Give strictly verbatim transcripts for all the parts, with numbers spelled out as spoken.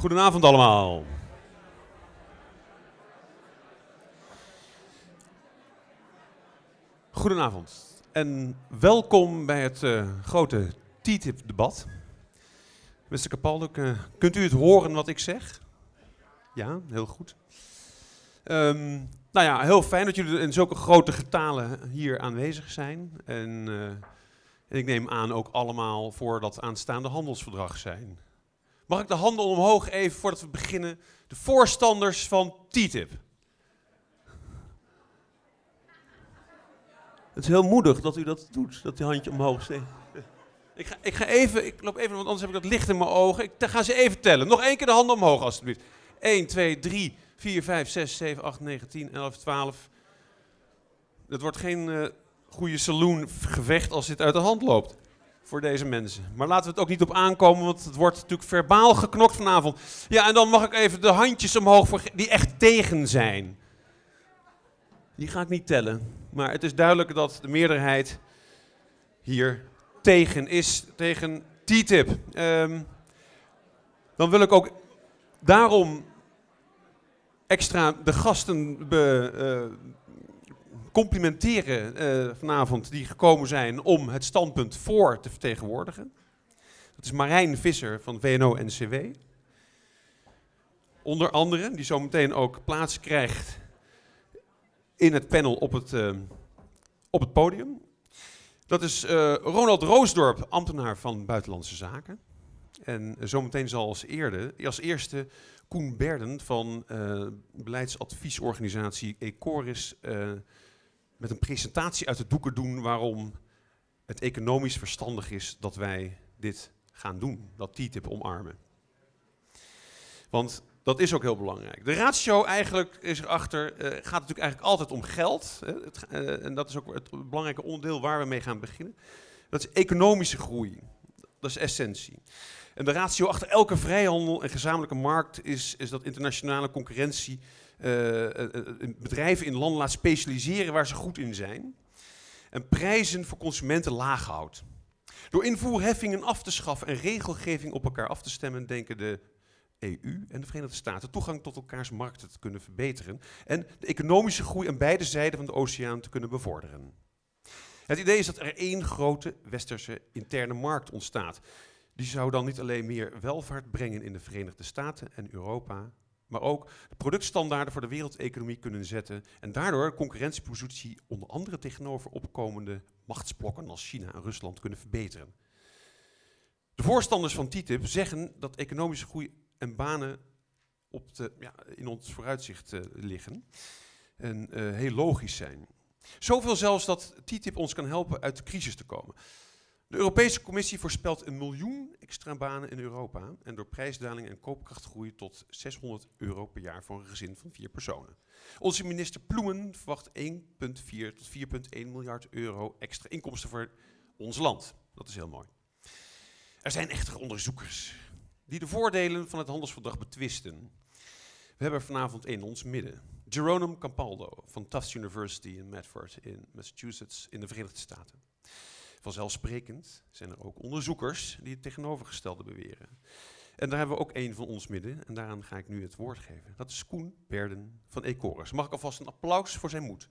Goedenavond allemaal. Goedenavond en welkom bij het uh, grote T T I P-debat. mister Capaldo, uh, kunt u het horen wat ik zeg? Ja, heel goed. Um, nou ja, heel fijn dat jullie in zulke grote getalen hier aanwezig zijn. En, uh, en ik neem aan ook allemaal voor dat aanstaande handelsverdrag zijn. Mag ik de handen omhoog even voordat we beginnen? De voorstanders van T T I P. Het is heel moedig dat u dat doet, dat die handje omhoog steekt. Ik ga, ik ga even, ik loop even, want anders heb ik dat licht in mijn ogen. Ik ga ze even tellen. Nog één keer de handen omhoog alstublieft. één, twee, drie, vier, vijf, zes, zeven, acht, negen, tien, elf, twaalf. Het wordt geen uh, goede saloongevecht als dit uit de hand loopt. Voor deze mensen. Maar laten we het ook niet op aankomen, want het wordt natuurlijk verbaal geknokt vanavond. Ja, en dan mag ik even de handjes omhoog voor die echt tegen zijn. Die ga ik niet tellen. Maar het is duidelijk dat de meerderheid hier tegen is, tegen T T I P. Um, dan wil ik ook daarom extra de gasten be, uh, complimenteren uh, vanavond die gekomen zijn om het standpunt voor te vertegenwoordigen. Dat is Marijn Visser van V N O N C W. Onder andere, die zometeen ook plaats krijgt in het panel op het, uh, op het podium. Dat is uh, Ronald Roosdorp, ambtenaar van Buitenlandse Zaken. En uh, zometeen zal als, eerde, als eerste Koen Berden van uh, beleidsadviesorganisatie Ecoris uh, met een presentatie uit de doeken doen waarom het economisch verstandig is dat wij dit gaan doen, dat T T I P omarmen. Want dat is ook heel belangrijk. De ratio eigenlijk is erachter, uh, gaat natuurlijk eigenlijk altijd om geld. Hè? Het, uh, en dat is ook het belangrijke onderdeel waar we mee gaan beginnen. Dat is economische groei. Dat is essentie. En de ratio achter elke vrijhandel en gezamenlijke markt is, is dat internationale concurrentie uh, uh, uh, bedrijven in landen laat specialiseren waar ze goed in zijn. En prijzen voor consumenten laag houdt. Door invoerheffingen af te schaffen en regelgeving op elkaar af te stemmen, denken de E U en de Verenigde Staten toegang tot elkaars markten te kunnen verbeteren en de economische groei aan beide zijden van de oceaan te kunnen bevorderen. Het idee is dat er één grote westerse interne markt ontstaat. Die zou dan niet alleen meer welvaart brengen in de Verenigde Staten en Europa, maar ook de productstandaarden voor de wereldeconomie kunnen zetten en daardoor de concurrentiepositie onder andere tegenover opkomende machtsblokken als China en Rusland kunnen verbeteren. De voorstanders van T T I P zeggen dat economische groei en banen op de, ja, in ons vooruitzicht uh, liggen en uh, heel logisch zijn. Zoveel zelfs dat T T I P ons kan helpen uit de crisis te komen. De Europese Commissie voorspelt een miljoen extra banen in Europa en door prijsdaling en koopkrachtgroei tot zeshonderd euro per jaar voor een gezin van vier personen. Onze minister Ploemen verwacht één komma vier tot vier komma één miljard euro extra inkomsten voor ons land. Dat is heel mooi. Er zijn echter onderzoekers die de voordelen van het handelsverdrag betwisten. We hebben er vanavond één in ons midden. Geronimo Capaldo van Tufts University in Medford in Massachusetts in de Verenigde Staten. Vanzelfsprekend zijn er ook onderzoekers die het tegenovergestelde beweren. En daar hebben we ook één van ons midden en daaraan ga ik nu het woord geven. Dat is Koen Berden van Ecoris. Mag ik alvast een applaus voor zijn moed?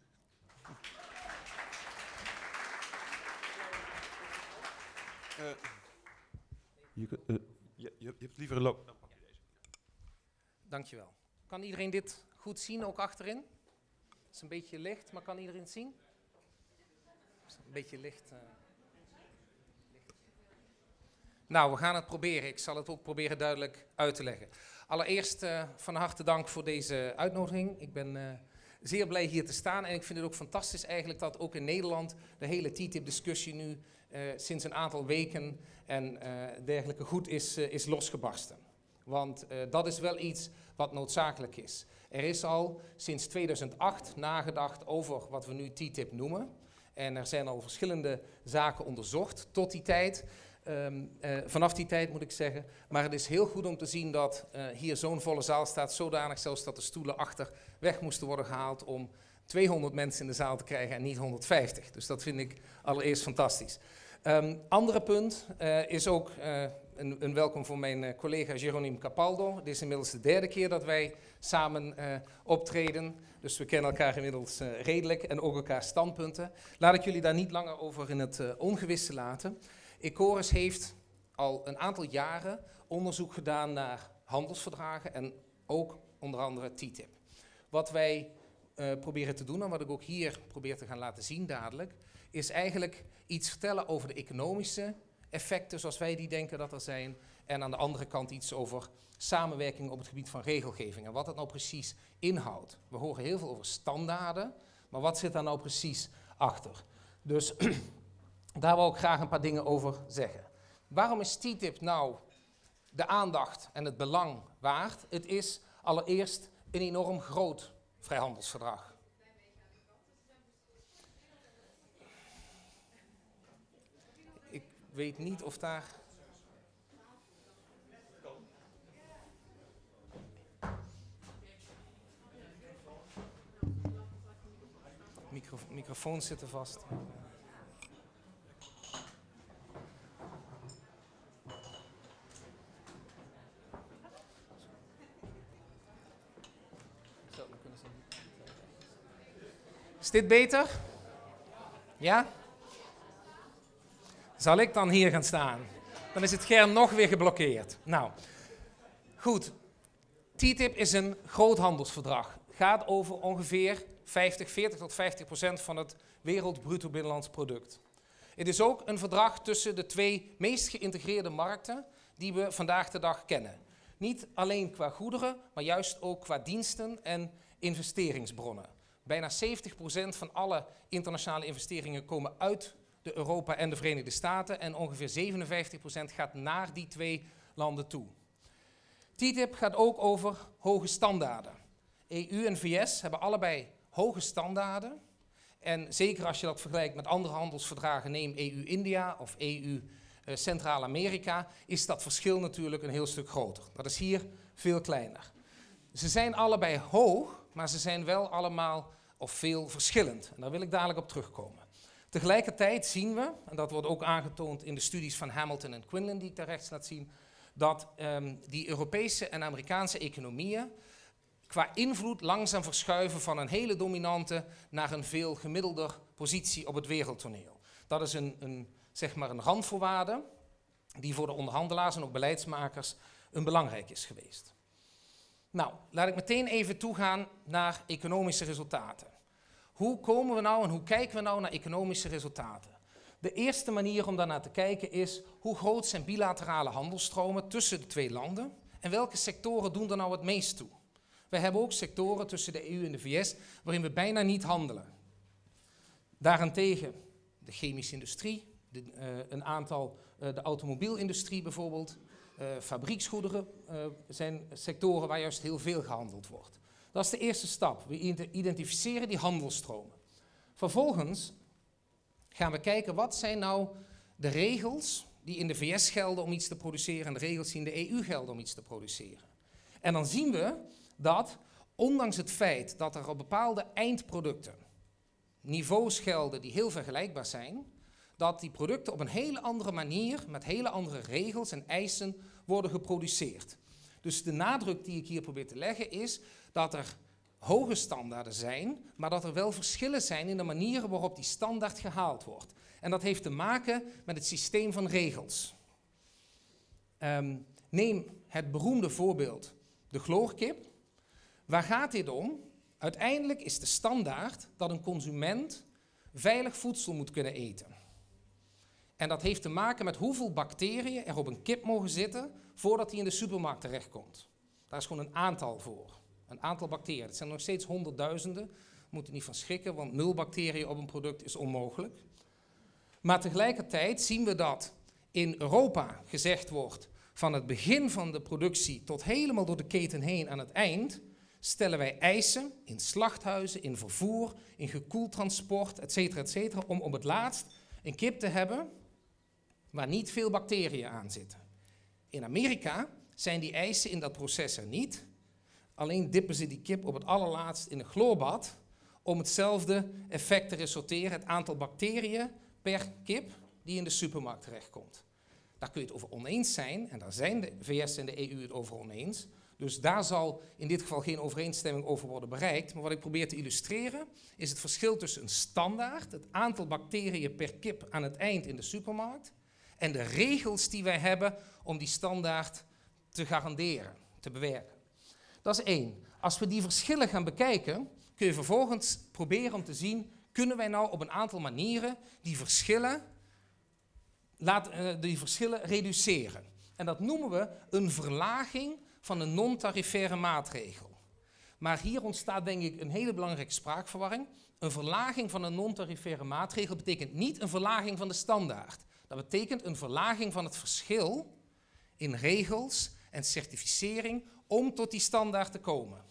Uh, je, uh, je, je hebt liever een loop. Dan pak je deze. Dankjewel. Kan iedereen dit goed zien, ook achterin? Het is een beetje licht, maar kan iedereen het zien? Een beetje licht. Uh... Nou, we gaan het proberen. Ik zal het ook proberen duidelijk uit te leggen. Allereerst uh, van harte dank voor deze uitnodiging. Ik ben uh, zeer blij hier te staan en ik vind het ook fantastisch eigenlijk dat ook in Nederland de hele T T I P-discussie nu uh, sinds een aantal weken en uh, dergelijke goed is, uh, is losgebarsten. Want uh, dat is wel iets wat noodzakelijk is. Er is al sinds tweeduizend acht nagedacht over wat we nu T T I P noemen. En er zijn al verschillende zaken onderzocht tot die tijd. Um, uh, vanaf die tijd moet ik zeggen. Maar het is heel goed om te zien dat uh, hier zo'n volle zaal staat. Zodanig zelfs dat de stoelen achter weg moesten worden gehaald om tweehonderd mensen in de zaal te krijgen en niet honderdvijftig. Dus dat vind ik allereerst fantastisch. Um, andere punt uh, is ook uh, een, een welkom voor mijn uh, collega Jeronimo Capaldo. Dit is inmiddels de derde keer dat wij samen uh, optreden. Dus we kennen elkaar inmiddels uh, redelijk en ook elkaar standpunten. Laat ik jullie daar niet langer over in het uh, ongewisse laten. Ecoris heeft al een aantal jaren onderzoek gedaan naar handelsverdragen en ook onder andere T T I P. Wat wij uh, proberen te doen en wat ik ook hier probeer te gaan laten zien dadelijk, is eigenlijk iets vertellen over de economische effecten zoals wij die denken dat er zijn. En aan de andere kant iets over samenwerking op het gebied van regelgeving en wat dat nou precies inhoudt. We horen heel veel over standaarden, maar wat zit daar nou precies achter? Dus daar wil ik graag een paar dingen over zeggen. Waarom is T T I P nou de aandacht en het belang waard? Het is allereerst een enorm groot vrijhandelsverdrag. Ik weet niet of daar... Micro, microfoons zitten vast. Is dit beter? Ja? Zal ik dan hier gaan staan? Dan is het scherm nog weer geblokkeerd. Nou, goed. T T I P is een groot handelsverdrag. Het gaat over ongeveer vijftig, veertig tot vijftig procent van het wereldbruto binnenlands product. Het is ook een verdrag tussen de twee meest geïntegreerde markten die we vandaag de dag kennen. Niet alleen qua goederen, maar juist ook qua diensten en investeringsbronnen. Bijna zeventig procent van alle internationale investeringen komen uit de Europa en de Verenigde Staten en ongeveer zevenenvijftig procent gaat naar die twee landen toe. T T I P gaat ook over hoge standaarden. E U en V S hebben allebei hoge standaarden en zeker als je dat vergelijkt met andere handelsverdragen, neem E U-India of E U-Centraal-Amerika, is dat verschil natuurlijk een heel stuk groter. Dat is hier veel kleiner. Ze zijn allebei hoog, maar ze zijn wel allemaal of veel verschillend. En daar wil ik dadelijk op terugkomen. Tegelijkertijd zien we, en dat wordt ook aangetoond in de studies van Hamilton en Quinlan die ik daar rechts laat zien, dat um, die Europese en Amerikaanse economieën qua invloed langzaam verschuiven van een hele dominante naar een veel gemiddelder positie op het wereldtoneel. Dat is een, een, zeg maar een randvoorwaarde die voor de onderhandelaars en ook beleidsmakers een belangrijk is geweest. Nou, laat ik meteen even toegaan naar economische resultaten. Hoe komen we nou en hoe kijken we nou naar economische resultaten? De eerste manier om daarnaar te kijken is hoe groot zijn bilaterale handelstromen tussen de twee landen en welke sectoren doen er nou het meest toe? We hebben ook sectoren tussen de E U en de V S waarin we bijna niet handelen. Daarentegen de chemische industrie, de, uh, een aantal, uh, de automobielindustrie bijvoorbeeld, uh, fabrieksgoederen uh, zijn sectoren waar juist heel veel gehandeld wordt. Dat is de eerste stap. We identificeren die handelstromen. Vervolgens gaan we kijken wat zijn nou de regels die in de V S gelden om iets te produceren en de regels die in de E U gelden om iets te produceren. En dan zien we dat, ondanks het feit dat er op bepaalde eindproducten niveaus gelden die heel vergelijkbaar zijn, dat die producten op een hele andere manier, met hele andere regels en eisen worden geproduceerd. Dus de nadruk die ik hier probeer te leggen is dat er hoge standaarden zijn, maar dat er wel verschillen zijn in de manieren waarop die standaard gehaald wordt. En dat heeft te maken met het systeem van regels. Um, neem het beroemde voorbeeld, de chloorkip. Waar gaat dit om? Uiteindelijk is de standaard dat een consument veilig voedsel moet kunnen eten. En dat heeft te maken met hoeveel bacteriën er op een kip mogen zitten voordat die in de supermarkt terechtkomt. Daar is gewoon een aantal voor. Een aantal bacteriën. Het zijn nog steeds honderdduizenden. We moeten niet van schrikken, want nul bacteriën op een product is onmogelijk. Maar tegelijkertijd zien we dat in Europa gezegd wordt, van het begin van de productie tot helemaal door de keten heen aan het eind, stellen wij eisen in slachthuizen, in vervoer, in gekoeld transport, et cetera, et cetera, om op het laatst een kip te hebben waar niet veel bacteriën aan zitten. In Amerika zijn die eisen in dat proces er niet. Alleen dippen ze die kip op het allerlaatst in een chloorbad om hetzelfde effect te resulteren. Het aantal bacteriën per kip die in de supermarkt terechtkomt. Daar kun je het over oneens zijn, en daar zijn de V S en de E U het over oneens. Dus daar zal in dit geval geen overeenstemming over worden bereikt. Maar wat ik probeer te illustreren is het verschil tussen een standaard, het aantal bacteriën per kip aan het eind in de supermarkt, en de regels die wij hebben om die standaard te garanderen, te bewerken. Dat is één. Als we die verschillen gaan bekijken, kun je vervolgens proberen om te zien, kunnen wij nou op een aantal manieren die verschillen, laat, uh, die verschillen reduceren. En dat noemen we een verlaging van een non-tarifaire maatregel. Maar hier ontstaat denk ik een hele belangrijke spraakverwarring. Een verlaging van een non-tarifaire maatregel betekent niet een verlaging van de standaard. Dat betekent een verlaging van het verschil in regels en certificering om tot die standaard te komen.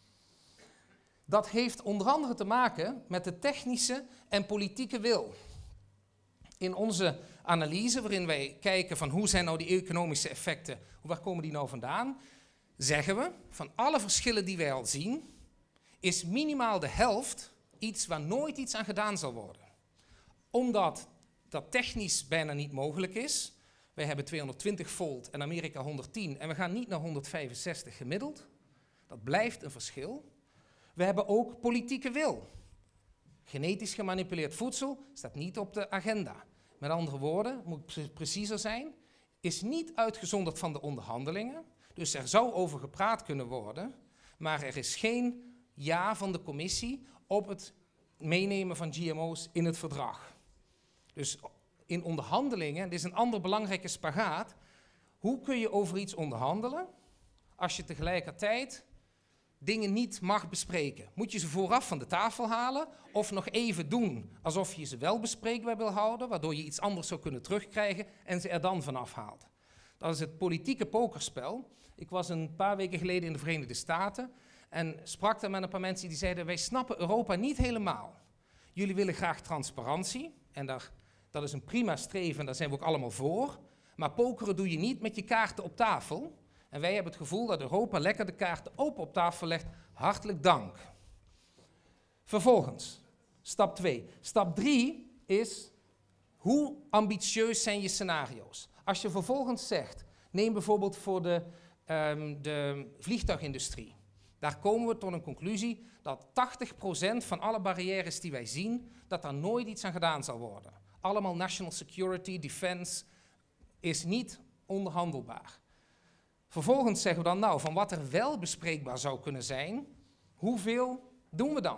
Dat heeft onder andere te maken met de technische en politieke wil. In onze analyse, waarin wij kijken van hoe zijn nou die economische effecten, waar komen die nou vandaan, zeggen we van alle verschillen die wij al zien, is minimaal de helft iets waar nooit iets aan gedaan zal worden. Omdat dat technisch bijna niet mogelijk is. Wij hebben tweehonderdtwintig volt en Amerika honderdtien en we gaan niet naar honderdvijfenzestig gemiddeld. Dat blijft een verschil. We hebben ook politieke wil. Genetisch gemanipuleerd voedsel staat niet op de agenda. Met andere woorden, moet ik preciezer zijn, is niet uitgezonderd van de onderhandelingen. Dus er zou over gepraat kunnen worden, maar er is geen ja van de commissie op het meenemen van G M O's in het verdrag. Dus in onderhandelingen, dit is een ander belangrijke spagaat, hoe kun je over iets onderhandelen als je tegelijkertijd dingen niet mag bespreken? Moet je ze vooraf van de tafel halen of nog even doen alsof je ze wel bespreekbaar wil houden, waardoor je iets anders zou kunnen terugkrijgen en ze er dan vanaf haalt? Dat is het politieke pokerspel. Ik was een paar weken geleden in de Verenigde Staten en sprak daar met een paar mensen die zeiden, wij snappen Europa niet helemaal. Jullie willen graag transparantie en daar, dat is een prima streven, daar zijn we ook allemaal voor. Maar pokeren doe je niet met je kaarten op tafel. En wij hebben het gevoel dat Europa lekker de kaarten open op tafel legt. Hartelijk dank. Vervolgens, stap twee. Stap drie is, hoe ambitieus zijn je scenario's? Als je vervolgens zegt, neem bijvoorbeeld voor de, um, de vliegtuigindustrie. Daar komen we tot een conclusie dat tachtig procent van alle barrières die wij zien, dat daar nooit iets aan gedaan zal worden. Allemaal national security, defense, is niet onderhandelbaar. Vervolgens zeggen we dan, nou, van wat er wel bespreekbaar zou kunnen zijn, hoeveel doen we dan?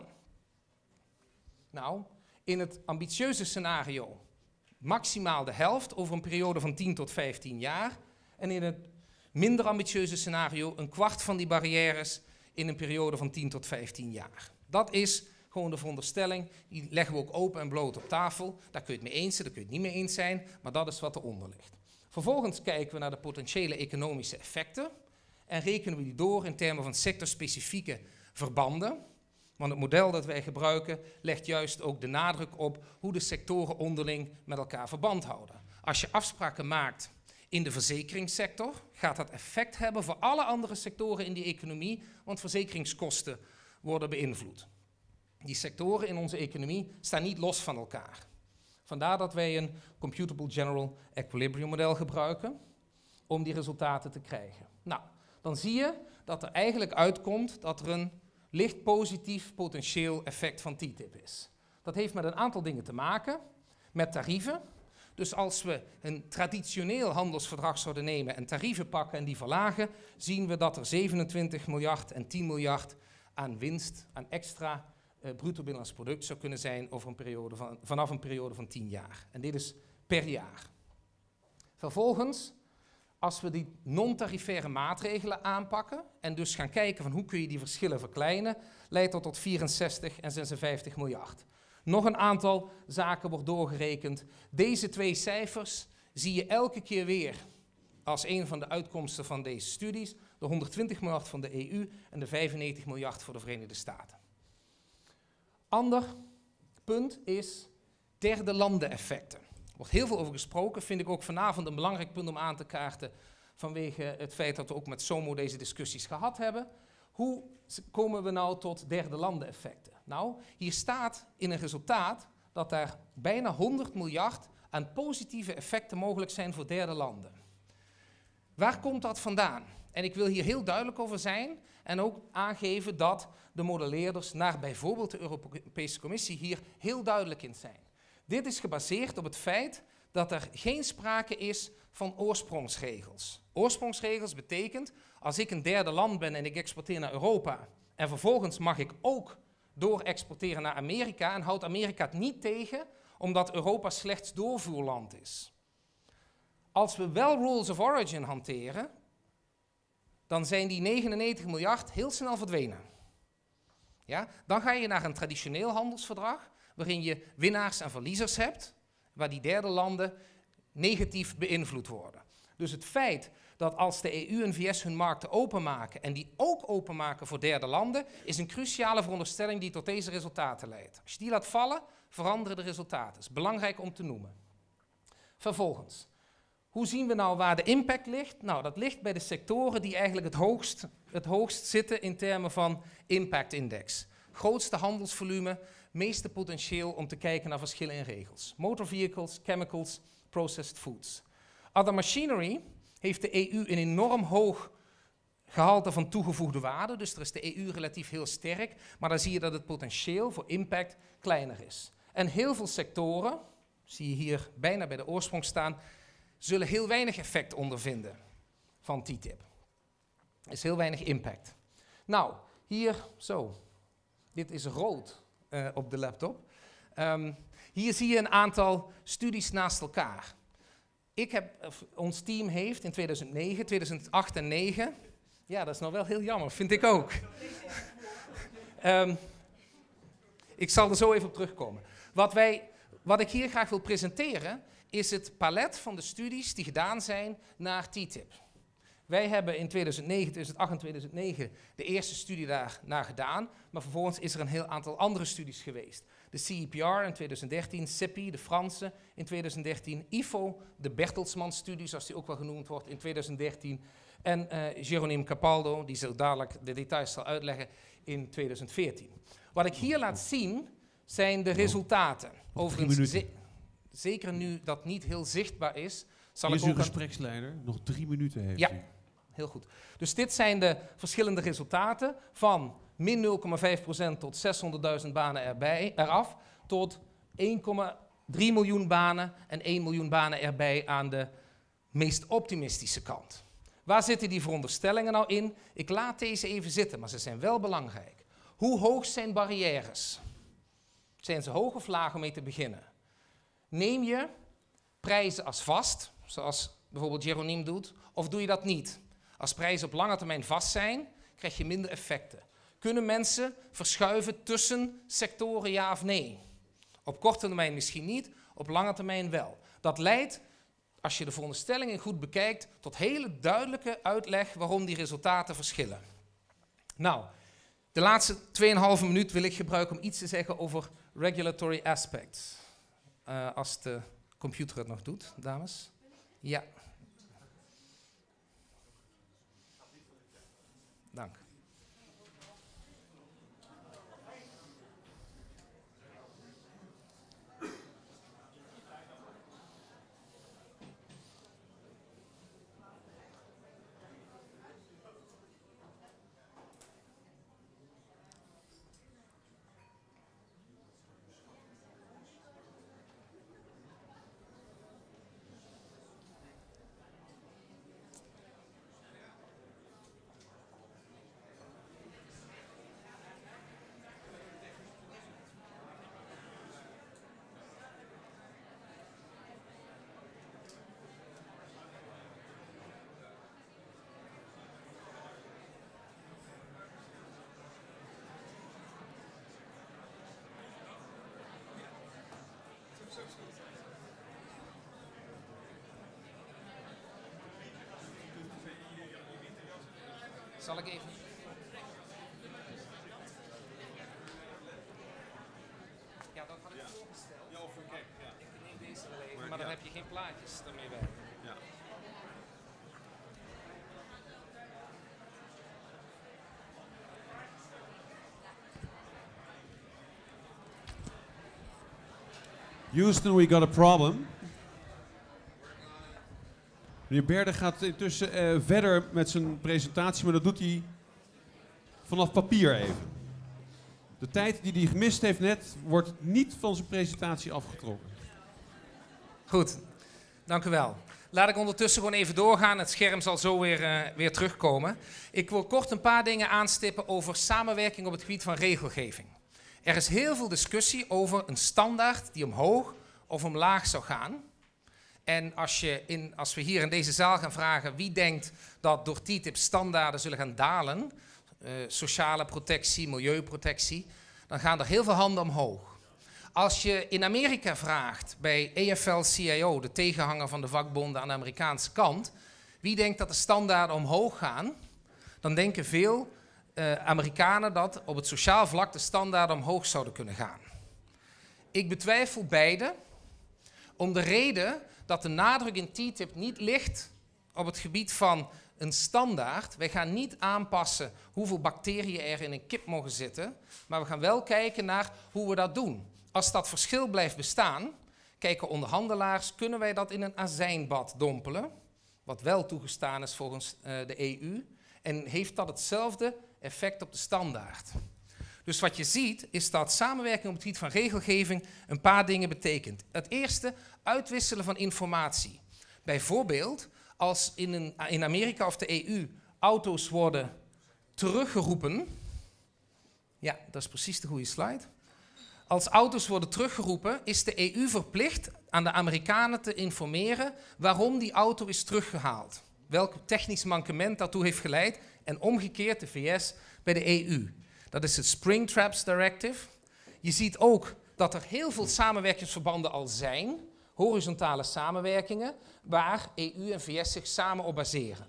Nou, in het ambitieuze scenario maximaal de helft over een periode van tien tot vijftien jaar. En in het minder ambitieuze scenario een kwart van die barrières in een periode van tien tot vijftien jaar. Dat is gewoon de veronderstelling, die leggen we ook open en bloot op tafel. Daar kun je het mee eens zijn, daar kun je het niet mee eens zijn, maar dat is wat eronder ligt. Vervolgens kijken we naar de potentiële economische effecten en rekenen we die door in termen van sectorspecifieke verbanden. Want het model dat wij gebruiken legt juist ook de nadruk op hoe de sectoren onderling met elkaar verband houden. Als je afspraken maakt in de verzekeringssector, gaat dat effect hebben voor alle andere sectoren in die economie, want verzekeringskosten worden beïnvloed. Die sectoren in onze economie staan niet los van elkaar. Vandaar dat wij een Computable General Equilibrium model gebruiken om die resultaten te krijgen. Nou, dan zie je dat er eigenlijk uitkomt dat er een licht positief potentieel effect van T T I P is. Dat heeft met een aantal dingen te maken, met tarieven. Dus als we een traditioneel handelsverdrag zouden nemen en tarieven pakken en die verlagen, zien we dat er zevenentwintig miljard en tien miljard aan winst, aan extra uh, bruto binnenlands product zou kunnen zijn over een periode van, vanaf een periode van tien jaar. En dit is per jaar. Vervolgens, als we die non-tarifaire maatregelen aanpakken en dus gaan kijken van hoe kun je die verschillen verkleinen, leidt dat tot vierenzestig en zesenvijftig miljard. Nog een aantal zaken wordt doorgerekend. Deze twee cijfers zie je elke keer weer als een van de uitkomsten van deze studies. De honderdtwintig miljard van de E U en de vijfennegentig miljard voor de Verenigde Staten. Ander punt is derde landen effecten. Er wordt heel veel over gesproken, vind ik ook vanavond een belangrijk punt om aan te kaarten vanwege het feit dat we ook met SOMO deze discussies gehad hebben. Hoe komen we nou tot derde landen effecten? Nou, hier staat in een resultaat dat er bijna honderd miljard aan positieve effecten mogelijk zijn voor derde landen. Waar komt dat vandaan? En ik wil hier heel duidelijk over zijn en ook aangeven dat de modelleerders naar bijvoorbeeld de Europese Commissie hier heel duidelijk in zijn. Dit is gebaseerd op het feit dat er geen sprake is van oorsprongsregels. Oorsprongsregels betekent, als ik een derde land ben en ik exporteer naar Europa en vervolgens mag ik ook doorexporteren naar Amerika en houdt Amerika het niet tegen omdat Europa slechts doorvoerland is. Als we wel rules of origin hanteren, dan zijn die negenennegentig miljard heel snel verdwenen. Ja? Dan ga je naar een traditioneel handelsverdrag, waarin je winnaars en verliezers hebt, waar die derde landen negatief beïnvloed worden. Dus het feit dat als de E U en V S hun markten openmaken en die ook openmaken voor derde landen, is een cruciale veronderstelling die tot deze resultaten leidt. Als je die laat vallen, veranderen de resultaten. Dat is belangrijk om te noemen. Vervolgens, hoe zien we nou waar de impact ligt? Nou, dat ligt bij de sectoren die eigenlijk het hoogst, het hoogst zitten in termen van impact index. Grootste handelsvolume, meeste potentieel om te kijken naar verschillen in regels. Motor vehicles, chemicals, processed foods. Other machinery heeft de E U een enorm hoog gehalte van toegevoegde waarde, dus daar is de E U relatief heel sterk, maar dan zie je dat het potentieel voor impact kleiner is. En heel veel sectoren, zie je hier bijna bij de oorsprong staan, zullen heel weinig effect ondervinden van T T I P. Er is heel weinig impact. Nou, hier, zo, dit is rood uh, op de laptop. Um, hier zie je een aantal studies naast elkaar. Ik heb, ons team heeft in tweeduizend negen, tweeduizend acht en tweeduizend negen... Ja, dat is nog wel heel jammer, vind ik ook. um, ik zal er zo even op terugkomen. Wat, wij, wat ik hier graag wil presenteren, is het palet van de studies die gedaan zijn naar T T I P. Wij hebben in tweeduizend negen, tweeduizend acht en tweeduizend negen de eerste studie daar naar gedaan, maar vervolgens is er een heel aantal andere studies geweest. De C E P R in tweeduizend dertien, C I P I, de Franse in tweeduizend dertien, I F O, de Bertelsmann-studie, zoals die ook wel genoemd wordt, in tweeduizend dertien, en uh, Jeronimo Capaldo, die zich dadelijk de details zal uitleggen, in tweeduizend veertien. Wat ik hier laat zien, zijn de resultaten. Overigens, ze zeker nu dat niet heel zichtbaar is, zal Hier ik ook... is uw gespreksleider, nog drie minuten heeft Ja, u. heel goed. Dus dit zijn de verschillende resultaten van min nul komma vijf procent tot zeshonderdduizend banen erbij, eraf, tot één komma drie miljoen banen en één miljoen banen erbij aan de meest optimistische kant. Waar zitten die veronderstellingen nou in? Ik laat deze even zitten, maar ze zijn wel belangrijk. Hoe hoog zijn barrières? Zijn ze hoog of laag om mee te beginnen? Neem je prijzen als vast, zoals bijvoorbeeld Jeronimo doet, of doe je dat niet? Als prijzen op lange termijn vast zijn, krijg je minder effecten. Kunnen mensen verschuiven tussen sectoren, ja of nee? Op korte termijn misschien niet, op lange termijn wel. Dat leidt, als je de veronderstellingen goed bekijkt, tot hele duidelijke uitleg waarom die resultaten verschillen. Nou, de laatste tweeënhalve minuut wil ik gebruiken om iets te zeggen over regulatory aspects. Uh, als de computer het nog doet, dames. Ja. Dank. Zal ik even... Ja, dat had ik voorgesteld. Ja, of kijk, ja. Ik neem deze wel even, maar dan heb je geen plaatjes ermee bij. Ja. Houston, we got a problem. Meneer Berde gaat intussen uh, verder met zijn presentatie, maar dat doet hij vanaf papier even. De tijd die hij gemist heeft net, wordt niet van zijn presentatie afgetrokken. Goed, dank u wel. Laat ik ondertussen gewoon even doorgaan. Het scherm zal zo weer, uh, weer terugkomen. Ik wil kort een paar dingen aanstippen over samenwerking op het gebied van regelgeving. Er is heel veel discussie over een standaard die omhoog of omlaag zou gaan. En als, je in, als we hier in deze zaal gaan vragen wie denkt dat door T T I P standaarden zullen gaan dalen, uh, sociale protectie, milieuprotectie, dan gaan er heel veel handen omhoog. Als je in Amerika vraagt bij A F L C I O, de tegenhanger van de vakbonden aan de Amerikaanse kant, wie denkt dat de standaarden omhoog gaan, dan denken veel uh, Amerikanen dat op het sociaal vlak de standaarden omhoog zouden kunnen gaan. Ik betwijfel beide, om de reden dat de nadruk in T T I P niet ligt op het gebied van een standaard. Wij gaan niet aanpassen hoeveel bacteriën er in een kip mogen zitten, maar we gaan wel kijken naar hoe we dat doen. Als dat verschil blijft bestaan, kijken onderhandelaars, kunnen wij dat in een azijnbad dompelen, wat wel toegestaan is volgens uh, de E U, en heeft dat hetzelfde effect op de standaard. Dus wat je ziet, is dat samenwerking op het gebied van regelgeving een paar dingen betekent. Het eerste, uitwisselen van informatie. Bijvoorbeeld, als in, een, in Amerika of de E U auto's worden teruggeroepen. Ja, dat is precies de goede slide. Als auto's worden teruggeroepen, is de E U verplicht aan de Amerikanen te informeren waarom die auto is teruggehaald. Welk technisch mankement daartoe heeft geleid en omgekeerd de V S bij de E U. Dat is het Springtraps Directive. Je ziet ook dat er heel veel samenwerkingsverbanden al zijn, horizontale samenwerkingen, waar E U en V S zich samen op baseren.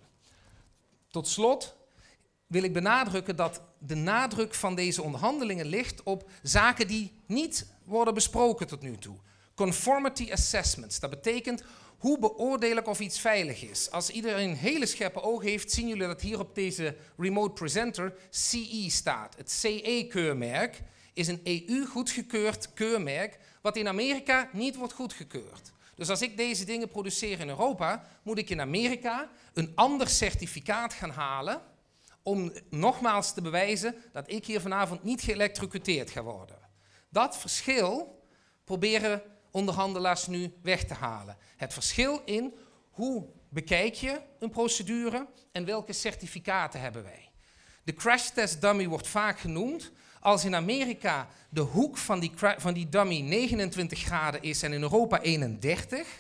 Tot slot wil ik benadrukken dat de nadruk van deze onderhandelingen ligt op zaken die niet worden besproken tot nu toe. Conformity assessments, dat betekent hoe beoordeel ik of iets veilig is. Als iedereen een hele scherpe oog heeft, zien jullie dat hier op deze remote presenter C E staat. Het C E-keurmerk is een E U goedgekeurd keurmerk wat in Amerika niet wordt goedgekeurd. Dus als ik deze dingen produceer in Europa, moet ik in Amerika een ander certificaat gaan halen om nogmaals te bewijzen dat ik hier vanavond niet geëlektrocuteerd ga worden. Dat verschil proberen onderhandelaars nu weg te halen. Het verschil in hoe bekijk je een procedure en welke certificaten hebben wij. De crash test dummy wordt vaak genoemd. Als in Amerika de hoek van die, van die dummy negenentwintig graden is en in Europa eenendertig,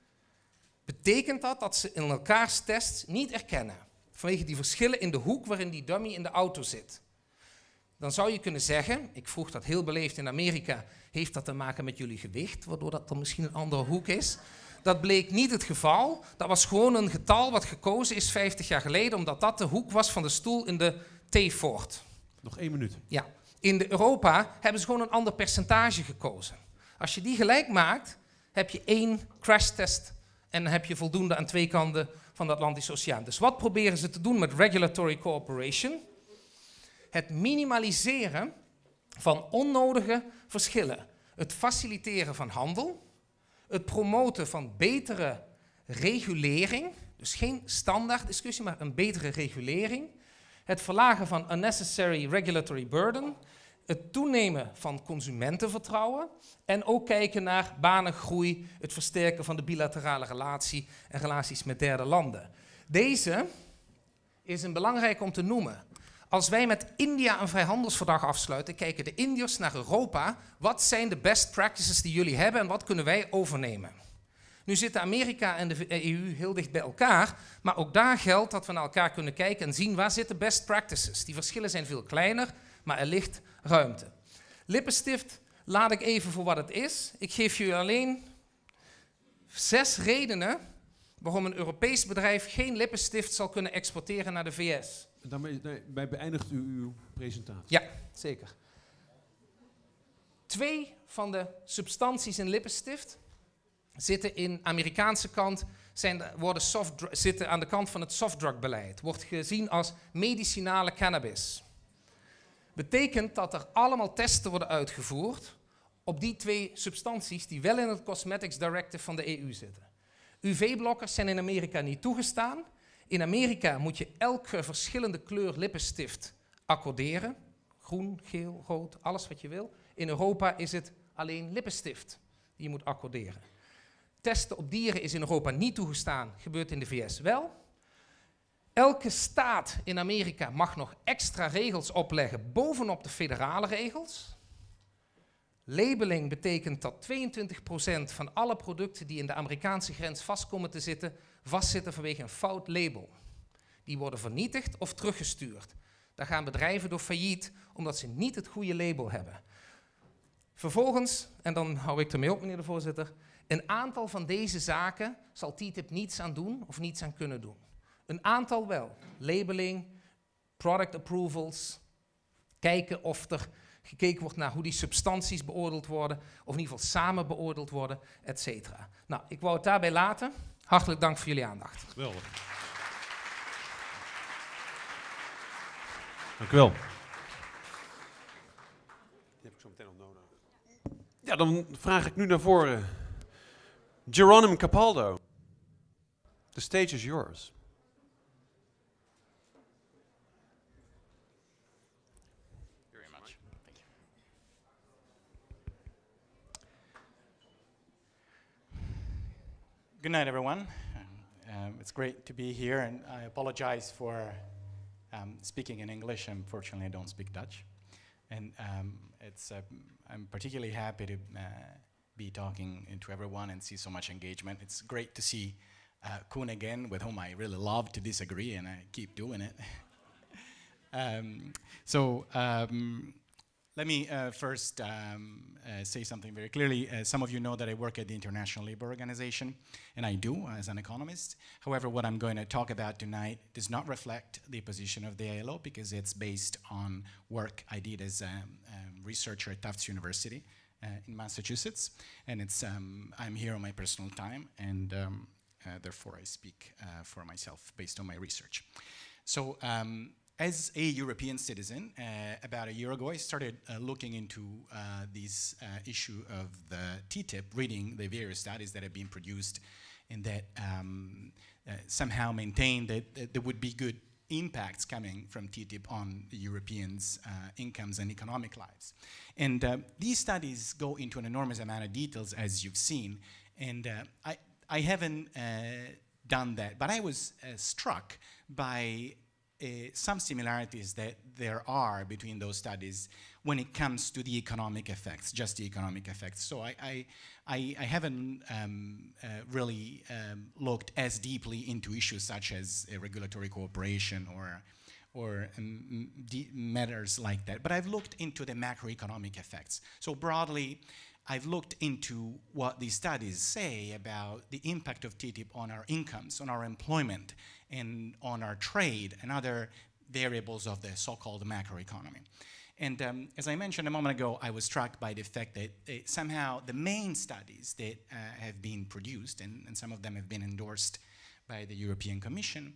betekent dat dat ze in elkaars tests niet erkennen. Vanwege die verschillen in de hoek waarin die dummy in de auto zit. Dan zou je kunnen zeggen, ik vroeg dat heel beleefd in Amerika, heeft dat te maken met jullie gewicht, waardoor dat dan misschien een andere hoek is? Dat bleek niet het geval. Dat was gewoon een getal wat gekozen is vijftig jaar geleden, omdat dat de hoek was van de stoel in de T-Ford. Nog één minuut. Ja. In de Europa hebben ze gewoon een ander percentage gekozen. Als je die gelijk maakt, heb je één crashtest en dan heb je voldoende aan twee kanten van de Atlantische Oceaan. Dus wat proberen ze te doen met regulatory cooperation? Het minimaliseren van onnodige verschillen. Het faciliteren van handel. Het promoten van betere regulering. Dus geen standaard discussie, maar een betere regulering. Het verlagen van unnecessary regulatory burden. Het toenemen van consumentenvertrouwen. En ook kijken naar banengroei, het versterken van de bilaterale relatie en relaties met derde landen. Deze is een belangrijk om te noemen. Als wij met India een vrijhandelsverdrag afsluiten, kijken de Indiërs naar Europa. Wat zijn de best practices die jullie hebben en wat kunnen wij overnemen? Nu zitten Amerika en de E U heel dicht bij elkaar, maar ook daar geldt dat we naar elkaar kunnen kijken en zien waar zitten best practices. Die verschillen zijn veel kleiner, maar er ligt ruimte. Lippenstift laat ik even voor wat het is. Ik geef jullie alleen zes redenen waarom een Europees bedrijf geen lippenstift zal kunnen exporteren naar de V S. Daarmee, daarmee beëindigt u uw presentatie. Ja, zeker. Twee van de substanties in lippenstift zitten in Amerikaanse kant, zijn, worden soft, zitten aan de kant van het softdrugbeleid. Wordt gezien als medicinale cannabis. Betekent dat er allemaal testen worden uitgevoerd op die twee substanties die wel in het Cosmetics Directive van de E U zitten. U V-blokkers zijn in Amerika niet toegestaan. In Amerika moet je elke verschillende kleur lippenstift accorderen. Groen, geel, rood, alles wat je wil. In Europa is het alleen lippenstift die je moet accorderen. Testen op dieren is in Europa niet toegestaan, gebeurt in de V S wel. Elke staat in Amerika mag nog extra regels opleggen bovenop de federale regels. Labeling betekent dat tweeëntwintig procent van alle producten die in de Amerikaanse grens vast komen te zitten, vastzitten vanwege een fout label. Die worden vernietigd of teruggestuurd. Daar gaan bedrijven door failliet omdat ze niet het goede label hebben. Vervolgens, en dan hou ik ermee op, meneer de voorzitter, een aantal van deze zaken zal T T I P niets aan doen of niets aan kunnen doen. Een aantal wel. Labeling, product approvals, kijken of er gekeken wordt naar hoe die substanties beoordeeld worden, of in ieder geval samen beoordeeld worden, et cetera. Nou, ik wou het daarbij laten. Hartelijk dank voor jullie aandacht. Geweldig. Dank u wel. Die heb ik zo meteen nog nodig. Ja, dan vraag ik nu naar voren Geronimo Capaldo. The stage is yours. Very much. Thank you. Good night, everyone. Um, it's great to be here, and I apologize for um, speaking in English. Unfortunately, I don't speak Dutch. And um, it's, uh, I'm particularly happy to uh, be talking to everyone and see so much engagement. It's great to see uh, Koen again, with whom I really love to disagree, and I keep doing it. um, so um, let me uh, first um, uh, say something very clearly. Uh, some of you know that I work at the International Labour Organization, and I do as an economist. However, what I'm going to talk about tonight does not reflect the position of the I L O, because it's based on work I did as a um, researcher at Tufts University uh, in Massachusetts, and it's um, I'm here on my personal time, and um, uh, therefore I speak uh, for myself based on my research. So. Um, As a European citizen, uh, about a year ago, I started uh, looking into uh, this uh, issue of the T T I P, reading the various studies that have been produced and that um, uh, somehow maintain that, that there would be good impacts coming from T T I P on the Europeans' uh, incomes and economic lives. And uh, these studies go into an enormous amount of details, as you've seen, and uh, I, I haven't uh, done that, but I was uh, struck by Uh, some similarities that there are between those studies when it comes to the economic effects, just the economic effects. So I, I, I, I haven't um, uh, really um, looked as deeply into issues such as uh, regulatory cooperation or, or um, matters like that, but I've looked into the macroeconomic effects. So broadly, I've looked into what these studies say about the impact of T T I P on our incomes, on our employment, and on our trade and other variables of the so-called macroeconomy. And um, as I mentioned a moment ago, I was struck by the fact that uh, somehow the main studies that uh, have been produced, and, and some of them have been endorsed by the European Commission,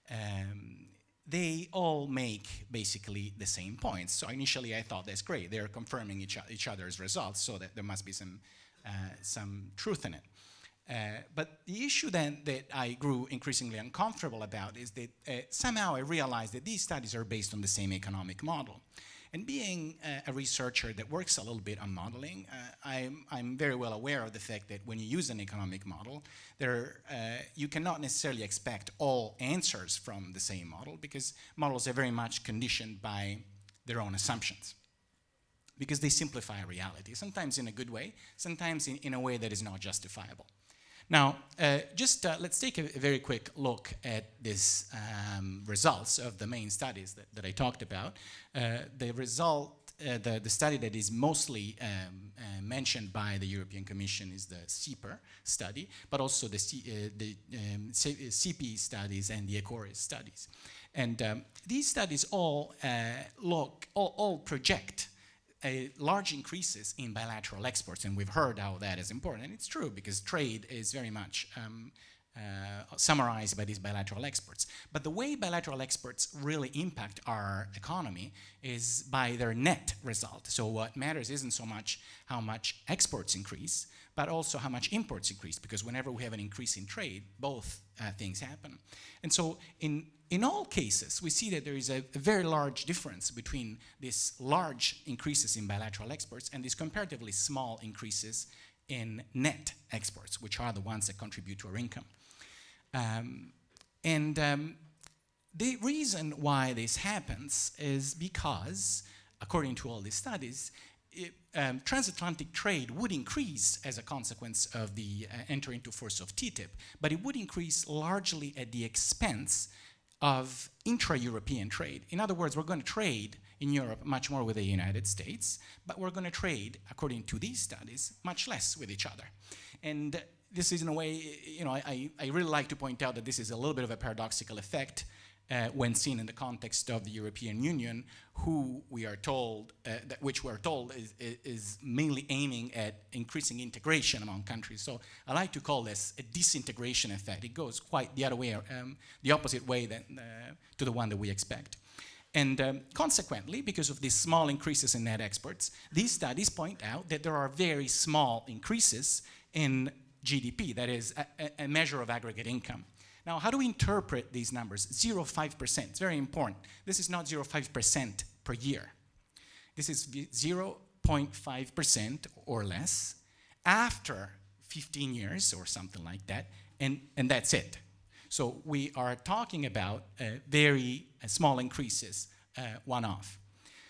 um, they all make basically the same points. So initially I thought that's great. They're confirming each, each other's results, so that there must be some, uh, some truth in it. Uh, but the issue then that I grew increasingly uncomfortable about is that uh, somehow I realized that these studies are based on the same economic model. And being uh, a researcher that works a little bit on modeling, uh, I'm, I'm very well aware of the fact that when you use an economic model, there, uh, you cannot necessarily expect all answers from the same model, because models are very much conditioned by their own assumptions, because they simplify reality, sometimes in a good way, sometimes in, in a way that is not justifiable. Now, uh, just uh, let's take a, a very quick look at these um, results of the main studies that, that I talked about. Uh, the result, uh, the, the study that is mostly um, uh, mentioned by the European Commission is the CEPR study, but also the, C, uh, the um, C P studies and the ECORIS studies. And um, these studies all uh, look, all, all project Uh, large increases in bilateral exports, and we've heard how that is important, and it's true because trade is very much um, uh, summarized by these bilateral exports. But the way bilateral exports really impact our economy is by their net result. So what matters isn't so much how much exports increase, but also how much imports increase, because whenever we have an increase in trade, both uh, things happen. And so in, in all cases, we see that there is a, a very large difference between these large increases in bilateral exports and these comparatively small increases in net exports, which are the ones that contribute to our income. Um, and um, the reason why this happens is because, according to all these studies, it, um, transatlantic trade would increase as a consequence of the uh, entry into force of T T I P, but it would increase largely at the expense of intra-European trade. In other words, we're going to trade in Europe much more with the United States, but we're going to trade, according to these studies, much less with each other. And this is, in a way, you know, I, I really like to point out that this is a little bit of a paradoxical effect uh, when seen in the context of the European Union, who we are told, uh, that which we're told is, is mainly aiming at increasing integration among countries. So I like to call this a disintegration effect. It goes quite the other way, um, the opposite way than, uh, to the one that we expect. And um, consequently, because of these small increases in net exports, these studies point out that there are very small increases in G D P, that is, a, a measure of aggregate income. Now, how do we interpret these numbers? zero point five percent, it's very important. This is not zero point five percent per year. This is zero point five percent or less after fifteen years or something like that, and, and that's it. So we are talking about uh, very uh, small increases, uh, one-off.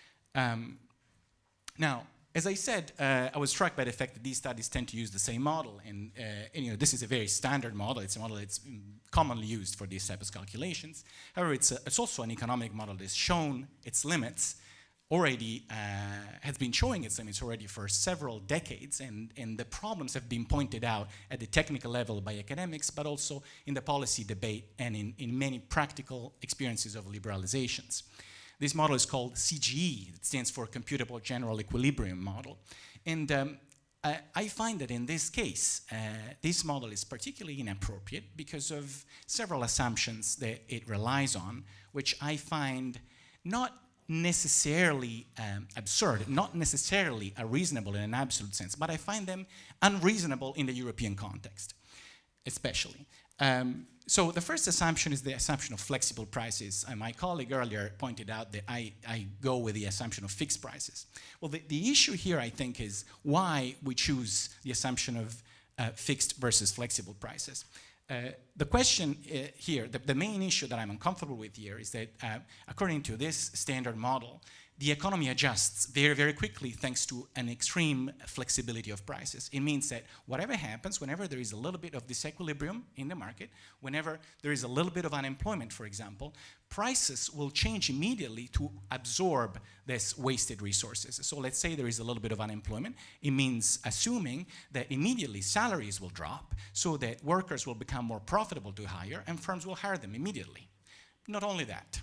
Um, now, as I said, uh, I was struck by the fact that these studies tend to use the same model, and, uh, and you know, this is a very standard model. It's a model that's mm, commonly used for these types of calculations. However, it's, a, it's also an economic model that's shown its limits already, uh, has been showing its limits already for several decades, and, and the problems have been pointed out at the technical level by academics, but also in the policy debate and in, in many practical experiences of liberalizations. This model is called C G E. It stands for Computable General Equilibrium Model. And um, I, I find that in this case, uh, this model is particularly inappropriate because of several assumptions that it relies on, which I find not necessarily um, absurd, not necessarily unreasonable in an absolute sense, but I find them unreasonable in the European context, especially. Um, so the first assumption is the assumption of flexible prices. Uh, my colleague earlier pointed out that I, I go with the assumption of fixed prices. Well, the, the issue here, I think, is why we choose the assumption of uh, fixed versus flexible prices. Uh, the question uh, here, the, the main issue that I'm uncomfortable with here is that uh, according to this standard model, the economy adjusts very, very quickly thanks to an extreme flexibility of prices. It means that whatever happens, whenever there is a little bit of disequilibrium in the market, whenever there is a little bit of unemployment, for example, prices will change immediately to absorb this wasted resources. So let's say there is a little bit of unemployment. It means assuming that immediately salaries will drop so that workers will become more profitable to hire and firms will hire them immediately. Not only that,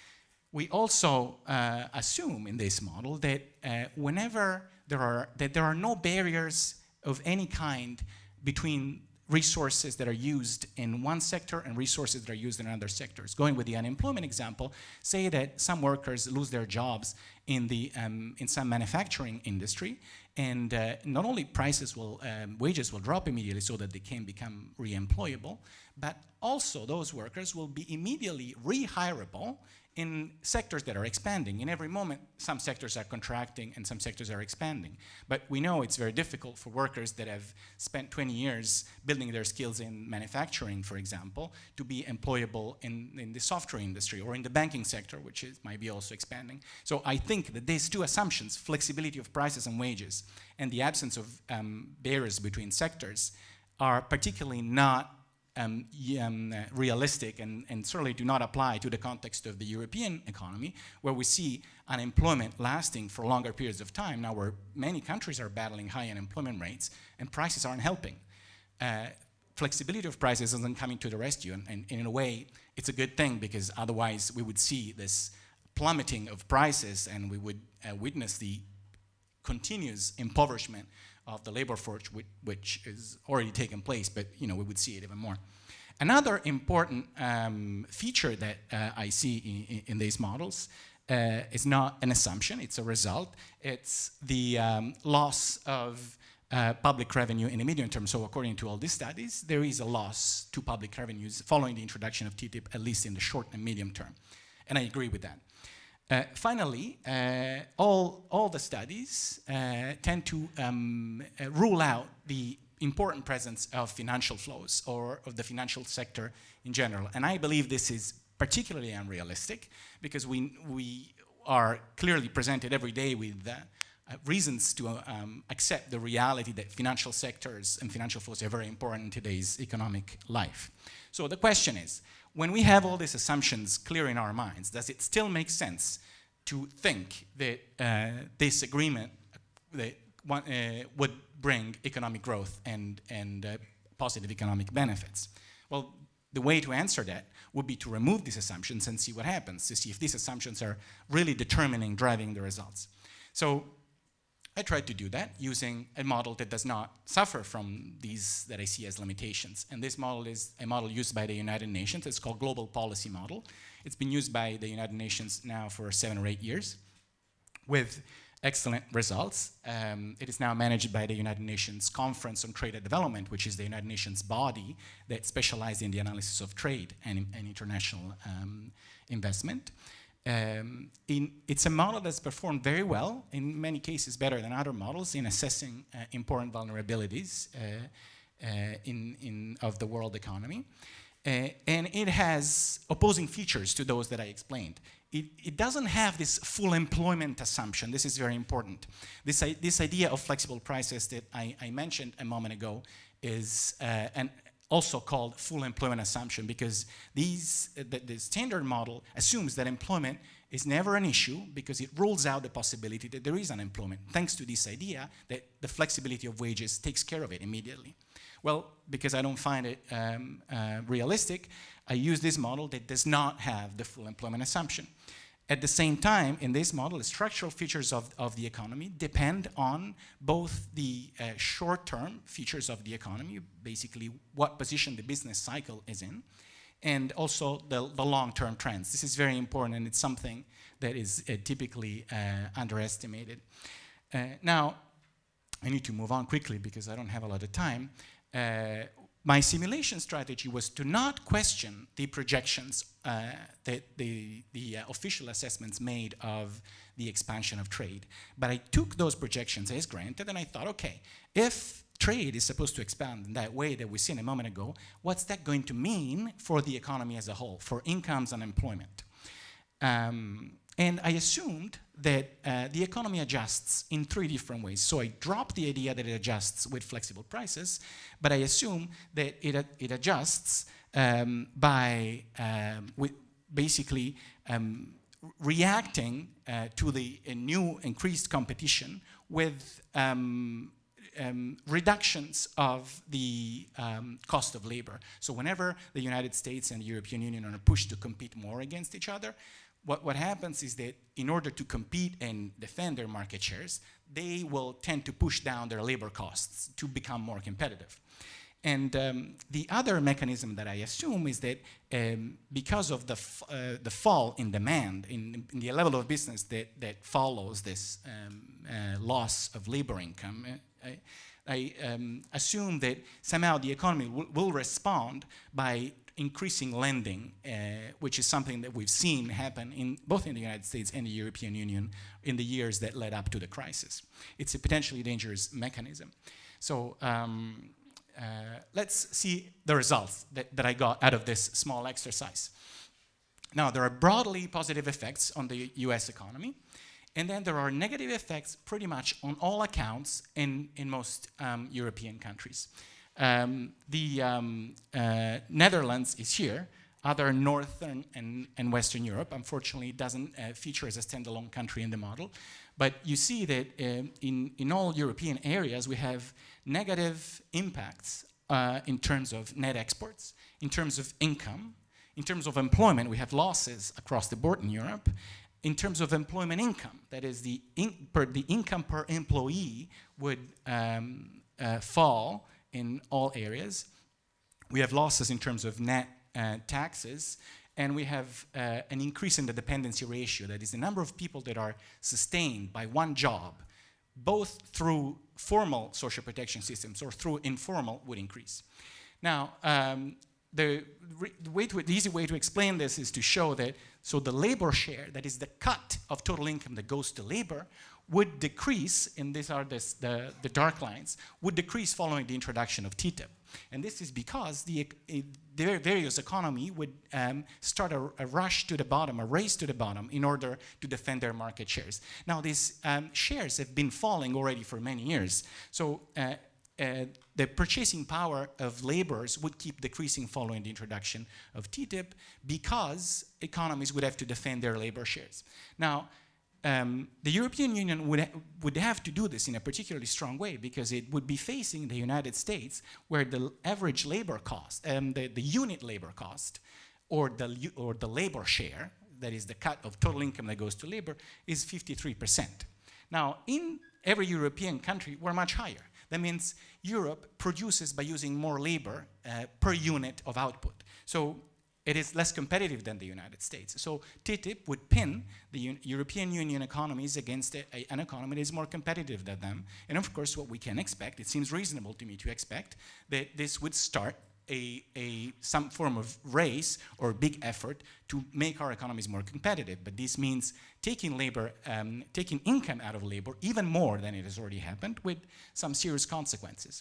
we also uh, assume in this model that uh, whenever there are, that there are no barriers of any kind between resources that are used in one sector and resources that are used in other sectors. Going with the unemployment example, say that some workers lose their jobs in, the, um, in some manufacturing industry, and uh, not only prices will, um, wages will drop immediately so that they can become re-employable, but also those workers will be immediately rehirable in sectors that are expanding. In every moment, some sectors are contracting and some sectors are expanding. But we know it's very difficult for workers that have spent twenty years building their skills in manufacturing, for example, to be employable in, in the software industry or in the banking sector, which is, might be also expanding. So I think that these two assumptions, flexibility of prices and wages, and the absence of um, barriers between sectors, are particularly not Um, um, uh, realistic and, and certainly do not apply to the context of the European economy, where we see unemployment lasting for longer periods of time now, where many countries are battling high unemployment rates and prices aren't helping. Uh, flexibility of prices isn't coming to the rescue, and, and, and in a way it's a good thing, because otherwise we would see this plummeting of prices and we would uh, witness the continuous impoverishment of the labor force, which, which is already taken place, but you know, we would see it even more. Another important um, feature that uh, I see in, in these models uh, is not an assumption, it's a result. It's the um, loss of uh, public revenue in the medium term. So according to all these studies, there is a loss to public revenues following the introduction of T T I P, at least in the short and medium term. And I agree with that. Uh, finally, uh, all, all the studies uh, tend to um, uh, rule out the important presence of financial flows or of the financial sector in general. And I believe this is particularly unrealistic because we, we are clearly presented every day with uh, uh, reasons to uh, um, accept the reality that financial sectors and financial flows are very important in today's economic life. So the question is, when we have all these assumptions clear in our minds, does it still make sense to think that uh, this agreement that one, uh, would bring economic growth and, and uh, positive economic benefits? Well, the way to answer that would be to remove these assumptions and see what happens, to see if these assumptions are really determining, driving the results. So I tried to do that using a model that does not suffer from these that I see as limitations. And this model is a model used by the United Nations. It's called Global Policy Model. It's been used by the United Nations now for seven or eight years with excellent results. Um, it is now managed by the United Nations Conference on Trade and Development, which is the United Nations body that specializes in the analysis of trade and, and international um, investment. Um, in, it's a model that's performed very well, in many cases better than other models, in assessing uh, important vulnerabilities uh, uh, in, in, of the world economy. Uh, and it has opposing features to those that I explained. It, it doesn't have this full employment assumption. This is very important. This, I, this idea of flexible prices that I, I mentioned a moment ago is uh, an also called full employment assumption, because these, uh, the, the standard model assumes that employment is never an issue because it rules out the possibility that there is unemployment, thanks to this idea that the flexibility of wages takes care of it immediately. Well, because I don't find it um, uh, realistic, I use this model that does not have the full employment assumption. At the same time, in this model, the structural features of, of the economy depend on both the uh, short-term features of the economy, basically what position the business cycle is in, and also the, the long-term trends. This is very important, and it's something that is uh, typically uh, underestimated. Uh, now, I need to move on quickly because I don't have a lot of time. Uh, My simulation strategy was to not question the projections uh, that the, the uh, official assessments made of the expansion of trade. But I took those projections as granted and I thought, okay, if trade is supposed to expand in that way that we seen a moment ago, what's that going to mean for the economy as a whole, for incomes and employment? Um, and I assumed that uh, the economy adjusts in three different ways. So I dropped the idea that it adjusts with flexible prices, but I assume that it, uh, it adjusts um, by um, with basically um, reacting uh, to the uh, new increased competition with um, um, reductions of the um, cost of labor. So whenever the United States and the European Union are pushed to compete more against each other, What, what happens is that in order to compete and defend their market shares, they will tend to push down their labor costs to become more competitive. And um, the other mechanism that I assume is that um, because of the, f uh, the fall in demand, in, in the level of business that, that follows this um, uh, loss of labor income, uh, I, I um, assume that somehow the economy will respond by increasing lending, uh, which is something that we've seen happen in both in the United States and the European Union in the years that led up to the crisis. It's a potentially dangerous mechanism. So um, uh, let's see the results that, that I got out of this small exercise. Now, there are broadly positive effects on the U S economy, and then there are negative effects pretty much on all accounts in, in most um, European countries. Um, the um, uh, Netherlands is here, other Northern and, and Western Europe. Unfortunately, it doesn't uh, feature as a standalone country in the model. But you see that um, in, in all European areas, we have negative impacts uh, in terms of net exports, in terms of income, in terms of employment. We have losses across the board in Europe. In terms of employment income, that is the, in, per, the income per employee would um, uh, fall in all areas. we have losses in terms of net uh, taxes, and we have uh, an increase in the dependency ratio. That is, the number of people that are sustained by one job, both through formal social protection systems or through informal, would increase. Now, um, the, the, way to, the easy way to explain this is to show that, so the labor share, that is the cut of total income that goes to labor, would decrease, and these are this, the, the dark lines, would decrease following the introduction of T T I P. And this is because the, uh, the various economy would um, start a, a rush to the bottom, a race to the bottom, in order to defend their market shares. Now, these um, shares have been falling already for many years. So uh, uh, the purchasing power of laborers would keep decreasing following the introduction of T T I P, because economies would have to defend their labor shares. Now, Um, the European Union would, ha would have to do this in a particularly strong way, because it would be facing the United States, where the average labor cost, um, the, the unit labor cost, or the, or the labor share, that is the cut of total income that goes to labor, is fifty-three percent. Now, in every European country, we're much higher. That means Europe produces by using more labor uh, per unit of output. So it is less competitive than the United States. So T T I P would pin the Un European Union economies against a, a, an economy that is more competitive than them. And of course, what we can expect, it seems reasonable to me to expect, that this would start a, a, some form of race or big effort to make our economies more competitive. But this means taking labor, um, taking income out of labor even more than it has already happened, with some serious consequences.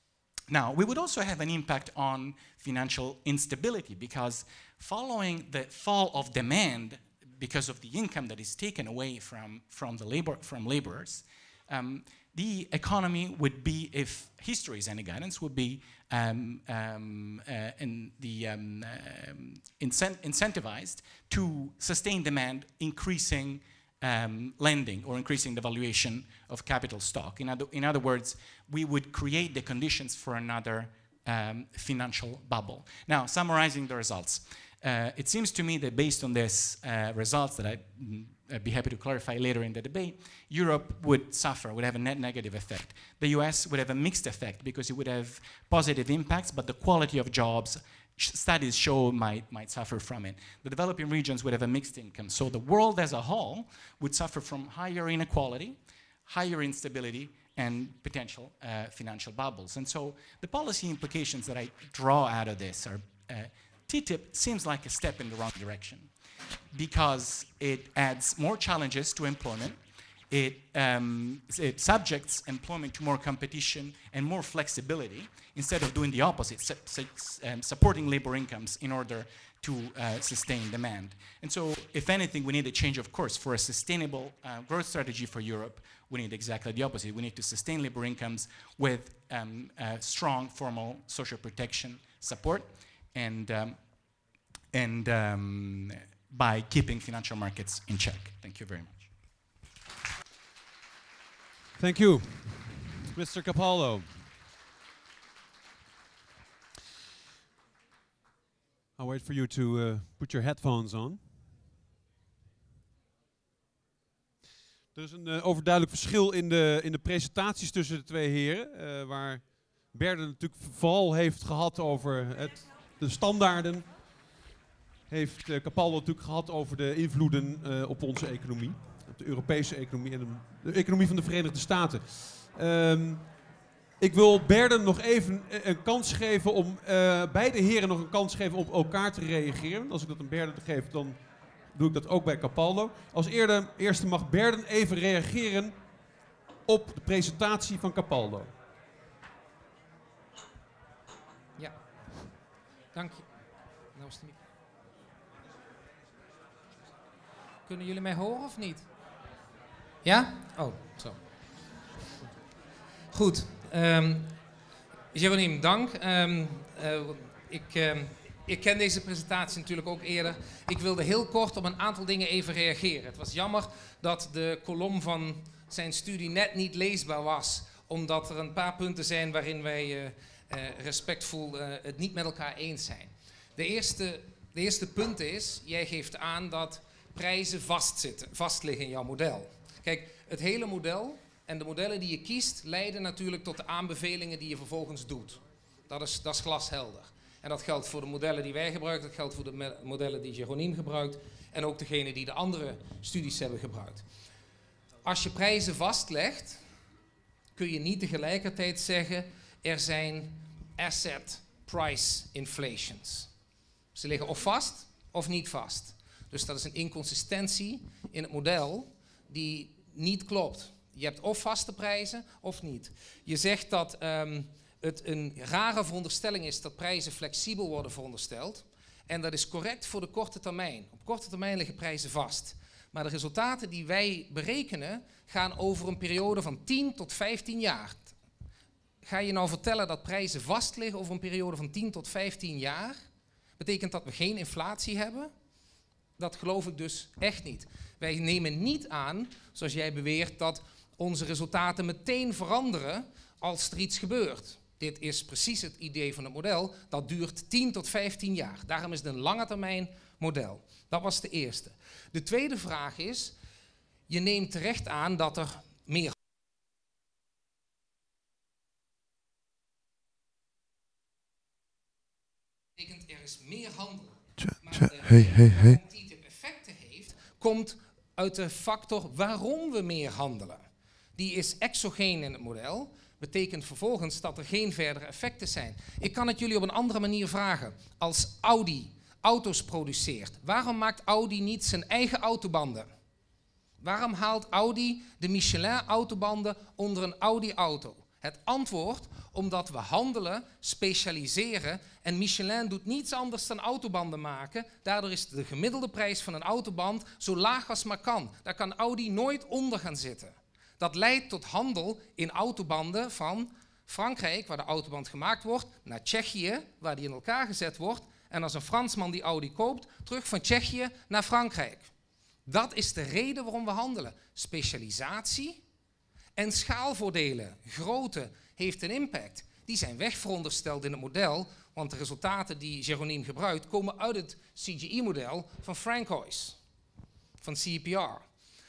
Now, we would also have an impact on financial instability, because following the fall of demand because of the income that is taken away from, from, the labor, from laborers, um, the economy would be, if history is any guidance, would be um, um, uh, in the, um, um, incent incentivized to sustain demand, increasing Um, lending or increasing the valuation of capital stock. In other, in other words, we would create the conditions for another um, financial bubble. Now, summarizing the results, uh, it seems to me that based on these uh, results that I, mm, I'd be happy to clarify later in the debate, Europe would suffer, would have a net negative effect. The U S would have a mixed effect, because it would have positive impacts, but the quality of jobs, studies show, might, might suffer from it. The developing regions would have a mixed income. So the world as a whole would suffer from higher inequality, higher instability, and potential uh, financial bubbles. And so the policy implications that I draw out of this are, uh, T T I P seems like a step in the wrong direction, because it adds more challenges to employment. It, um, it subjects employment to more competition and more flexibility, instead of doing the opposite, su su um, supporting labor incomes in order to uh, sustain demand. And so, if anything, we need a change of course. For a sustainable uh, growth strategy for Europe, we need exactly the opposite. We need to sustain labor incomes with um, uh, strong formal social protection support, and, um, and um, by keeping financial markets in check. Thank you very much. Thank you, Mister Capallo. I'll wait for you to uh, put your headphones on. Er is een uh, overduidelijk verschil in de, in de presentaties tussen de twee heren. Uh, waar Berde natuurlijk vooral heeft gehad over het, de standaarden. Heeft uh, Capallo natuurlijk gehad over de invloeden uh, op onze economie. De Europese economie en de, de economie van de Verenigde Staten. Um, ik wil Berde nog even een kans geven om, uh, beide heren nog een kans geven om elkaar te reageren. Als ik dat aan Berde geef, dan doe ik dat ook bij Capallo. Als eerder, eerste mag Berde even reageren op de presentatie van Capallo. Ja, dank je. Nou is de Kunnen jullie mij horen of niet? Ja? Oh, zo. Goed. Um, Jeroen, dank. Um, uh, ik, um, ik ken deze presentatie natuurlijk ook eerder. Ik wilde heel kort op een aantal dingen even reageren. Het was jammer dat de kolom van zijn studie net niet leesbaar was, omdat er een paar punten zijn waarin wij uh, uh, respectvol uh, het niet met elkaar eens zijn. De eerste, de eerste punt is, jij geeft aan dat prijzen vastzitten, vastliggen in jouw model. Kijk, het hele model en de modellen die je kiest leiden natuurlijk tot de aanbevelingen die je vervolgens doet. Dat is, dat is glashelder. En dat geldt voor de modellen die wij gebruiken, dat geldt voor de me- modellen die Jeroniem gebruikt en ook degene die de andere studies hebben gebruikt. Als je prijzen vastlegt, kun je niet tegelijkertijd zeggen er zijn asset price inflations. Ze liggen of vast of niet vast. Dus dat is een inconsistentie in het model die niet klopt. Je hebt of vaste prijzen of niet. Je zegt dat um, het een rare veronderstelling is dat prijzen flexibel worden verondersteld. En dat is correct voor de korte termijn. Op korte termijn liggen prijzen vast. Maar de resultaten die wij berekenen gaan over een periode van tien tot vijftien jaar. Ga je nou vertellen dat prijzen vast liggen over een periode van tien tot vijftien jaar? Betekent dat we geen inflatie hebben? Dat geloof ik dus echt niet. Wij nemen niet aan, zoals jij beweert, dat onze resultaten meteen veranderen als er iets gebeurt. Dit is precies het idee van het model. Dat duurt tien tot vijftien jaar. Daarom is het een lange termijn model. Dat was de eerste. De tweede vraag is, je neemt terecht aan dat er meer betekent er is meer handel. Maar de Hey, hey, hey. T T I P effecten heeft, komt uit de factor waarom we meer handelen. Die is exogeen in het model. Betekent vervolgens dat er geen verdere effecten zijn. Ik kan het jullie op een andere manier vragen. Als Audi auto's produceert, waarom maakt Audi niet zijn eigen autobanden? Waarom haalt Audi de Michelin-autobanden onder een Audi-auto? Het antwoord, omdat we handelen, specialiseren en Michelin doet niets anders dan autobanden maken. Daardoor is de gemiddelde prijs van een autoband zo laag als maar kan. Daar kan Audi nooit onder gaan zitten. Dat leidt tot handel in autobanden van Frankrijk, waar de autoband gemaakt wordt, naar Tsjechië, waar die in elkaar gezet wordt. En als een Fransman die Audi koopt, terug van Tsjechië naar Frankrijk. Dat is de reden waarom we handelen. Specialisatie en schaalvoordelen. Grootte heeft een impact. Die zijn wegverondersteld in het model, want de resultaten die Jeroniem gebruikt komen uit het C G I-model van Francois, van C P R.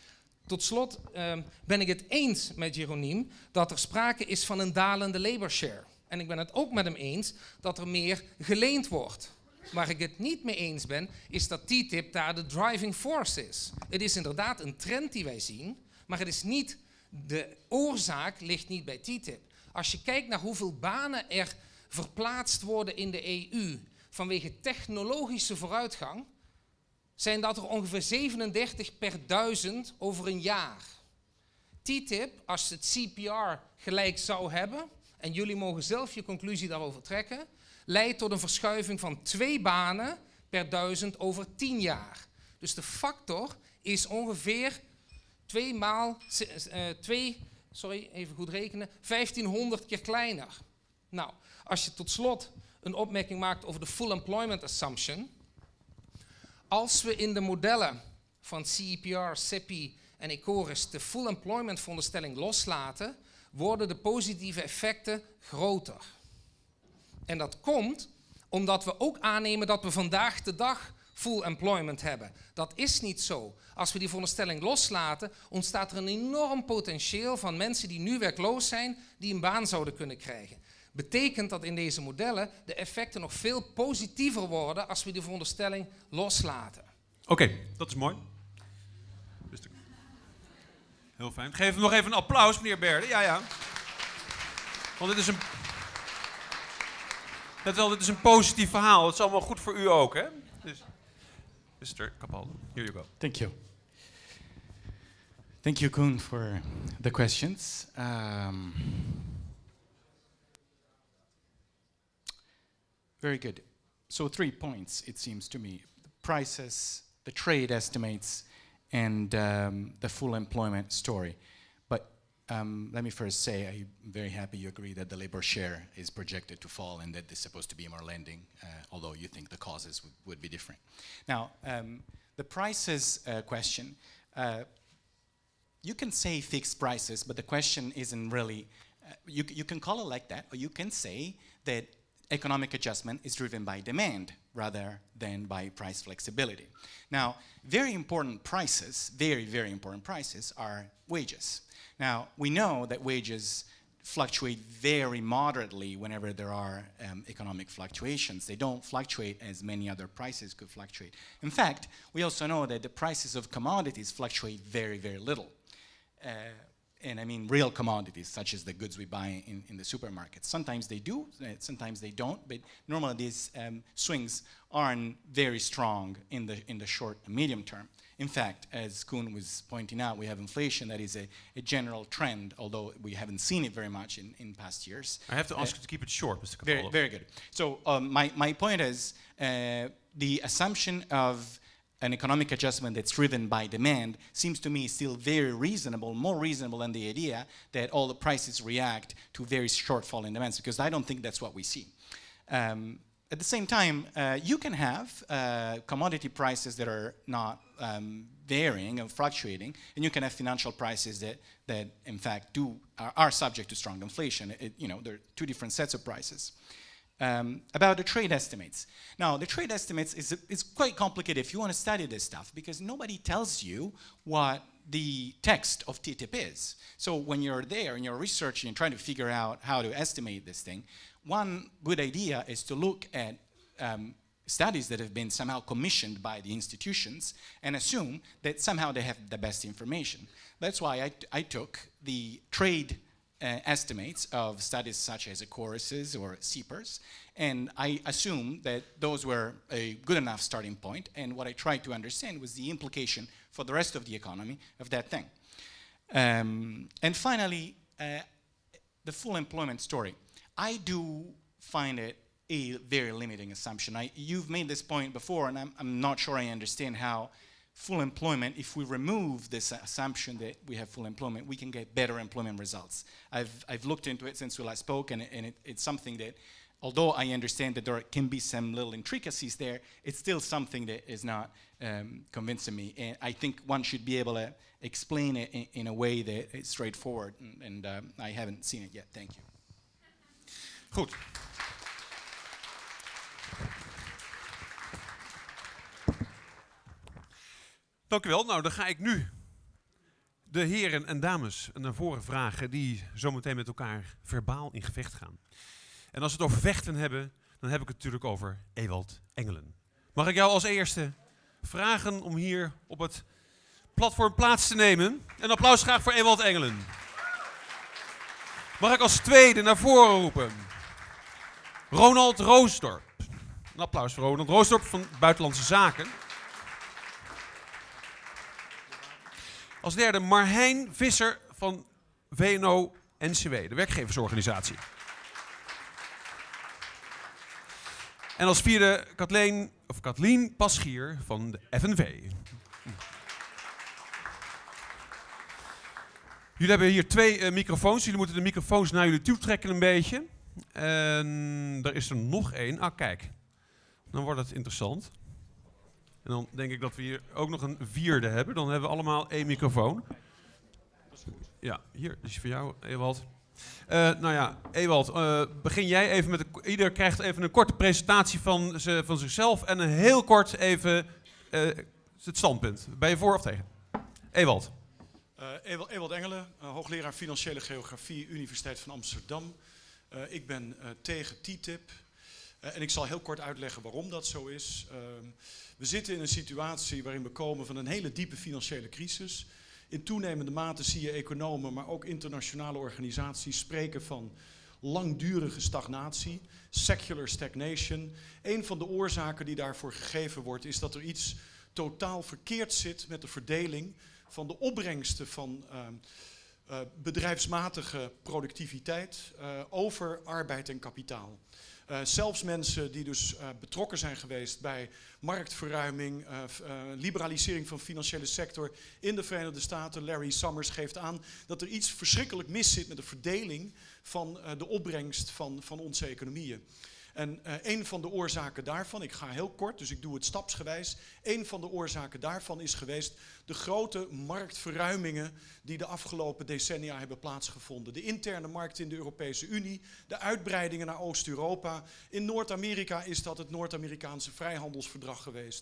Tot slot um, ben ik het eens met Jeroniem dat er sprake is van een dalende labor share. En ik ben het ook met hem eens dat er meer geleend wordt. Waar ik het niet mee eens ben, is dat T T I P daar de driving force is. Het is inderdaad een trend die wij zien, maar het is niet, de oorzaak ligt niet bij T T I P. Als je kijkt naar hoeveel banen er verplaatst worden in de E U vanwege technologische vooruitgang, zijn dat er ongeveer zevenendertig per duizend over een jaar. T T I P, als het C P R gelijk zou hebben, en jullie mogen zelf je conclusie daarover trekken, leidt tot een verschuiving van twee banen per duizend over tien jaar. Dus de factor is ongeveer twee maal, uh, twee, sorry, even goed rekenen, vijftienhonderd keer kleiner. Nou, als je tot slot een opmerking maakt over de full employment assumption, als we in de modellen van C E P R, C E P I en Ecoris de full employment veronderstelling loslaten, worden de positieve effecten groter. En dat komt omdat we ook aannemen dat we vandaag de dag full employment hebben. Dat is niet zo. Als we die veronderstelling loslaten, ontstaat er een enorm potentieel van mensen die nu werkloos zijn, die een baan zouden kunnen krijgen. Betekent dat in deze modellen de effecten nog veel positiever worden als we die veronderstelling loslaten. Oké, okay, dat is mooi. Heel fijn. Geef hem nog even een applaus, meneer Berde. Ja, ja. Want dit is een... Net wel, dit is een positief verhaal. Het is allemaal goed voor u ook, hè? Dus, mister Capaldo, here you go. Thank you. Thank you, Koen, for the questions. Um, very good. So three points, it seems to me. The prices, the trade estimates, and um, the full employment story. But um, let me first say I'm very happy you agree that the labor share is projected to fall and that there's supposed to be more lending, uh, although you think the causes would, would be different. Now, um, the prices uh, question, uh, you can say fixed prices, but the question isn't really, uh, you, you can call it like that, or you can say that economic adjustment is driven by demand rather than by price flexibility. Now, very important prices, very, very important prices are wages. Now, we know that wages fluctuate very moderately whenever there are um, economic fluctuations. They don't fluctuate as many other prices could fluctuate. In fact, we also know that the prices of commodities fluctuate very, very little. Uh, and I mean real commodities, such as the goods we buy in, in the supermarket. Sometimes they do, uh, sometimes they don't, but normally these um, swings aren't very strong in the, in the short and medium term. In fact, as Koen was pointing out, we have inflation that is a, a general trend, although we haven't seen it very much in, in past years. I have to ask uh, you to keep it short, Mister Very, Kapolov. very good. So um, my, my point is uh, the assumption of an economic adjustment that's driven by demand seems to me still very reasonable, more reasonable than the idea that all the prices react to very shortfall in demands, because I don't think that's what we see. Um, At the same time, uh, you can have uh, commodity prices that are not um, varying and fluctuating, and you can have financial prices that, that in fact, do are, are subject to strong inflation. It, you know, there are two different sets of prices. Um, about the trade estimates. Now, the trade estimates is, is quite complicated if you want to study this stuff, because nobody tells you what the text of T T I P is. So when you're there and you're researching and trying to figure out how to estimate this thing, one good idea is to look at um, studies that have been somehow commissioned by the institutions and assume that somehow they have the best information. That's why I, I took the trade uh, estimates of studies such as Ecoris's or CEPRS, and I assumed that those were a good enough starting point, and what I tried to understand was the implication for the rest of the economy of that thing. Um, and finally, uh, the full employment story. I do find it a very limiting assumption. I, you've made this point before, and I'm, I'm not sure I understand how full employment, if we remove this assumption that we have full employment, we can get better employment results. I've, I've looked into it since we last spoke, and, it, and it, it's something that, although I understand that there can be some little intricacies there, it's still something that is not um, convincing me. And I think one should be able to explain it in, in a way that is straightforward, and, and um, I haven't seen it yet. Thank you. Goed. Dank u wel. Nou, dan ga ik nu de heren en dames naar voren vragen die zometeen met elkaar verbaal in gevecht gaan. En als we het over vechten hebben, dan heb ik het natuurlijk over Ewald Engelen. Mag ik jou als eerste vragen om hier op het platform plaats te nemen? Een applaus graag voor Ewald Engelen. Mag ik als tweede naar voren roepen Ronald Roosdorp. Een applaus voor Ronald Roosdorp van Buitenlandse Zaken. Als derde Marijn Visser van V N O N C W, de werkgeversorganisatie. En als vierde Kathleen, of Kathleen Paschier van de F N V. Jullie hebben hier twee uh, microfoons. Jullie moeten de microfoons naar jullie toe trekken een beetje. En er is er nog één. Ah, kijk. Dan wordt het interessant. En dan denk ik dat we hier ook nog een vierde hebben. Dan hebben we allemaal één microfoon. Ja, hier is voor jou, Ewald. Uh, nou ja, Ewald, uh, begin jij even met... De, ieder krijgt even een korte presentatie van, ze, van zichzelf en een heel kort even uh, het standpunt. Ben je voor of tegen? Ewald. Uh, Ewald, Ewald Engelen, uh, hoogleraar Financiële Geografie, Universiteit van Amsterdam. Uh, ik ben uh, tegen T T I P. Uh, en ik zal heel kort uitleggen waarom dat zo is. Uh, we zitten in een situatie waarin we komen van een hele diepe financiële crisis. In toenemende mate zie je economen, maar ook internationale organisaties spreken van langdurige stagnatie, secular stagnation. Een van de oorzaken die daarvoor gegeven wordt is dat er iets totaal verkeerd zit met de verdeling van de opbrengsten van uh, uh, bedrijfsmatige productiviteit uh, over arbeid en kapitaal. Uh, zelfs mensen die dus uh, betrokken zijn geweest bij marktverruiming, uh, uh, liberalisering van de financiële sector in de Verenigde Staten, Larry Summers geeft aan dat er iets verschrikkelijk mis zit met de verdeling van uh, de opbrengst van, van onze economieën. En uh, een van de oorzaken daarvan, ik ga heel kort, dus ik doe het stapsgewijs. Een van de oorzaken daarvan is geweest de grote marktverruimingen die de afgelopen decennia hebben plaatsgevonden. De interne markt in de Europese Unie, de uitbreidingen naar Oost-Europa. In Noord-Amerika is dat het Noord-Amerikaanse vrijhandelsverdrag geweest.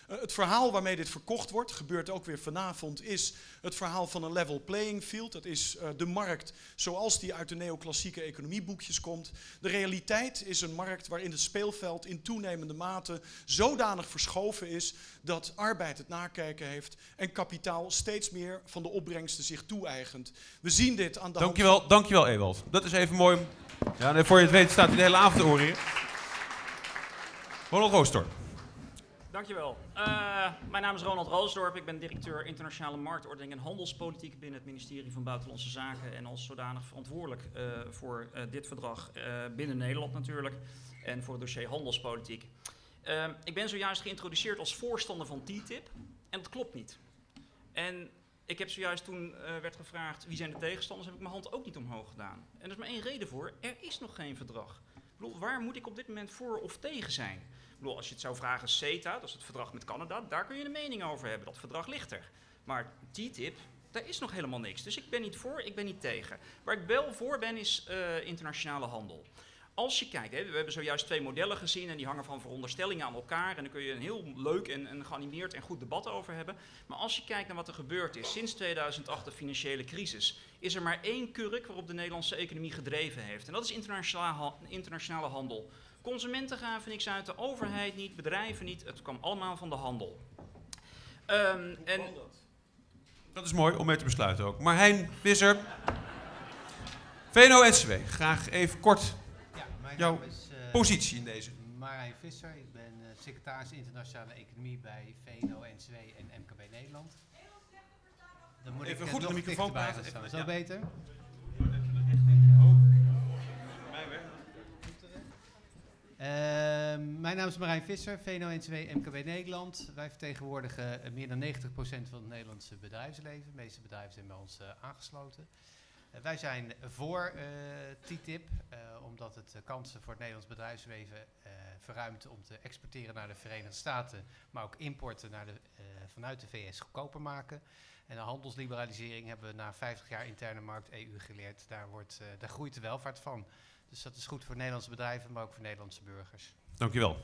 Uh, het verhaal waarmee dit verkocht wordt, gebeurt ook weer vanavond, is het verhaal van een level playing field. Dat is uh, de markt zoals die uit de neoclassieke economieboekjes komt. De realiteit is een markt waarin het speelveld in toenemende mate zodanig verschoven is dat arbeid het nakijken heeft en kapitaal steeds meer van de opbrengsten zich toe-eigent. We zien dit aan de dankjewel, hand... Dankjewel, Ewald. Dat is even mooi. Ja, nee, voor je het weet staat hij de hele avond te oren hier. Ronald Roosdorp. Dankjewel. Uh, mijn naam is Ronald Roosdorp. Ik ben directeur internationale marktordening en handelspolitiek binnen het ministerie van Buitenlandse Zaken. En als zodanig verantwoordelijk uh, voor uh, dit verdrag uh, binnen Nederland natuurlijk. En voor het dossier handelspolitiek. Uh, ik ben zojuist geïntroduceerd als voorstander van T T I P. En dat klopt niet. En ik heb zojuist toen uh, werd gevraagd wie zijn de tegenstanders, heb ik mijn hand ook niet omhoog gedaan. En er is maar één reden voor. Er is nog geen verdrag. Ik bedoel, waar moet ik op dit moment voor of tegen zijn? Ik bedoel, als je het zou vragen, CETA, dat is het verdrag met Canada, daar kun je een mening over hebben. Dat verdrag ligt er. Maar T T I P, daar is nog helemaal niks. Dus ik ben niet voor, ik ben niet tegen. Waar ik wel voor ben, is uh, internationale handel. Als je kijkt, hè, we hebben zojuist twee modellen gezien en die hangen van veronderstellingen aan elkaar. En daar kun je een heel leuk en, en geanimeerd en goed debat over hebben. Maar als je kijkt naar wat er gebeurd is sinds tweeduizend acht, de financiële crisis, is er maar één kurk waarop de Nederlandse economie gedreven heeft. En dat is internationale, internationale handel. Consumenten gaven niks uit, de overheid niet, bedrijven niet. Het kwam allemaal van de handel. Um, en dat is mooi om mee te besluiten ook. Marijn Visser, V N O N C W, graag even kort ja, mijn jouw naam is, uh, positie in deze. Marijn Visser, ik ben uh, secretaris internationale economie bij V N O N C W en M K B Nederland. Dan moet even ik goed op de microfoon praten. Zo even, Zo ja. beter. Uh, mijn naam is Marijn Visser, V N O N C W, M K B Nederland. Wij vertegenwoordigen uh, meer dan negentig procent van het Nederlandse bedrijfsleven. De meeste bedrijven zijn bij ons uh, aangesloten. Uh, wij zijn voor uh, T T I P, uh, omdat het uh, kansen voor het Nederlands bedrijfsleven uh, verruimt om te exporteren naar de Verenigde Staten, maar ook importen naar de, uh, vanuit de V S goedkoper maken. En de handelsliberalisering hebben we na vijftig jaar interne markt E U geleerd. Daar, wordt, uh, daar groeit de welvaart van. Dus dat is goed voor Nederlandse bedrijven, maar ook voor Nederlandse burgers. Dankjewel.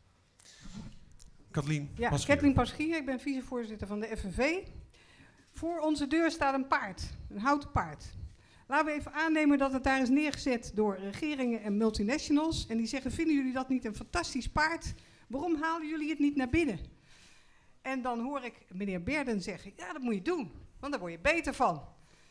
Kathleen Ja, Paschier. Kathleen Paschier, ik ben vicevoorzitter van de F N V. Voor onze deur staat een paard, een houten paard. Laten we even aannemen dat het daar is neergezet door regeringen en multinationals. En die zeggen, vinden jullie dat niet een fantastisch paard? Waarom halen jullie het niet naar binnen? En dan hoor ik meneer Berden zeggen, ja, dat moet je doen, want daar word je beter van.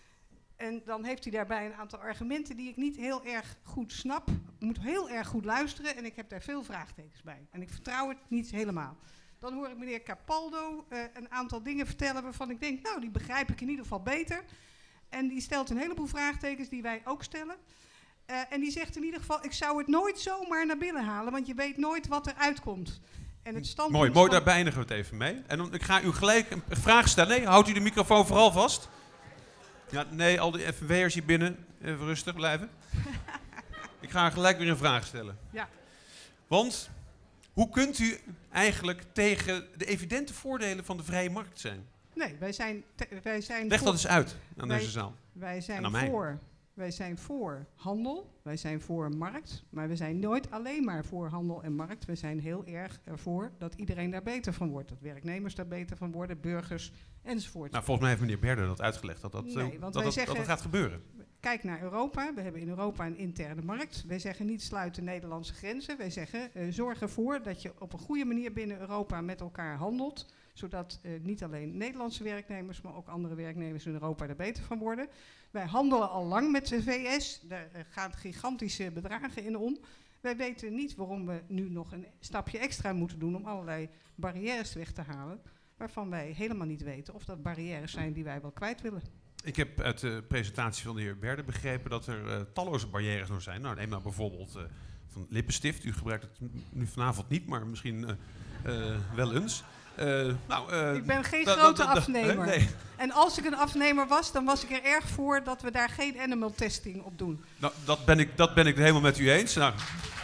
En dan heeft hij daarbij een aantal argumenten die ik niet heel erg goed snap. Ik moet heel erg goed luisteren en ik heb daar veel vraagtekens bij. En ik vertrouw het niet helemaal. Dan hoor ik meneer Capaldo uh, een aantal dingen vertellen waarvan ik denk, nou, die begrijp ik in ieder geval beter. En die stelt een heleboel vraagtekens die wij ook stellen. Uh, en die zegt in ieder geval, ik zou het nooit zomaar naar binnen halen, want je weet nooit wat er uitkomt. En het standpunt Mooi, mooi, van... daar beëindigen we het even mee. En dan, ik ga u gelijk een vraag stellen. Nee, houdt u de microfoon vooral vast. Ja, nee, al die F N W'ers hier binnen, even rustig blijven. Ik ga gelijk weer een vraag stellen. Ja. Want, hoe kunt u eigenlijk tegen de evidente voordelen van de vrije markt zijn? Nee, wij zijn... Te, wij zijn Leg voor, dat eens uit aan wij, deze zaal. Wij En zijn, aan mij. voor, wij zijn voor handel, wij zijn voor markt, maar we zijn nooit alleen maar voor handel en markt. We zijn heel erg ervoor dat iedereen daar beter van wordt. Dat werknemers daar beter van worden, burgers enzovoort. Nou, volgens mij heeft meneer Berder dat uitgelegd, dat dat, Nee, uh, want dat, wij dat, zeggen- dat het gaat gebeuren. Kijk naar Europa. We hebben in Europa een interne markt. Wij zeggen niet sluit de Nederlandse grenzen. Wij zeggen uh, zorg ervoor dat je op een goede manier binnen Europa met elkaar handelt. Zodat uh, niet alleen Nederlandse werknemers, maar ook andere werknemers in Europa er beter van worden. Wij handelen al lang met de V S. Daar uh, gaan gigantische bedragen in om. Wij weten niet waarom we nu nog een stapje extra moeten doen om allerlei barrières weg te halen. Waarvan wij helemaal niet weten of dat barrières zijn die wij wel kwijt willen. Ik heb uit de presentatie van de heer Berder begrepen dat er uh, talloze barrières nog zijn. Nou, neem nou bijvoorbeeld uh, van lippenstift. U gebruikt het m- nu vanavond niet, maar misschien uh, uh, wel eens. Uh, nou, uh, Ik ben geen da- da- grote da- da- afnemer. Nee. En als ik een afnemer was, dan was ik er erg voor dat we daar geen animal testing op doen. Nou, dat ben ik, dat ben ik helemaal met u eens. Nou.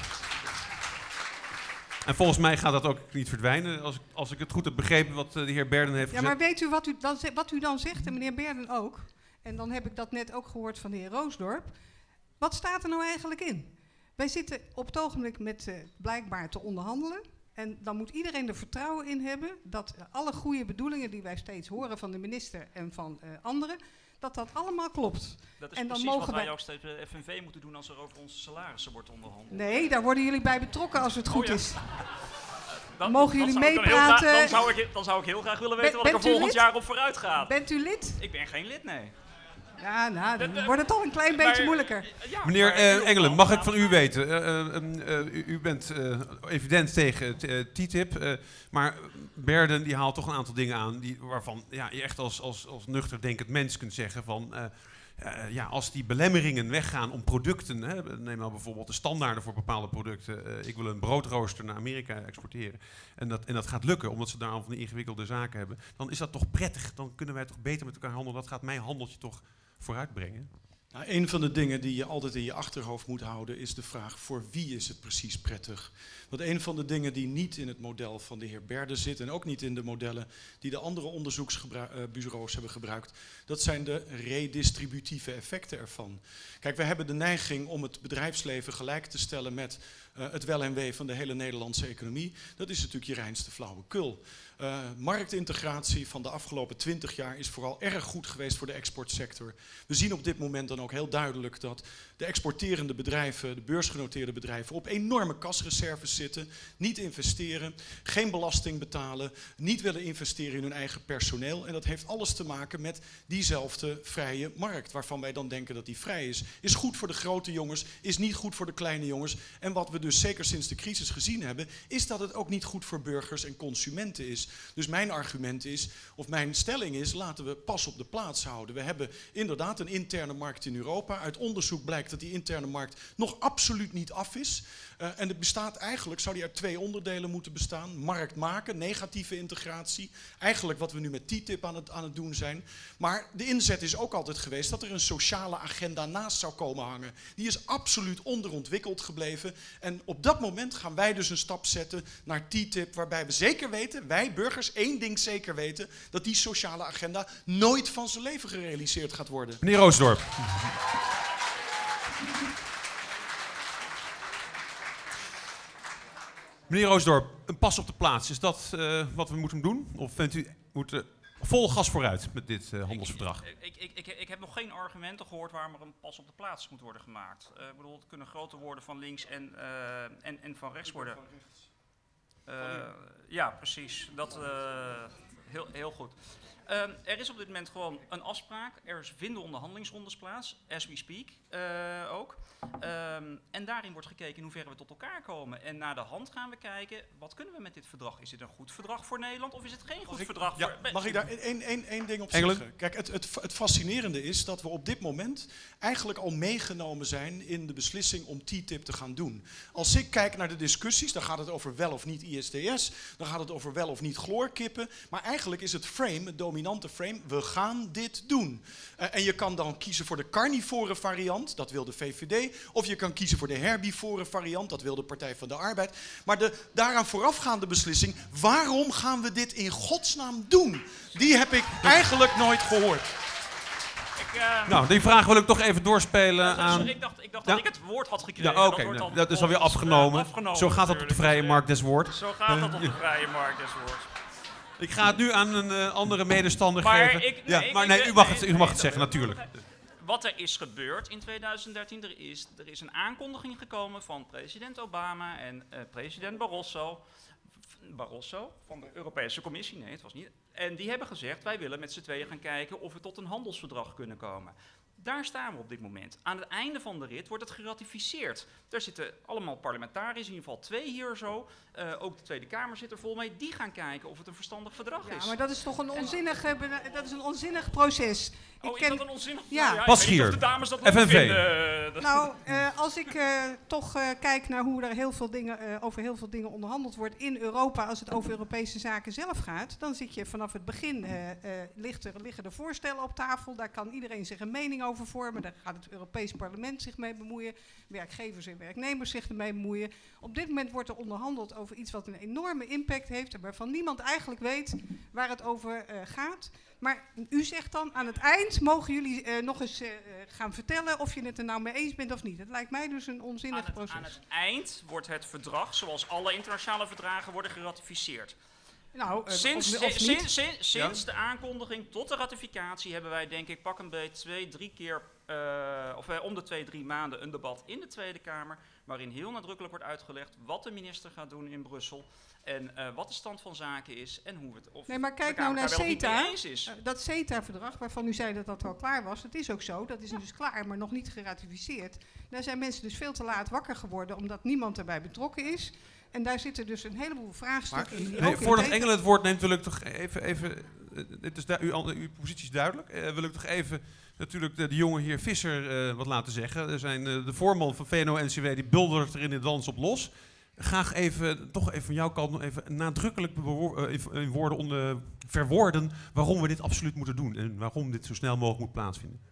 En volgens mij gaat dat ook niet verdwijnen, als ik, als ik het goed heb begrepen wat uh, de heer Berden heeft Ja, gezegd. maar weet u wat u, dan, ze- wat u dan zegt, en meneer Berden ook, en dan heb ik dat net ook gehoord van de heer Roosdorp. Wat staat er nou eigenlijk in? Wij zitten op het ogenblik met uh, blijkbaar te onderhandelen. En dan moet iedereen er vertrouwen in hebben dat uh, alle goede bedoelingen die wij steeds horen van de minister en van uh, anderen, dat dat allemaal klopt. Dat is en dan precies mogen wat wij wij ook steeds bij de F N V moeten doen als er over onze salarissen wordt onderhandeld. Nee, daar worden jullie bij betrokken als het goed Oh ja. is. Dan, Mogen dan jullie zou ik dan heel graag- meepraten? Dan zou, ik, dan zou ik heel graag willen weten Ben- wat er bent u volgend lid? jaar op vooruit gaat. Bent u lid? Ik ben geen lid, nee. Ja, nou, dan Dat, eh, wordt het al een klein maar- beetje moeilijker. Ja, Meneer maar eh, u Engelen, wel. mag ik van u weten? eh, eh, eh, u, u bent eh, evident tegen t- eh, T T I P, eh, maar Berden die haalt toch een aantal dingen aan die, waarvan ja, je echt als, als, als nuchter denkend mens kunt zeggen van... eh, Uh, ja, als die belemmeringen weggaan om producten, hè, neem nou bijvoorbeeld de standaarden voor bepaalde producten. Uh, ik wil een broodrooster naar Amerika exporteren en dat, en dat gaat lukken omdat ze daar al van die ingewikkelde zaken hebben. Dan is dat toch prettig, dan kunnen wij toch beter met elkaar handelen. Dat gaat mijn handeltje toch vooruitbrengen. Nou, een van de dingen die je altijd in je achterhoofd moet houden is de vraag: voor wie is het precies prettig? Want een van de dingen die niet in het model van de heer Berden zit en ook niet in de modellen die de andere onderzoeksbureaus hebben gebruikt, dat zijn de redistributieve effecten ervan. Kijk, we hebben de neiging om het bedrijfsleven gelijk te stellen met uh, het wel en wee van de hele Nederlandse economie. Dat is natuurlijk je reinste flauwekul. Uh, marktintegratie van de afgelopen twintig jaar is vooral erg goed geweest voor de exportsector. We zien op dit moment dan ook heel duidelijk dat de exporterende bedrijven, de beursgenoteerde bedrijven, op enorme kasreserves zitten, niet investeren, geen belasting betalen, niet willen investeren in hun eigen personeel. En dat heeft alles te maken met diezelfde vrije markt, waarvan wij dan denken dat die vrij is. Is goed voor de grote jongens, is niet goed voor de kleine jongens. En wat we dus zeker sinds de crisis gezien hebben, is dat het ook niet goed voor burgers en consumenten is. Dus mijn argument is, of mijn stelling is, laten we pas op de plaats houden. We hebben inderdaad een interne markt in Europa. Uit onderzoek blijkt dat die interne markt nog absoluut niet af is. Uh, en het bestaat eigenlijk, zou die uit twee onderdelen moeten bestaan. Markt maken, negatieve integratie. Eigenlijk wat we nu met T T I P aan het, aan het doen zijn. Maar de inzet is ook altijd geweest dat er een sociale agenda naast zou komen hangen. Die is absoluut onderontwikkeld gebleven. En op dat moment gaan wij dus een stap zetten naar T T I P, waarbij we zeker weten, wij burgers één ding zeker weten, dat die sociale agenda nooit van zijn leven gerealiseerd gaat worden. Meneer Roosdorp. Meneer Roosdorp, een pas op de plaats, is dat uh, wat we moeten doen? Of vindt u moeten vol gas vooruit met dit uh, handelsverdrag? Ik, ik, ik, ik, ik heb nog geen argumenten gehoord waarom er een pas op de plaats moet worden gemaakt. Uh, ik bedoel, het kunnen grote woorden van links en, uh, en, en van rechts worden. Uh, ja, precies. Dat uh, heel, heel goed. Uh, er is op dit moment gewoon een afspraak. Er vinden onderhandelingsrondes plaats, as we speak uh, ook. Um, en daarin wordt gekeken in hoeverre we tot elkaar komen. En naar de hand gaan we kijken, wat kunnen we met dit verdrag? Is dit een goed verdrag voor Nederland of is het geen goed Mag ik, verdrag ja, voor... Mag ik daar één, één, één ding op Engelen? zeggen? Kijk, het, het, het fascinerende is dat we op dit moment eigenlijk al meegenomen zijn in de beslissing om T T I P te gaan doen. Als ik kijk naar de discussies, dan gaat het over wel of niet I S D S, dan gaat het over wel of niet chloorkippen. Maar eigenlijk is het frame, het dominante frame, we gaan dit doen. Uh, en je kan dan kiezen voor de carnivore variant, dat wil de V V D, of je kan kiezen voor de herbivore variant, dat wil de Partij van de Arbeid. Maar de daaraan voorafgaande beslissing, waarom gaan we dit in godsnaam doen? Die heb ik eigenlijk nooit gehoord. Ik, uh, Nou, die vraag wil ik toch even doorspelen uh, aan... Ik dacht, ik dacht Ja? dat ik het woord had gekregen. Ja, oké, dat, wordt nou, dan dat is alweer volgens, afgenomen. uh, afgenomen. Zo gaat dat op de vrije markt des woord. Zo gaat dat op de vrije markt des woord. Ik ga het nu aan een uh, andere medestander Maar geven. ik- ja, nee, maar ik- nee, ik- u mag nee, het, u nee, mag het nee, zeggen, dat- natuurlijk. Wat er is gebeurd in tweeduizend dertien, er is, er is een aankondiging gekomen van president Obama en uh, president Barroso. Barroso van de Europese Commissie, nee, het was niet. En die hebben gezegd, wij willen met z'n tweeën gaan kijken of we tot een handelsverdrag kunnen komen. Daar staan we op dit moment. Aan het einde van de rit wordt het geratificeerd. Daar zitten allemaal parlementariërs, in ieder geval twee hier zo. Uh, ook de Tweede Kamer zit er vol mee. Die gaan kijken of het een verstandig verdrag Ja, is. maar dat is toch een onzinnig, uh, bena- dat is een onzinnig proces. Oh, Ik is ken- dat een onzinnig? Ja. Nou ja, Pas ik weet niet hier. of de dames dat F leuk N V. vinden. Uh, dat- Nou, uh, als ik uh, toch uh, kijk naar hoe er heel veel dingen, uh, over heel veel dingen onderhandeld wordt in Europa, als het over Europese zaken zelf gaat, dan zit je vanaf het begin, uh, uh, ligt er, liggen er voorstellen op tafel, daar kan iedereen zich een mening over vormen, daar gaat het Europees Parlement zich mee bemoeien, werkgevers en werknemers zich ermee bemoeien. Op dit moment wordt er onderhandeld over iets wat een enorme impact heeft en waarvan niemand eigenlijk weet waar het over uh, gaat. Maar u zegt dan aan het eind, mogen jullie uh, nog eens uh, gaan vertellen of je het er nou mee eens bent of niet. Dat lijkt mij dus een onzinnig aan het, proces. Aan het eind wordt het verdrag, zoals alle internationale verdragen, worden geratificeerd. Nou, uh, sinds of, of sinds, niet. sinds, sinds Ja? de aankondiging tot de ratificatie hebben wij denk ik pak een beetje twee, drie keer, uh, of uh, om de twee, drie maanden een debat in de Tweede Kamer, waarin heel nadrukkelijk wordt uitgelegd wat de minister gaat doen in Brussel. En uh, wat de stand van zaken is en hoe het of Nee, maar kijk de nou Kamer naar daar wel of niet mee CETA. eens is. Uh, dat CETA-verdrag, waarvan u zei dat dat al klaar was, dat is ook zo. Dat is dus klaar, maar nog niet geratificeerd. Daar zijn mensen dus veel te laat wakker geworden, omdat niemand erbij betrokken is. En daar zitten dus een heleboel vraagstukken in. Die Nee, ook in voordat teken- Engelen het woord neemt, wil ik toch even, even uh, het is du- uw, uw positie is duidelijk, uh, wil ik toch even natuurlijk de, de jongen hier Visser uh, wat laten zeggen. Er zijn uh, de voorman van V N O N C W, die buldert er in de dans op los. Graag even, toch even van jouw kant nog even nadrukkelijk bewoor, uh, in woorden onder, verwoorden waarom we dit absoluut moeten doen en waarom dit zo snel mogelijk moet plaatsvinden.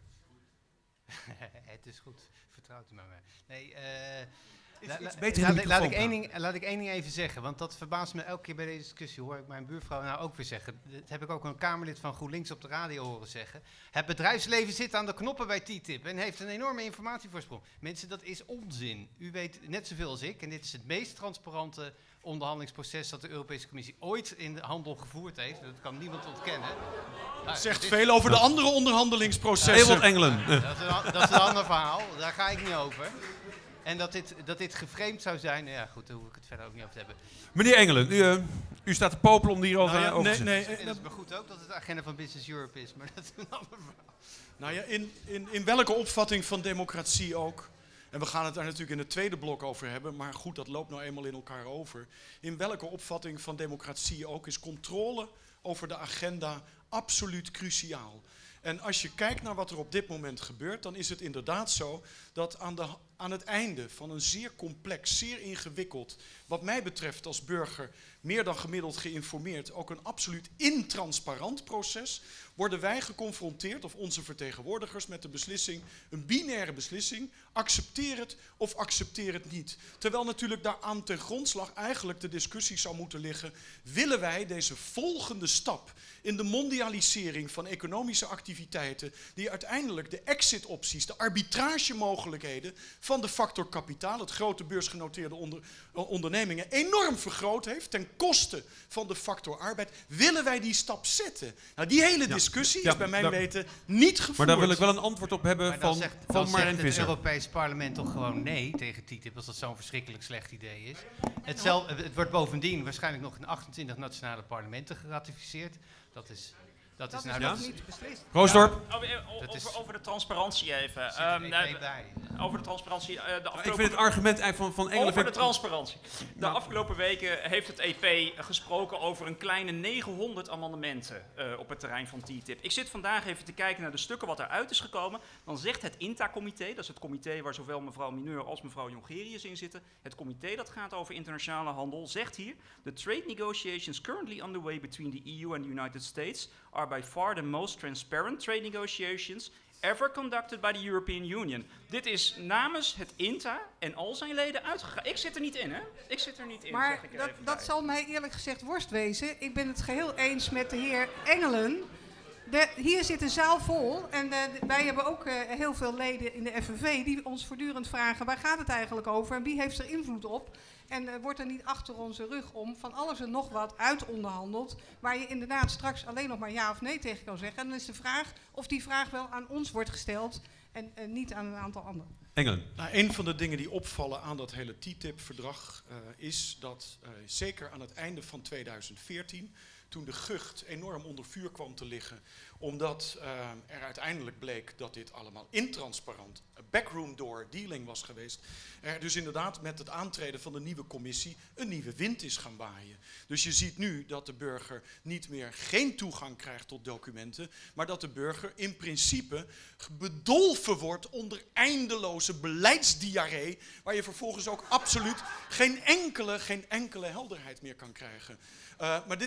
Het is goed, vertrouwt u maar mij. Nee, uh, Iets- la- iets la- beter in de laat, ik- laat, ik microfoon één ding, laat ik één ding even zeggen, want dat verbaast me elke keer bij deze discussie, hoor ik mijn buurvrouw nou ook weer zeggen. Dat heb ik ook een Kamerlid van GroenLinks op de radio horen zeggen. Het bedrijfsleven zit aan de knoppen bij T T I P en heeft een enorme informatievoorsprong. Mensen, dat is onzin. U weet net zoveel als ik en dit is het meest transparante onderhandelingsproces dat de Europese Commissie ooit in de handel gevoerd heeft. Dat kan niemand ontkennen. Nou, Zegt dit- veel over de Ja. andere onderhandelingsprocessen. Ewald Engelen. Uh. Dat is, een, an- dat is een ander verhaal, daar ga ik niet over. En dat dit, dat dit geframed zou zijn, nou ja goed, daar hoef ik het verder ook niet over te hebben. Meneer Engelen, u, uh, u staat te popelen om hierover Nou ja, over nee, te nee, En eh, het is me goed ook dat het de agenda van Business Europe is, maar dat is een ander verhaal. Nou ja, in, in, in welke opvatting van democratie ook, en we gaan het daar natuurlijk in het tweede blok over hebben, maar goed, dat loopt nou eenmaal in elkaar over. In welke opvatting van democratie ook is controle over de agenda absoluut cruciaal. En als je kijkt naar wat er op dit moment gebeurt, dan is het inderdaad zo dat aan, de, aan het einde van een zeer complex, zeer ingewikkeld, wat mij betreft als burger meer dan gemiddeld geïnformeerd, ook een absoluut intransparant proces, worden wij geconfronteerd, of onze vertegenwoordigers, met de beslissing, een binaire beslissing, accepteer het of accepteer het niet. Terwijl natuurlijk daaraan ten grondslag eigenlijk de discussie zou moeten liggen, willen wij deze volgende stap in de mondialisering van economische activiteiten, die uiteindelijk de exit-opties, de arbitragemogelijkheden van de factor kapitaal, het grote beursgenoteerde onder, uh, ondernemingen, enorm vergroot heeft ten koste van de factor arbeid, willen wij die stap zetten? Nou, die hele Ja. discussie Ja, is bij mijn daar- weten niet gevoerd. Maar daar wil ik wel een antwoord op hebben Maar dan van, zegt, van dan Marijn zegt het Visser. Europees Parlement toch gewoon nee tegen T T I P, als dat zo'n verschrikkelijk slecht idee is. Het, zel- het wordt bovendien waarschijnlijk nog in achtentwintig nationale parlementen geratificeerd. Dat is, dat Dat is is nou... nog dat is- niet beslist. Roosdorp? Over, o- Dat is- over, over de transparantie even. zit er Um, E P nou, bij. over de transparantie. uh, de Ik afgelopen vind het argument eigenlijk van, van Engelen... Over de vind ik- transparantie. De Nou. afgelopen weken heeft het E P gesproken over een kleine negenhonderd amendementen uh, op het terrein van T T I P. Ik zit vandaag even te kijken naar de stukken wat eruit is gekomen. Dan zegt het INTA-comité, dat is het comité waar zowel mevrouw Mineur als mevrouw Jongerius in zitten. Het comité dat gaat over internationale handel zegt hier: The trade negotiations currently underway between the E U and the United States are by far the most transparent trade negotiations ever conducted by the European Union. Dit is namens het INTA en al zijn leden uitgegaan. Ik zit er niet in, hè? Ik zit er niet in, Maar zeg ik er dat, even dat bij. zal mij eerlijk gezegd worst wezen. Ik ben het geheel eens met de heer Engelen. De, hier zit een zaal vol en eh, de- wij hebben ook eh, heel veel leden in de F N V die ons voortdurend vragen waar gaat het eigenlijk over en wie heeft er invloed op. En eh, wordt er niet achter onze rug om van alles en nog wat uitonderhandeld waar je inderdaad straks alleen nog maar ja of nee tegen kan zeggen. En dan is de vraag of die vraag wel aan ons wordt gesteld en eh, niet aan een aantal anderen. Engelen. Nou, een van de dingen die opvallen aan dat hele T T I P-verdrag uh, is dat uh, zeker aan het einde van tweeduizend veertien, toen de gucht enorm onder vuur kwam te liggen, omdat uh, er uiteindelijk bleek dat dit allemaal intransparant, backroom door dealing was geweest, er dus inderdaad met het aantreden van de nieuwe commissie een nieuwe wind is gaan waaien. Dus je ziet nu dat de burger niet meer geen toegang krijgt tot documenten, maar dat de burger in principe bedolven wordt onder eindeloze beleidsdiarree, waar je vervolgens ook absoluut geen enkele, geen enkele helderheid meer kan krijgen. Uh, maar dit is dus inderdaad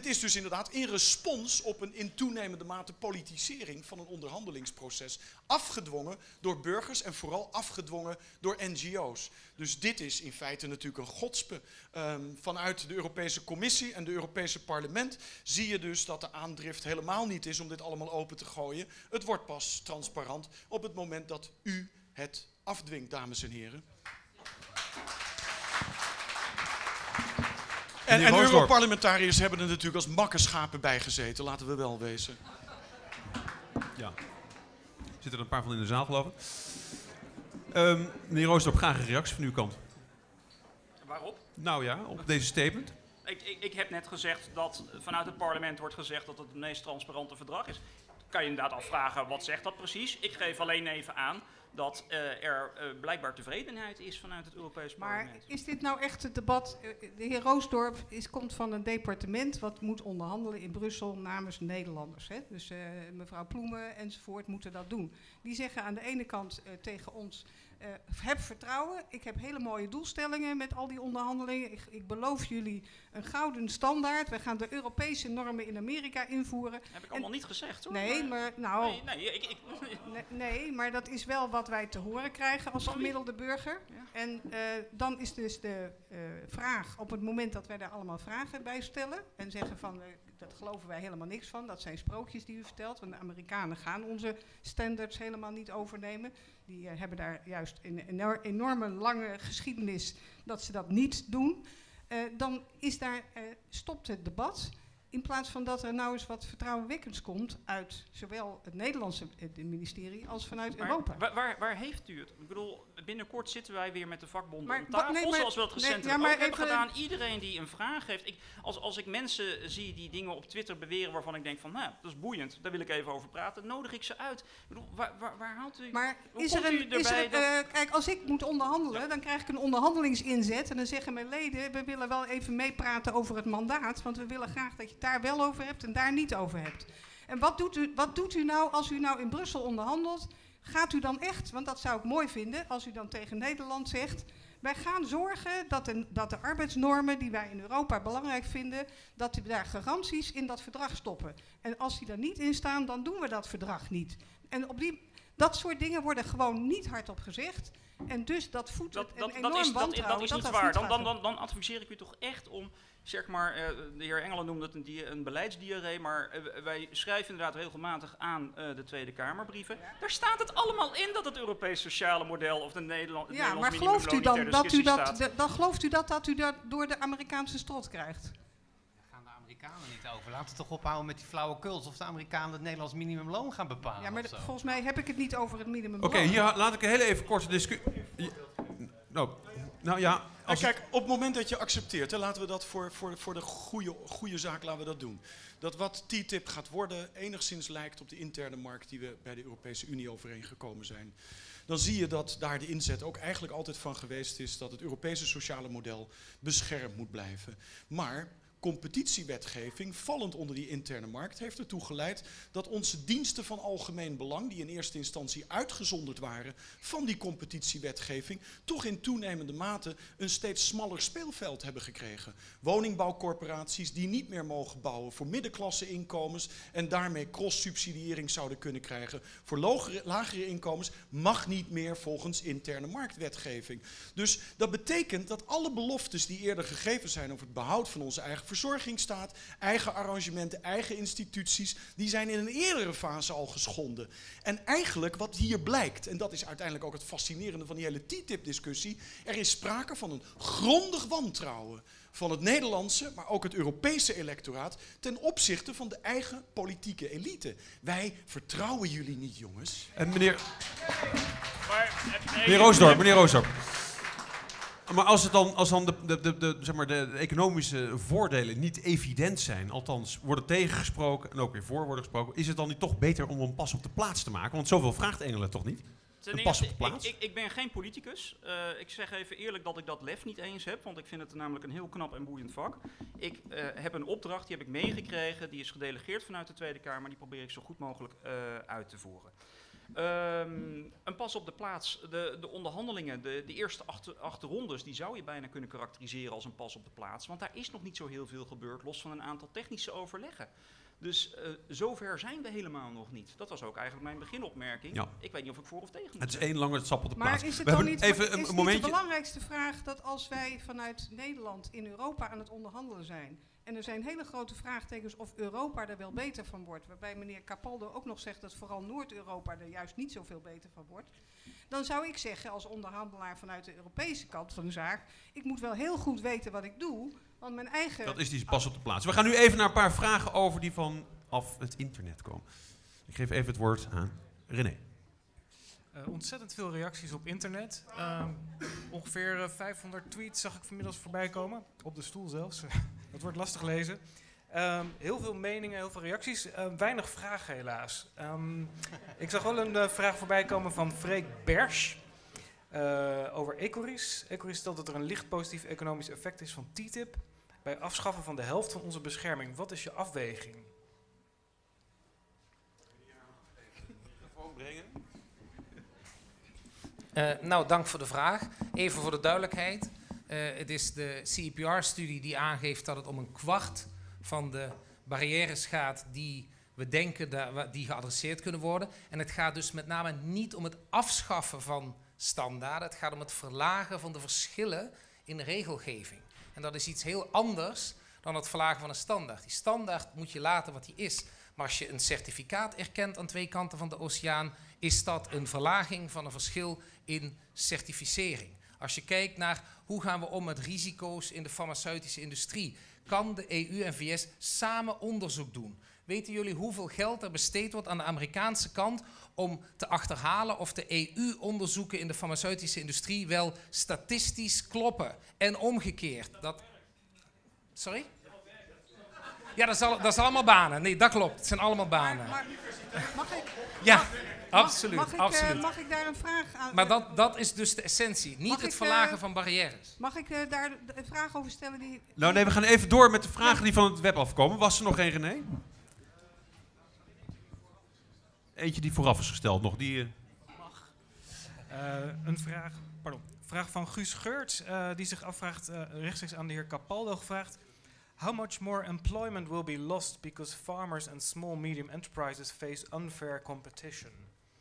inderdaad in respons op een in toenemende mate politisering van een onderhandelingsproces. Afgedwongen door burgers en vooral afgedwongen door N G O's. Dus dit is in feite natuurlijk een godspe. Um, vanuit de Europese Commissie en de Europese Parlement zie je dus dat de aandrift helemaal niet is om dit allemaal open te gooien. Het wordt pas transparant op het moment dat u het afdwingt, dames en heren. En, en Europarlementariërs hebben er natuurlijk als makkenschapen bij gezeten, laten we wel wezen. Ja. Zitten er een paar van in de zaal, geloof ik. Um, meneer Roosdorp, graag een reactie van uw kant. Waarop? Nou ja, op deze statement. Ik, ik, ik heb net gezegd dat vanuit het parlement wordt gezegd dat het het meest transparante verdrag is. Kan je inderdaad afvragen, wat zegt dat precies? Ik geef alleen even aan dat uh, er uh, blijkbaar tevredenheid is vanuit het Europees Parlement. Maar is dit nou echt het debat? De heer Roosdorp is, komt van een departement wat moet onderhandelen in Brussel namens Nederlanders. Hè? Dus uh, mevrouw Ploemen enzovoort moeten dat doen. Die zeggen aan de ene kant uh, tegen ons, uh, heb vertrouwen. Ik heb hele mooie doelstellingen met al die onderhandelingen. Ik, ik beloof jullie een gouden standaard. We gaan de Europese normen in Amerika invoeren. Dat heb ik allemaal en, niet gezegd hoor. Nee, maar nou... Nee, nee, ik, ik, nee, nee, maar dat is wel wat wij te horen krijgen als gemiddelde burger. Ja. En uh, dan is dus de uh, vraag, op het moment dat wij daar allemaal vragen bij stellen en zeggen van, uh, dat geloven wij helemaal niks van, dat zijn sprookjes die u vertelt, want de Amerikanen gaan onze standards helemaal niet overnemen. Die uh, hebben daar juist een enor enorme lange geschiedenis dat ze dat niet doen. Uh, dan is daar, uh, stopt het debat. In plaats van dat er nou eens wat vertrouwenwekkends komt uit zowel het Nederlandse uh, ministerie als vanuit maar Europa. Waar, waar, waar heeft u het? Ik bedoel, binnenkort zitten wij weer met de vakbonden maar, om tafel, nee, maar, zoals we het recentelijk nee, ja, maar ook hebben even gedaan. Iedereen die een vraag heeft. Ik, als, als ik mensen zie die dingen op Twitter beweren waarvan ik denk van, nou, dat is boeiend, daar wil ik even over praten, nodig ik ze uit. Ik bedoel, waar, waar, waar haalt u... Maar hoe is er een... u Is er, dat... uh, kijk, als ik moet onderhandelen, ja. dan krijg ik een onderhandelingsinzet en dan zeggen mijn leden, we willen wel even meepraten over het mandaat, want we willen graag dat je het daar wel over hebt en daar niet over hebt. En wat doet u, wat doet u nou als u nou in Brussel onderhandelt? Gaat u dan echt, want dat zou ik mooi vinden, als u dan tegen Nederland zegt, wij gaan zorgen dat de, dat de arbeidsnormen die wij in Europa belangrijk vinden, dat we daar garanties in dat verdrag stoppen. En als die er niet in staan, dan doen we dat verdrag niet. En op die, dat soort dingen worden gewoon niet hardop gezegd. En dus dat voedt dat, een dat, enorm dat is, wantrouwen. Dat, dat is dat niet dat waar. niet Dan, dan, dan, dan adviseer ik u toch echt om, zeg maar, uh, de heer Engelen noemde het een, een beleidsdiarree, maar uh, wij schrijven inderdaad regelmatig aan uh, de Tweede Kamerbrieven. Ja. Daar staat het allemaal in dat het Europees sociale model of de Nederland, het ja, Nederlands maar gelooft u dan dat u dat, de, dan gelooft u dat, dat u dat door de Amerikaanse strot krijgt? Amerikanen niet over. Laten we toch ophouden met die flauwekul of de Amerikanen het Nederlands minimumloon gaan bepalen. Ja, maar volgens mij heb ik het niet over het minimumloon. Oké, okay, hier laat ik een hele even korte discussie. Nou, nou ja. Als kijk, op het moment dat je accepteert, hè, laten we dat voor, voor, voor de goede, goede zaak laten we dat doen. Dat wat T T I P gaat worden enigszins lijkt op de interne markt die we bij de Europese Unie overeengekomen zijn. Dan zie je dat daar de inzet ook eigenlijk altijd van geweest is dat het Europese sociale model beschermd moet blijven. Maar competitiewetgeving, vallend onder die interne markt, heeft ertoe geleid dat onze diensten van algemeen belang, die in eerste instantie uitgezonderd waren van die competitiewetgeving, toch in toenemende mate een steeds smaller speelveld hebben gekregen. Woningbouwcorporaties die niet meer mogen bouwen voor middenklasse inkomens en daarmee cross-subsidiëring zouden kunnen krijgen voor logere, lagere inkomens, mag niet meer volgens interne marktwetgeving. Dus dat betekent dat alle beloftes die eerder gegeven zijn over het behoud van onze eigen verzorgingsstaat, eigen arrangementen, eigen instituties, die zijn in een eerdere fase al geschonden. En eigenlijk wat hier blijkt, en dat is uiteindelijk ook het fascinerende van die hele T T I P-discussie, er is sprake van een grondig wantrouwen van het Nederlandse, maar ook het Europese electoraat ten opzichte van de eigen politieke elite. Wij vertrouwen jullie niet, jongens. En meneer... Maar, nee, meneer Roosdorp, meneer Roosdorp. Maar als, het dan, als dan de, de, de, de, zeg maar de, de economische voordelen niet evident zijn, althans worden tegengesproken en ook weer voor worden gesproken, is het dan niet toch beter om een pas op de plaats te maken? Want zoveel vraagt Engelen toch niet? Ten een pas eerste, op de plaats? Ik, ik, ik ben geen politicus. Uh, ik zeg even eerlijk dat ik dat lef niet eens heb, want ik vind het namelijk een heel knap en boeiend vak. Ik uh, heb een opdracht, die heb ik meegekregen, die is gedelegeerd vanuit de Tweede Kamer, die probeer ik zo goed mogelijk uh, uit te voeren. Um, een pas op de plaats, de, de onderhandelingen, de, de eerste acht, acht rondes, die zou je bijna kunnen karakteriseren als een pas op de plaats. Want daar is nog niet zo heel veel gebeurd, los van een aantal technische overleggen. Dus uh, zover zijn we helemaal nog niet. Dat was ook eigenlijk mijn beginopmerking. Ja. Ik weet niet of ik voor of tegen moet Het is zijn. één lange sap op de Maar plaats. is het We dan hebben niet, even is een niet momentje. de belangrijkste vraag dat als wij vanuit Nederland in Europa aan het onderhandelen zijn, en er zijn hele grote vraagtekens of Europa er wel beter van wordt, waarbij meneer Capaldo ook nog zegt dat vooral Noord-Europa er juist niet zoveel beter van wordt, dan zou ik zeggen als onderhandelaar vanuit de Europese kant van de zaak, ik moet wel heel goed weten wat ik doe, want mijn eigen... Dat is die pas op de plaats. We gaan nu even naar een paar vragen over die vanaf het internet komen. Ik geef even het woord aan René. Uh, ontzettend veel reacties op internet. Uh, ongeveer uh, vijfhonderd tweets zag ik vanmiddag voorbij komen. Op de stoel zelfs. Dat wordt lastig lezen. Um, heel veel meningen, heel veel reacties. Uh, weinig vragen helaas. Um, ik zag wel een uh, vraag voorbij komen van Freek Bersch. Uh, over Ecoris. Ecoris stelt dat er een licht positief economisch effect is van T T I P. Bij afschaffen van de helft van onze bescherming. Wat is je afweging? Uh, nou, dank voor de vraag. Even voor de duidelijkheid. Uh, het is de C E P R-studie die aangeeft dat het om een kwart van de barrières gaat die we denken dat, die geadresseerd kunnen worden. En het gaat dus met name niet om het afschaffen van standaarden. Het gaat om het verlagen van de verschillen in de regelgeving. En dat is iets heel anders dan het verlagen van een standaard. Die standaard moet je laten wat die is. Maar als je een certificaat erkent aan twee kanten van de oceaan, is dat een verlaging van een verschil in certificering. Als je kijkt naar hoe gaan we om met risico's in de farmaceutische industrie, kan de E U en V S samen onderzoek doen. Weten jullie hoeveel geld er besteed wordt aan de Amerikaanse kant om te achterhalen of de E U-onderzoeken in de farmaceutische industrie wel statistisch kloppen? En omgekeerd. Dat... Sorry? Ja, dat is, al, dat is allemaal banen. Nee, dat klopt. Het zijn allemaal banen. Maar, maar, mag ik... Ja, mag, absoluut. Mag ik, absoluut. Uh, mag ik daar een vraag aan... Maar dat, dat is dus de essentie. Niet mag het ik, verlagen uh, van barrières. Mag ik uh, daar een vraag over stellen? Die, Nou nee, we gaan even door met de vragen die van het web afkomen. Was er nog één, René? Eentje die vooraf is gesteld nog. Die, uh... Mag. Uh, een vraag, pardon, vraag van Guus Geurts, uh, die zich afvraagt, uh, rechtstreeks aan de heer Capaldo gevraagd. How much more employment will be lost because farmers and small medium enterprises face unfair competition?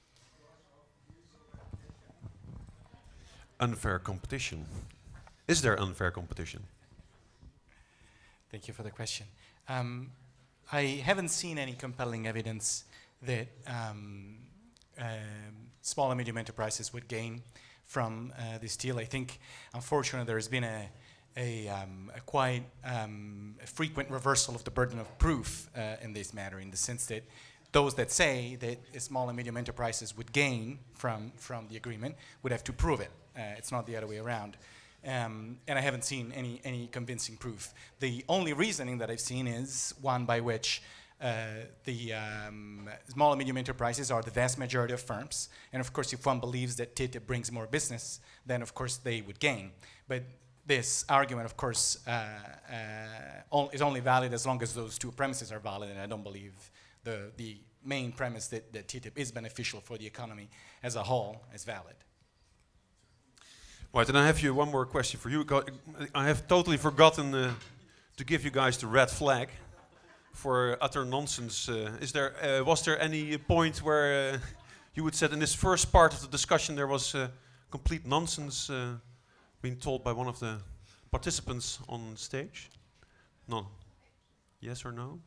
Unfair competition. Is there unfair competition? Thank you for the question. Um, I haven't seen any compelling evidence that um, um, small and medium enterprises would gain from uh, this deal. I think, unfortunately, there's been a, a, um, a quite um, a frequent reversal of the burden of proof uh, in this matter, in the sense that those that say that small and medium enterprises would gain from, from the agreement would have to prove it. Uh, it's not the other way around. Um, and I haven't seen any, any convincing proof. The only reasoning that I've seen is one by which uh, the um, small and medium enterprises are the vast majority of firms. And of course, if one believes that T T I P brings more business, then of course they would gain. But this argument, of course, uh, uh, is only valid as long as those two premises are valid, and I don't believe the, the main premise that, that T T I P is beneficial for the economy as a whole is valid. Right, and I have you one more question for you. I have totally forgotten uh, to give you guys the red flag for utter nonsense. Uh, is there, uh, was there any point where uh, you would say in this first part of the discussion there was uh, complete nonsense uh, being told by one of the participants on stage? No. Yes or no?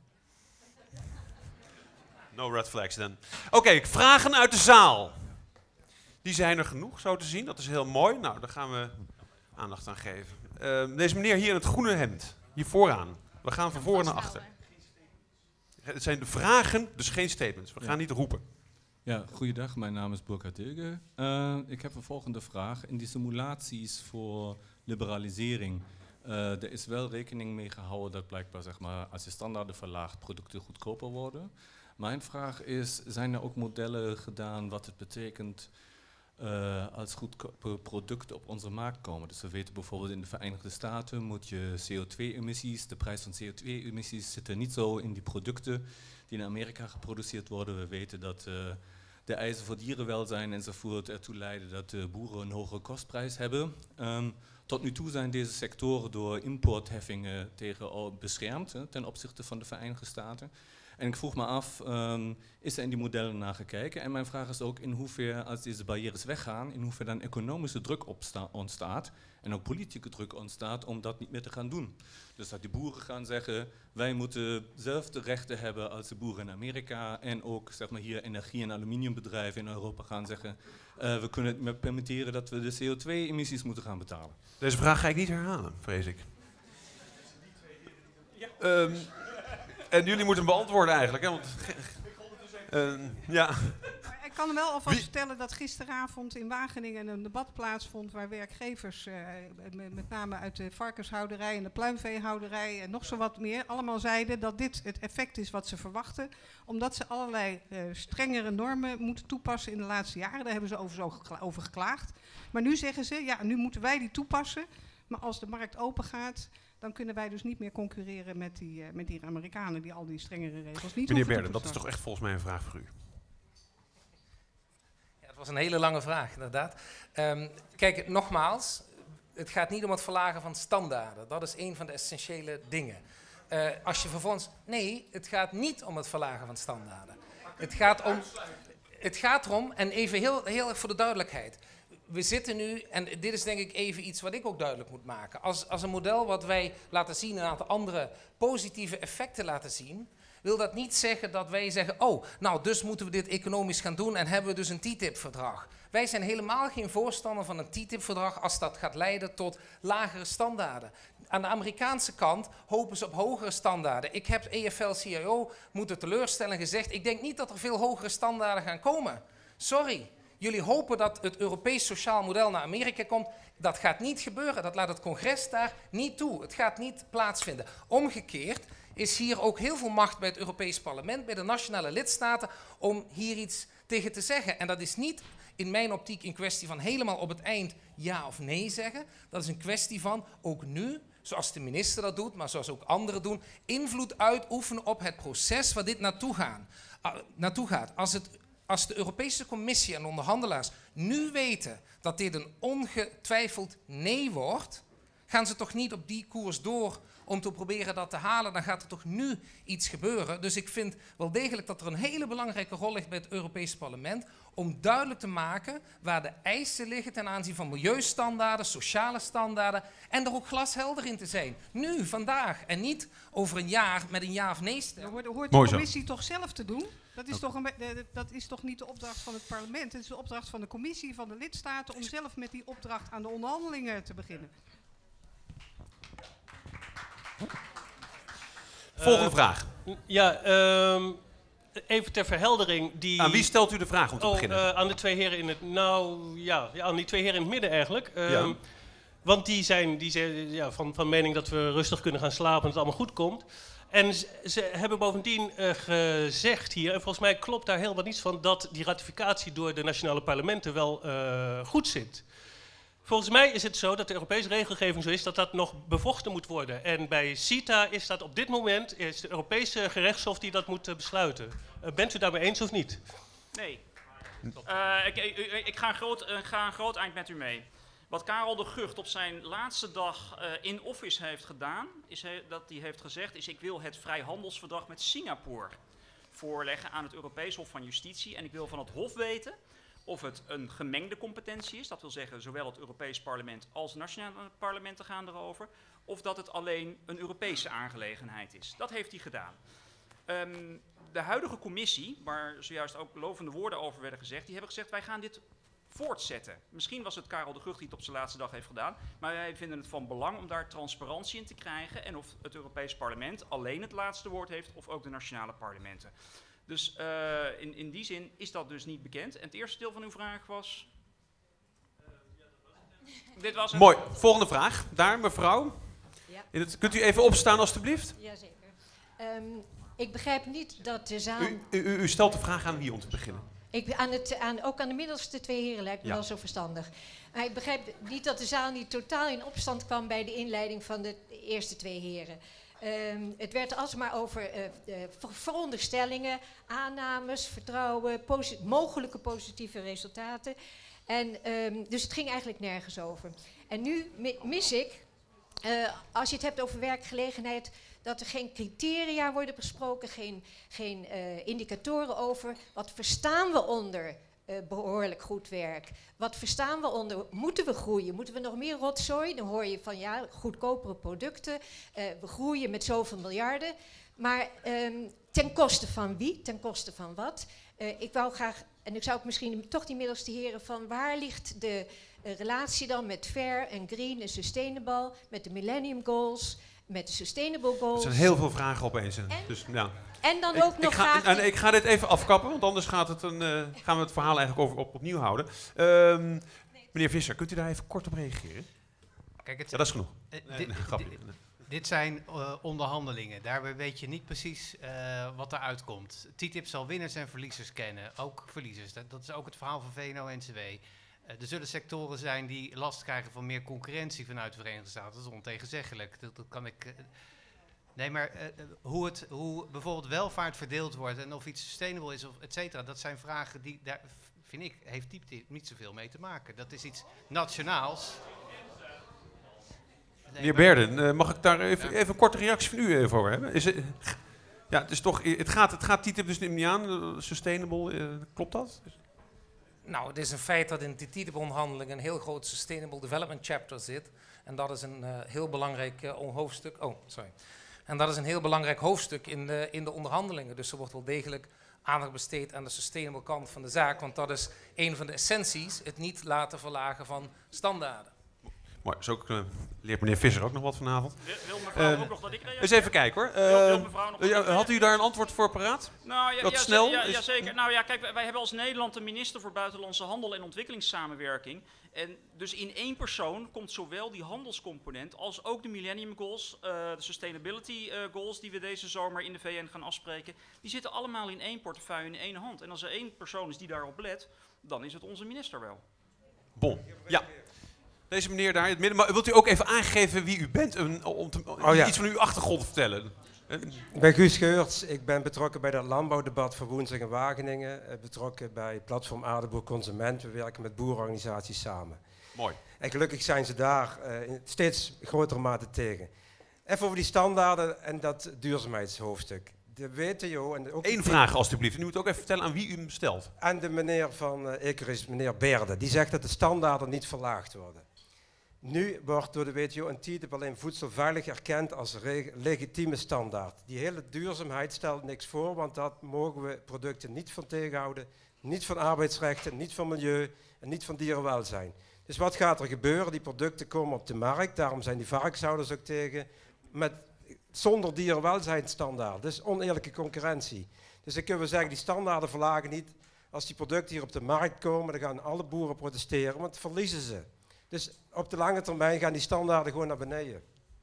No red flags then. Oké, okay, vragen uit de zaal. Die zijn er genoeg, zo te zien. Dat is heel mooi. Nou, daar gaan we aandacht aan geven. Uh, deze meneer hier in het groene hemd. Hier vooraan. We gaan van voren naar achter. Het zijn de vragen, dus geen statements. We gaan ja. niet roepen. Ja, goeiedag. Mijn naam is Burkhard Dilge. Uh, ik heb een volgende vraag. In die simulaties voor liberalisering, uh, er is wel rekening mee gehouden dat blijkbaar, zeg maar, als je standaarden verlaagt, producten goedkoper worden. Mijn vraag is, zijn er ook modellen gedaan wat het betekent Uh, als goedkope producten op onze markt komen? Dus we weten bijvoorbeeld in de Verenigde Staten moet je C O twee emissies, de prijs van C O twee emissies zit er niet zo in die producten die in Amerika geproduceerd worden. We weten dat uh, de eisen voor dierenwelzijn enzovoort ertoe leiden dat de boeren een hogere kostprijs hebben. Um, tot nu toe zijn deze sectoren door importheffingen tegen al beschermd hè, ten opzichte van de Verenigde Staten. En ik vroeg me af, um, is er in die modellen naar gekeken? En mijn vraag is ook in hoeverre, als deze barrières weggaan, in hoeverre dan economische druk ontstaat en ook politieke druk ontstaat om dat niet meer te gaan doen. Dus dat die boeren gaan zeggen, wij moeten dezelfde rechten hebben als de boeren in Amerika en ook zeg maar, hier energie- en aluminiumbedrijven in Europa gaan zeggen, uh, we kunnen het meer permitteren dat we de C O twee emissies moeten gaan betalen. Deze vraag ga ik niet herhalen, vrees ik. Um, En jullie moeten hem beantwoorden eigenlijk, hè? Want, uh, ja. Maar ik kan wel alvast Wie? vertellen dat gisteravond in Wageningen een debat plaatsvond waar werkgevers, uh, met, met name uit de varkenshouderij en de pluimveehouderij en nog zo wat meer, allemaal zeiden dat dit het effect is wat ze verwachten, omdat ze allerlei uh, strengere normen moeten toepassen in de laatste jaren. Daar hebben ze over, zo gekla- over geklaagd. Maar nu zeggen ze, ja, nu moeten wij die toepassen, maar als de markt open gaat, dan kunnen wij dus niet meer concurreren met die, uh, met die Amerikanen die al die strengere regels niet Meneer hoeven Berden, toe dat te is toch echt volgens mij een vraag voor u. Ja, dat was een hele lange vraag, inderdaad. Um, kijk, nogmaals, het gaat niet om het verlagen van standaarden. Dat is een van de essentiële dingen. Uh, als je vervolgens... Nee, het gaat niet om het verlagen van standaarden. Het gaat om... Het gaat erom, en even heel, heel erg voor de duidelijkheid. We zitten nu, en dit is denk ik even iets wat ik ook duidelijk moet maken. Als, als een model wat wij laten zien, een aantal andere positieve effecten laten zien, wil dat niet zeggen dat wij zeggen, oh, nou dus moeten we dit economisch gaan doen en hebben we dus een T T I P-verdrag. Wij zijn helemaal geen voorstander van een T T I P-verdrag als dat gaat leiden tot lagere standaarden. Aan de Amerikaanse kant hopen ze op hogere standaarden. Ik heb E F L C I O moeten teleurstellen gezegd, ik denk niet dat er veel hogere standaarden gaan komen. Sorry. Jullie hopen dat het Europees sociaal model naar Amerika komt. Dat gaat niet gebeuren. Dat laat het congres daar niet toe. Het gaat niet plaatsvinden. Omgekeerd is hier ook heel veel macht bij het Europees Parlement, bij de nationale lidstaten, om hier iets tegen te zeggen. En dat is niet in mijn optiek een kwestie van helemaal op het eind ja of nee zeggen. Dat is een kwestie van, ook nu, zoals de minister dat doet, maar zoals ook anderen doen, invloed uitoefenen op het proces waar dit naartoe, gaan, uh, naartoe gaat. Als het Als de Europese Commissie en onderhandelaars nu weten dat dit een ongetwijfeld nee wordt, gaan ze toch niet op die koers door om te proberen dat te halen. Dan gaat er toch nu iets gebeuren. Dus ik vind wel degelijk dat er een hele belangrijke rol ligt bij het Europese Parlement om duidelijk te maken waar de eisen liggen ten aanzien van milieustandaarden, sociale standaarden en er ook glashelder in te zijn. Nu, vandaag en niet over een jaar met een ja of nee stem. Dat hoort, hoort de Mooi zo. commissie toch zelf te doen? Dat is, toch een, be- de- de- dat is toch niet de opdracht van het parlement? Het is de opdracht van de commissie, van de lidstaten, om zelf met die opdracht aan de onderhandelingen te beginnen. Volgende Uh, vraag. Ja, um, even ter verheldering. Die Aan wie stelt u de vraag om te oh, beginnen? Uh, aan de twee heren in het... Nou, ja, ja, aan die twee heren in het midden eigenlijk. Um, Ja. Want die zijn, die zijn ja, van, van mening dat we rustig kunnen gaan slapen en het allemaal goed komt. En ze, ze hebben bovendien uh, gezegd hier, en volgens mij klopt daar heel wat niets van, dat die ratificatie door de nationale parlementen wel uh, goed zit. Volgens mij is het zo dat de Europese regelgeving zo is dat dat nog bevochten moet worden. En bij CETA is dat op dit moment is de Europese gerechtshof die dat moet uh, besluiten. Uh, bent u daarmee eens of niet? Nee. Uh, ik, ik, ik, ga een groot, uh, ga een groot eind met u mee. Wat Karel de Gucht op zijn laatste dag uh, in office heeft gedaan, is he, dat hij heeft gezegd, is ik wil het vrijhandelsverdrag met Singapore voorleggen aan het Europees Hof van Justitie. En ik wil van het Hof weten of het een gemengde competentie is, dat wil zeggen zowel het Europees Parlement als nationale parlementen gaan erover, of dat het alleen een Europese aangelegenheid is. Dat heeft hij gedaan. Um, de huidige commissie, waar zojuist ook lovende woorden over werden gezegd, die hebben gezegd wij gaan dit voortzetten. Misschien was het Karel de Gucht die het op zijn laatste dag heeft gedaan, maar wij vinden het van belang om daar transparantie in te krijgen en of het Europees Parlement alleen het laatste woord heeft of ook de nationale parlementen. Dus uh, in, in die zin is dat dus niet bekend. En het eerste deel van uw vraag was... Uh, ja, dat was het. Dit was het. Mooi. Volgende vraag. Daar, mevrouw. Ja. In het, kunt u even opstaan, alstublieft? Jazeker. Um, ik begrijp niet dat de zaal... U, u, u stelt de vraag aan wie om te beginnen? Ik, aan het, aan, ook aan de middelste twee heren lijkt me Ja. wel zo verstandig. Maar ik begrijp niet dat de zaal niet totaal in opstand kwam bij de inleiding van de eerste twee heren. Um, het werd alsmaar over uh, uh, ver veronderstellingen, aannames, vertrouwen, posi mogelijke positieve resultaten. En, um, dus het ging eigenlijk nergens over. En nu mi mis ik, uh, als je het hebt over werkgelegenheid, dat er geen criteria worden besproken, geen, geen uh, indicatoren over. Wat verstaan we onder uh, behoorlijk goed werk? Wat verstaan we onder, moeten we groeien? Moeten we nog meer rotzooi? Dan hoor je van ja, goedkopere producten. Uh, we groeien met zoveel miljarden. Maar um, ten koste van wie? Ten koste van wat? Uh, ik wou graag, en ik zou ook misschien toch die middelste heren van waar ligt de uh, relatie dan met fair en green en sustainable, met de Millennium Goals, met de Sustainable Goals. Er zijn heel veel vragen opeens. En, dus, ja. en dan ik, ook nog ik ga, graag... en, ik ga dit even afkappen, want anders gaat het een, uh, gaan we het verhaal eigenlijk over, op, opnieuw houden. Um, meneer Visser, kunt u daar even kort op reageren? Kijk, het, ja, dat is genoeg. Uh, nee, dit, nee, grapje. Dit, dit zijn uh, onderhandelingen. Daarbij weet je niet precies uh, wat eruit komt. T T I P zal winnaars en verliezers kennen, ook verliezers. Dat, dat is ook het verhaal van V N O N C W. Uh, er zullen sectoren zijn die last krijgen van meer concurrentie vanuit de Verenigde Staten. Dat is ontegenzeggelijk. Dat, dat kan ik... Uh, nee, maar uh, hoe, het, hoe bijvoorbeeld welvaart verdeeld wordt en of iets sustainable is, of et cetera, dat zijn vragen die, daar vind ik, heeft T T I P niet zoveel mee te maken. Dat is iets nationaals. Nee, meneer Berden, uh, mag ik daar even, even een korte reactie van u even over hebben? Is het, ja, het, is toch, het gaat, het gaat T T I P dus niet aan, uh, sustainable, uh, klopt dat? Nou, het is een feit dat in de T T I P-onderhandelingen een heel groot Sustainable Development Chapter zit. En dat is een uh, heel belangrijk uh, hoofdstuk. Oh, sorry. En dat is een heel belangrijk hoofdstuk in de, in de onderhandelingen. Dus er wordt wel degelijk aandacht besteed aan de sustainable kant van de zaak. Want dat is een van de essenties, het niet laten verlagen van standaarden. Mooi, zo uh, leert meneer Visser ook nog wat vanavond. Wil, wil mevrouw uh, ook nog dat ik reageer? Eens even kijken hoor. Uh, wil, wil mevrouw nog uh, had u daar een antwoord voor paraat? Nou, ja, dat ja, snel? Ja, is... ja, zeker. Nou ja, kijk, wij, wij hebben als Nederland een minister voor Buitenlandse Handel en Ontwikkelingssamenwerking. En dus in één persoon komt zowel die handelscomponent als ook de Millennium Goals, uh, de Sustainability uh, Goals die we deze zomer in de V N gaan afspreken. Die zitten allemaal in één portefeuille, in één hand. En als er één persoon is die daarop let, dan is het onze minister wel. Bon, ja. Deze meneer daar in het midden. Maar wilt u ook even aangeven wie u bent? Um, om te, oh, ja. Iets van uw achtergrond te vertellen. Ik ben Guus Geurts. Ik ben betrokken bij het landbouwdebat voor woensdag in Wageningen. Uh, betrokken bij Platform Aardappel Consument. We werken met boerenorganisaties samen. Mooi. En gelukkig zijn ze daar uh, in steeds grotere mate tegen. Even over die standaarden en dat duurzaamheidshoofdstuk. De W T O en ook Eén vraag alstublieft. U moet ook even vertellen aan wie u hem stelt. En de meneer van uh, Icarus, meneer Berde, die zegt dat de standaarden niet verlaagd worden. Nu wordt door de W T O en T T I P alleen voedsel veilig erkend als legitieme standaard. Die hele duurzaamheid stelt niks voor, want dat mogen we producten niet van tegenhouden. Niet van arbeidsrechten, niet van milieu en niet van dierenwelzijn. Dus wat gaat er gebeuren? Die producten komen op de markt, daarom zijn die varkenshouders ook tegen, met, zonder dierenwelzijnstandaard. Dus oneerlijke concurrentie. Dus dan kunnen we zeggen, die standaarden verlagen niet. Als die producten hier op de markt komen, dan gaan alle boeren protesteren, want verliezen ze. Dus op de lange termijn gaan die standaarden gewoon naar beneden.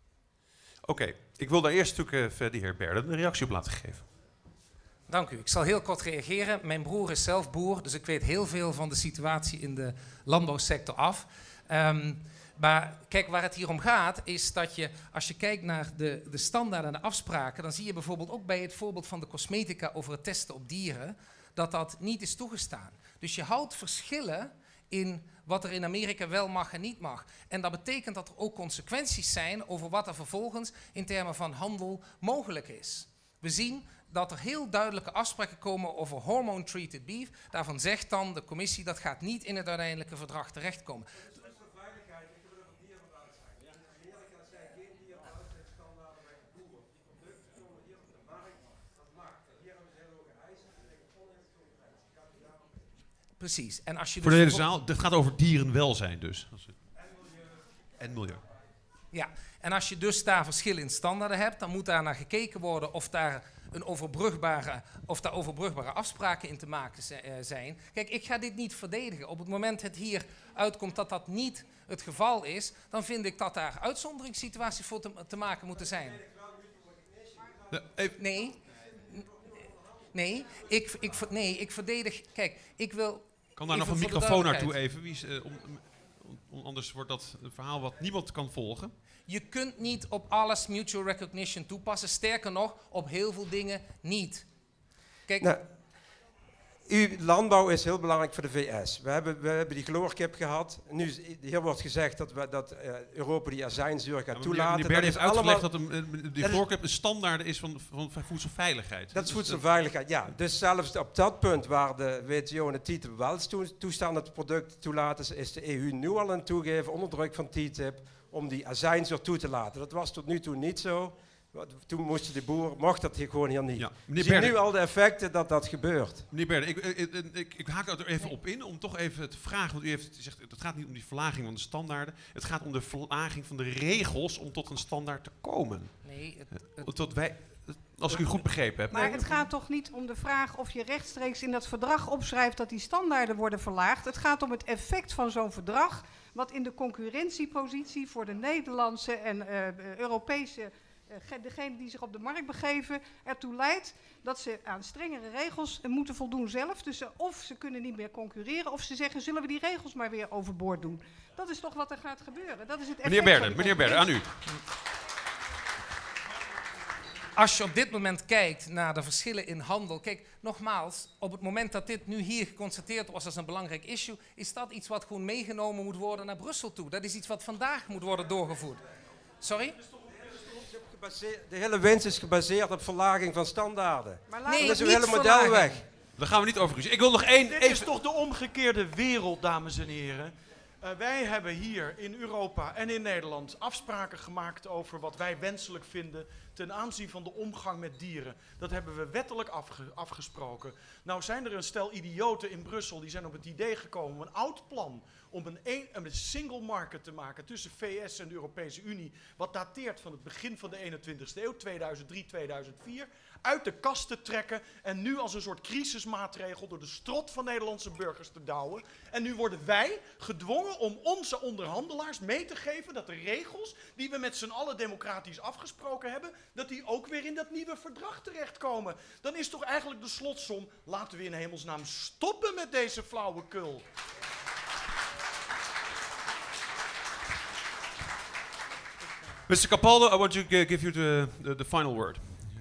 Oké, okay. Ik wil daar eerst natuurlijk uh, de heer Berden een reactie op laten geven. Dank u. Ik zal heel kort reageren. Mijn broer is zelf boer, dus ik weet heel veel van de situatie in de landbouwsector af. Um, maar kijk, waar het hier om gaat, is dat je, als je kijkt naar de, de standaarden en de afspraken, dan zie je bijvoorbeeld ook bij het voorbeeld van de cosmetica over het testen op dieren, dat dat niet is toegestaan. Dus je houdt verschillen in wat er in Amerika wel mag en niet mag. En dat betekent dat er ook consequenties zijn over wat er vervolgens in termen van handel mogelijk is. We zien dat er heel duidelijke afspraken komen over hormone-treated beef. Daarvan zegt dan de commissie dat gaat niet in het uiteindelijke verdrag terechtkomen. Precies. En als je Voor dus de hele zaal, het gaat over dierenwelzijn dus. En milieu. En milieu. Ja, en als je dus daar verschillen in standaarden hebt, dan moet daar naar gekeken worden of daar een overbrugbare, of daar overbrugbare afspraken in te maken zijn. Kijk, ik ga dit niet verdedigen. Op het moment het hier uitkomt dat dat niet het geval is, dan vind ik dat daar uitzonderingssituaties voor te, te maken moeten zijn. Nee. Nee, ik, ik, nee, ik verdedig... Kijk, ik wil... Kan daar nog een microfoon naartoe even? Wie is, uh, om, on- anders wordt dat een verhaal wat niemand kan volgen. Je kunt niet op alles mutual recognition toepassen. Sterker nog, op heel veel dingen niet. Kijk, Nou, uw landbouw is heel belangrijk voor de V S. We hebben, we hebben die chloorkip gehad. Nu, is- hier wordt gezegd dat, we, dat uh, Europa die azijnzuur gaat Ja, maar toelaten. meneer Berde dat heeft is uitgelegd allemaal- dat een, een- die dat is- voorkeur een standaard is van, van, van voedselveiligheid. Dat is Dus voedselveiligheid, ja. Dus zelfs op dat punt waar de W T O en de T T I P wel toe- toestaan dat het product toelaten, is de E U nu al aan het toegeven, onder druk van T T I P, om die azijnzuur toe te laten. Dat was tot nu toe niet zo. Wat- Toen moesten de boer, mocht dat hier gewoon hier niet. Ja, We meneer zien Berde. nu al de effecten dat dat gebeurt. Meneer Berde, ik, ik, ik, ik, ik haak er even op in om toch even te vragen. Want u heeft gezegd, het gaat niet om die verlaging van de standaarden. Het gaat om de verlaging van de regels om tot een standaard te komen. nee, het, Eh, het- Tot wij, als ik u goed begrepen heb. Maar het gaat toch niet om de vraag of je rechtstreeks in dat verdrag opschrijft dat die standaarden worden verlaagd. Het gaat om het effect van zo'n verdrag, wat in de concurrentiepositie voor de Nederlandse en eh, Europese, eh, ge- degenen die zich op de markt begeven, ertoe leidt dat ze aan strengere regels eh, moeten voldoen zelf. Dus eh, of ze kunnen niet meer concurreren, of ze zeggen, zullen we die regels maar weer overboord doen. Dat is toch wat er gaat gebeuren. Dat is het effect Meneer van Berde, die meneer Berde, aan u. Als je op dit moment kijkt naar de verschillen in handel. Kijk, nogmaals, op het moment dat dit nu hier geconstateerd was als een belangrijk issue, is dat iets wat gewoon meegenomen moet worden naar Brussel toe. Dat is iets wat vandaag moet worden doorgevoerd. Sorry? Gebaseerd- De hele winst is gebaseerd op verlaging van standaarden. Maar Nee, Dan is uw niet hele model verlaging. weg. Daar gaan we niet over ruzie. Ik wil nog één... Dit even- is toch de omgekeerde wereld, dames en heren. Uh, wij hebben hier in Europa en in Nederland afspraken gemaakt over wat wij wenselijk vinden ten aanzien van de omgang met dieren. Dat hebben we wettelijk afge- afgesproken. Nou zijn er een stel idioten in Brussel die zijn op het idee gekomen om een oud plan om een, een, een single market te maken tussen V S en de Europese Unie, wat dateert van het begin van de eenentwintigste eeuw, tweeduizend drie, tweeduizend vier, uit de kast te trekken en nu als een soort crisismaatregel door de strot van Nederlandse burgers te douwen. En nu worden wij gedwongen om onze onderhandelaars mee te geven dat de regels die we met z'n allen democratisch afgesproken hebben, dat die ook weer in dat nieuwe verdrag terechtkomen. Dan is toch eigenlijk de slotsom, laten we in hemelsnaam stoppen met deze flauwekul. mister Capaldo, I want to g- give you the, the, the final word.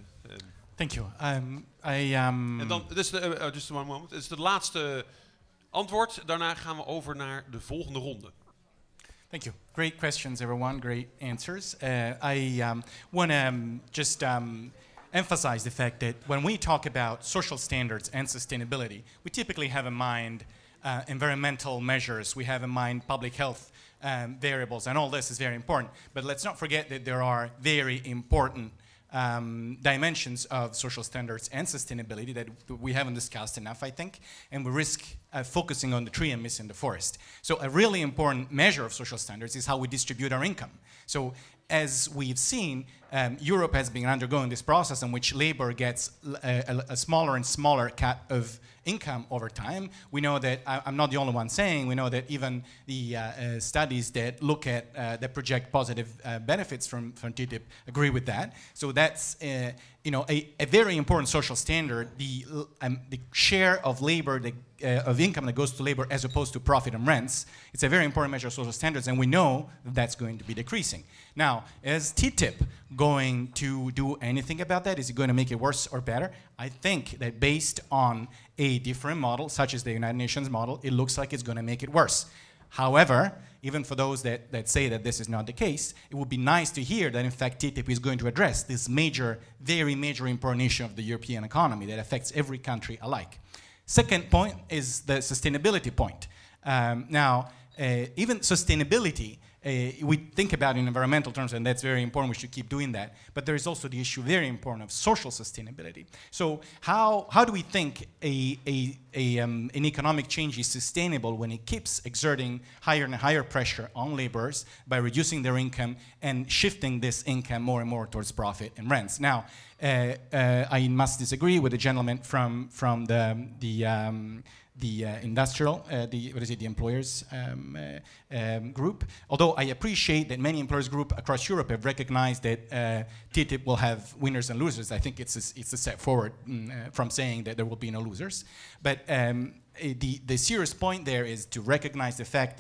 Thank you. Um, I, um, En dan, dit is de, uh, uh, just one moment. Dit is het laatste antwoord. Daarna gaan we over naar de volgende ronde. Thank you. Great questions, everyone. Great answers. Uh, I um, want to um, just um, emphasize the fact that when we talk about social standards and sustainability, we typically have in mind uh, environmental measures. We have in mind public health um, variables, and all this is very important. But let's not forget that there are very important Um, dimensions of social standards and sustainability that we haven't discussed enough, I think, and we risk uh, focusing on the tree and missing the forest. So a really important measure of social standards is how we distribute our income. So as we've seen, um, Europe has been undergoing this process in which labor gets a, a, a smaller and smaller cut of income over time. We know that, I, I'm not the only one saying, we know that even the uh, uh, studies that look at, uh, that project positive uh, benefits from, from T T I P agree with that. So that's, uh, you know, a, a very important social standard, the, um, the share of labor, the, uh, of income that goes to labor as opposed to profit and rents. It's a very important measure of social standards, and we know that that's going to be decreasing. Now, is T T I P going to do anything about that? Is it going to make it worse or better? I think that based on a different model, such as the United Nations model, it looks like it's going to make it worse. However, even for those that, that say that this is not the case, it would be nice to hear that in fact T T I P is going to address this major, very major important issue of the European economy that affects every country alike. Second point is the sustainability point. Um, now, uh, even sustainability, uh, we think about it in environmental terms, and that's very important, we should keep doing that, but there is also the issue, very important, of social sustainability. So how, how do we think a, a, a, um, an economic change is sustainable when it keeps exerting higher and higher pressure on laborers by reducing their income and shifting this income more and more towards profit and rents? Now, uh, uh, I must disagree with the gentleman from, from the, the um, the uh, industrial, uh, the what is it, the employers um, uh, um, group. Although I appreciate that many employers group across Europe have recognized that uh, T T I P will have winners and losers. I think it's a, it's a step forward mm, uh, from saying that there will be no losers. But um, the the serious point there is to recognize the fact that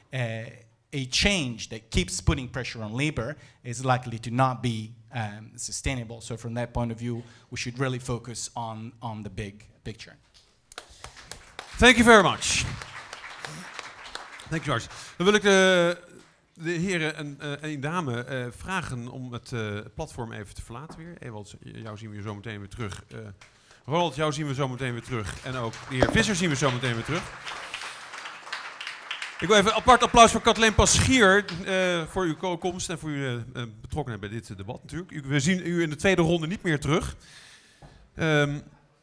uh, a change that keeps putting pressure on labor is likely to not be um, sustainable. So from that point of view, we should really focus on, on the big picture. Thank you very much. Thank you, George. Dan wil ik de, de heren en, uh, en dame uh, vragen om het uh, platform even te verlaten weer. Ewald, jou zien we zo meteen weer terug. Uh, Ronald, jou zien we zo meteen weer terug. En ook de heer Visser zien we zo meteen weer terug. Ik wil even een apart applaus voor Kathleen Paschier uh, voor uw komst en voor uw uh, betrokkenheid bij dit uh, debat natuurlijk. U, we zien u in de tweede ronde niet meer terug. Um,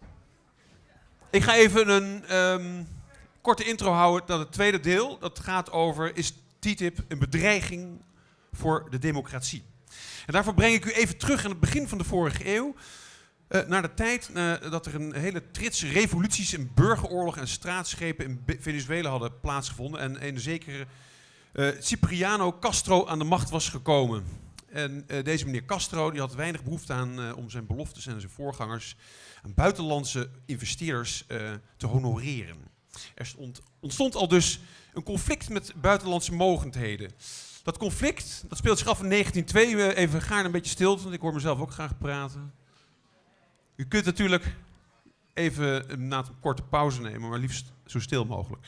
ik ga even een um, korte intro houden naar het tweede deel. Dat gaat over, is T T I P een bedreiging voor de democratie? En daarvoor breng ik u even terug aan het begin van de vorige eeuw. Uh, naar de tijd uh, dat er een hele trits revoluties en burgeroorlog en straatschepen in Be- Venezuela hadden plaatsgevonden. En een zekere uh, Cipriano Castro aan de macht was gekomen. En uh, deze meneer Castro die had weinig behoefte aan uh, om zijn beloftes en zijn voorgangers aan buitenlandse investeerders uh, te honoreren. Er stond, ontstond al dus een conflict met buitenlandse mogendheden. Dat conflict dat speelt zich af in negentien twee. Uh, even gaarne een beetje stil, want ik hoor mezelf ook graag praten. U kunt natuurlijk even na een korte pauze nemen, maar liefst zo stil mogelijk.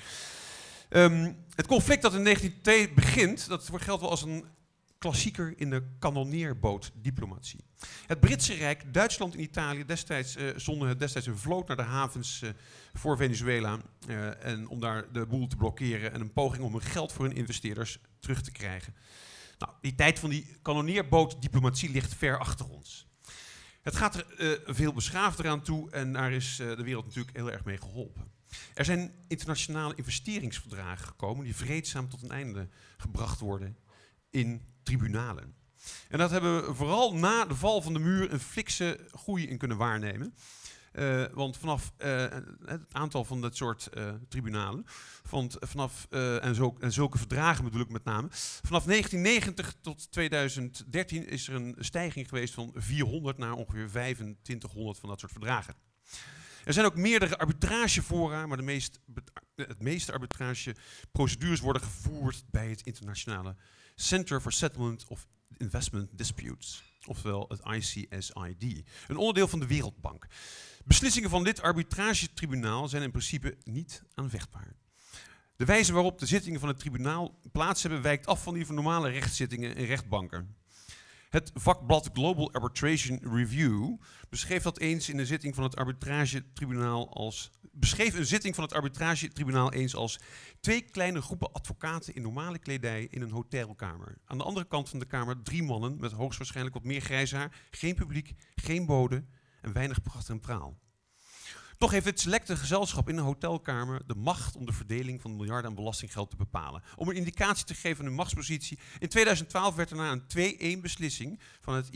Um, het conflict dat in negentien twee begint, dat geldt wel als een klassieker in de kanonneerbootdiplomatie. Het Britse Rijk, Duitsland en Italië destijds, uh, zonden destijds een vloot naar de havens uh, voor Venezuela uh, en om daar de boel te blokkeren en een poging om hun geld voor hun investeerders terug te krijgen. Nou, die tijd van die kanonneerbootdiplomatie ligt ver achter ons. Het gaat er uh, veel beschaafder aan toe en daar is uh, de wereld natuurlijk heel erg mee geholpen. Er zijn internationale investeringsverdragen gekomen die vreedzaam tot een einde gebracht worden in tribunalen. En dat hebben we vooral na de val van de muur een fikse groei in kunnen waarnemen. Uh, want vanaf uh, het aantal van dat soort uh, tribunalen, van vanaf, uh, en, zo, en zulke verdragen bedoel ik met name, vanaf negentien negentig tot tweeduizend dertien is er een stijging geweest van vierhonderd naar ongeveer vijfentwintighonderd van dat soort verdragen. Er zijn ook meerdere arbitragefora, maar de meest, het meeste arbitrageprocedures worden gevoerd bij het internationale Center for Settlement of Investment Disputes, oftewel het I C S I D, een onderdeel van de Wereldbank. Beslissingen van dit arbitragetribunaal zijn in principe niet aanvechtbaar. De wijze waarop de zittingen van het tribunaal plaats hebben wijkt af van die van normale rechtszittingen en rechtbanken. Het vakblad Global Arbitration Review beschreef dat eens in de zitting van het arbitragetribunaal als beschreef een zitting van het arbitragetribunaal eens als twee kleine groepen advocaten in normale kledij in een hotelkamer. Aan de andere kant van de kamer drie mannen met hoogstwaarschijnlijk wat meer grijs haar, geen publiek, geen bode en weinig pracht en praal. Toch heeft dit selecte gezelschap in een hotelkamer de macht om de verdeling van miljarden aan belastinggeld te bepalen. Om een indicatie te geven van hun machtspositie. In tweeduizend twaalf werd er na een twee-een beslissing van het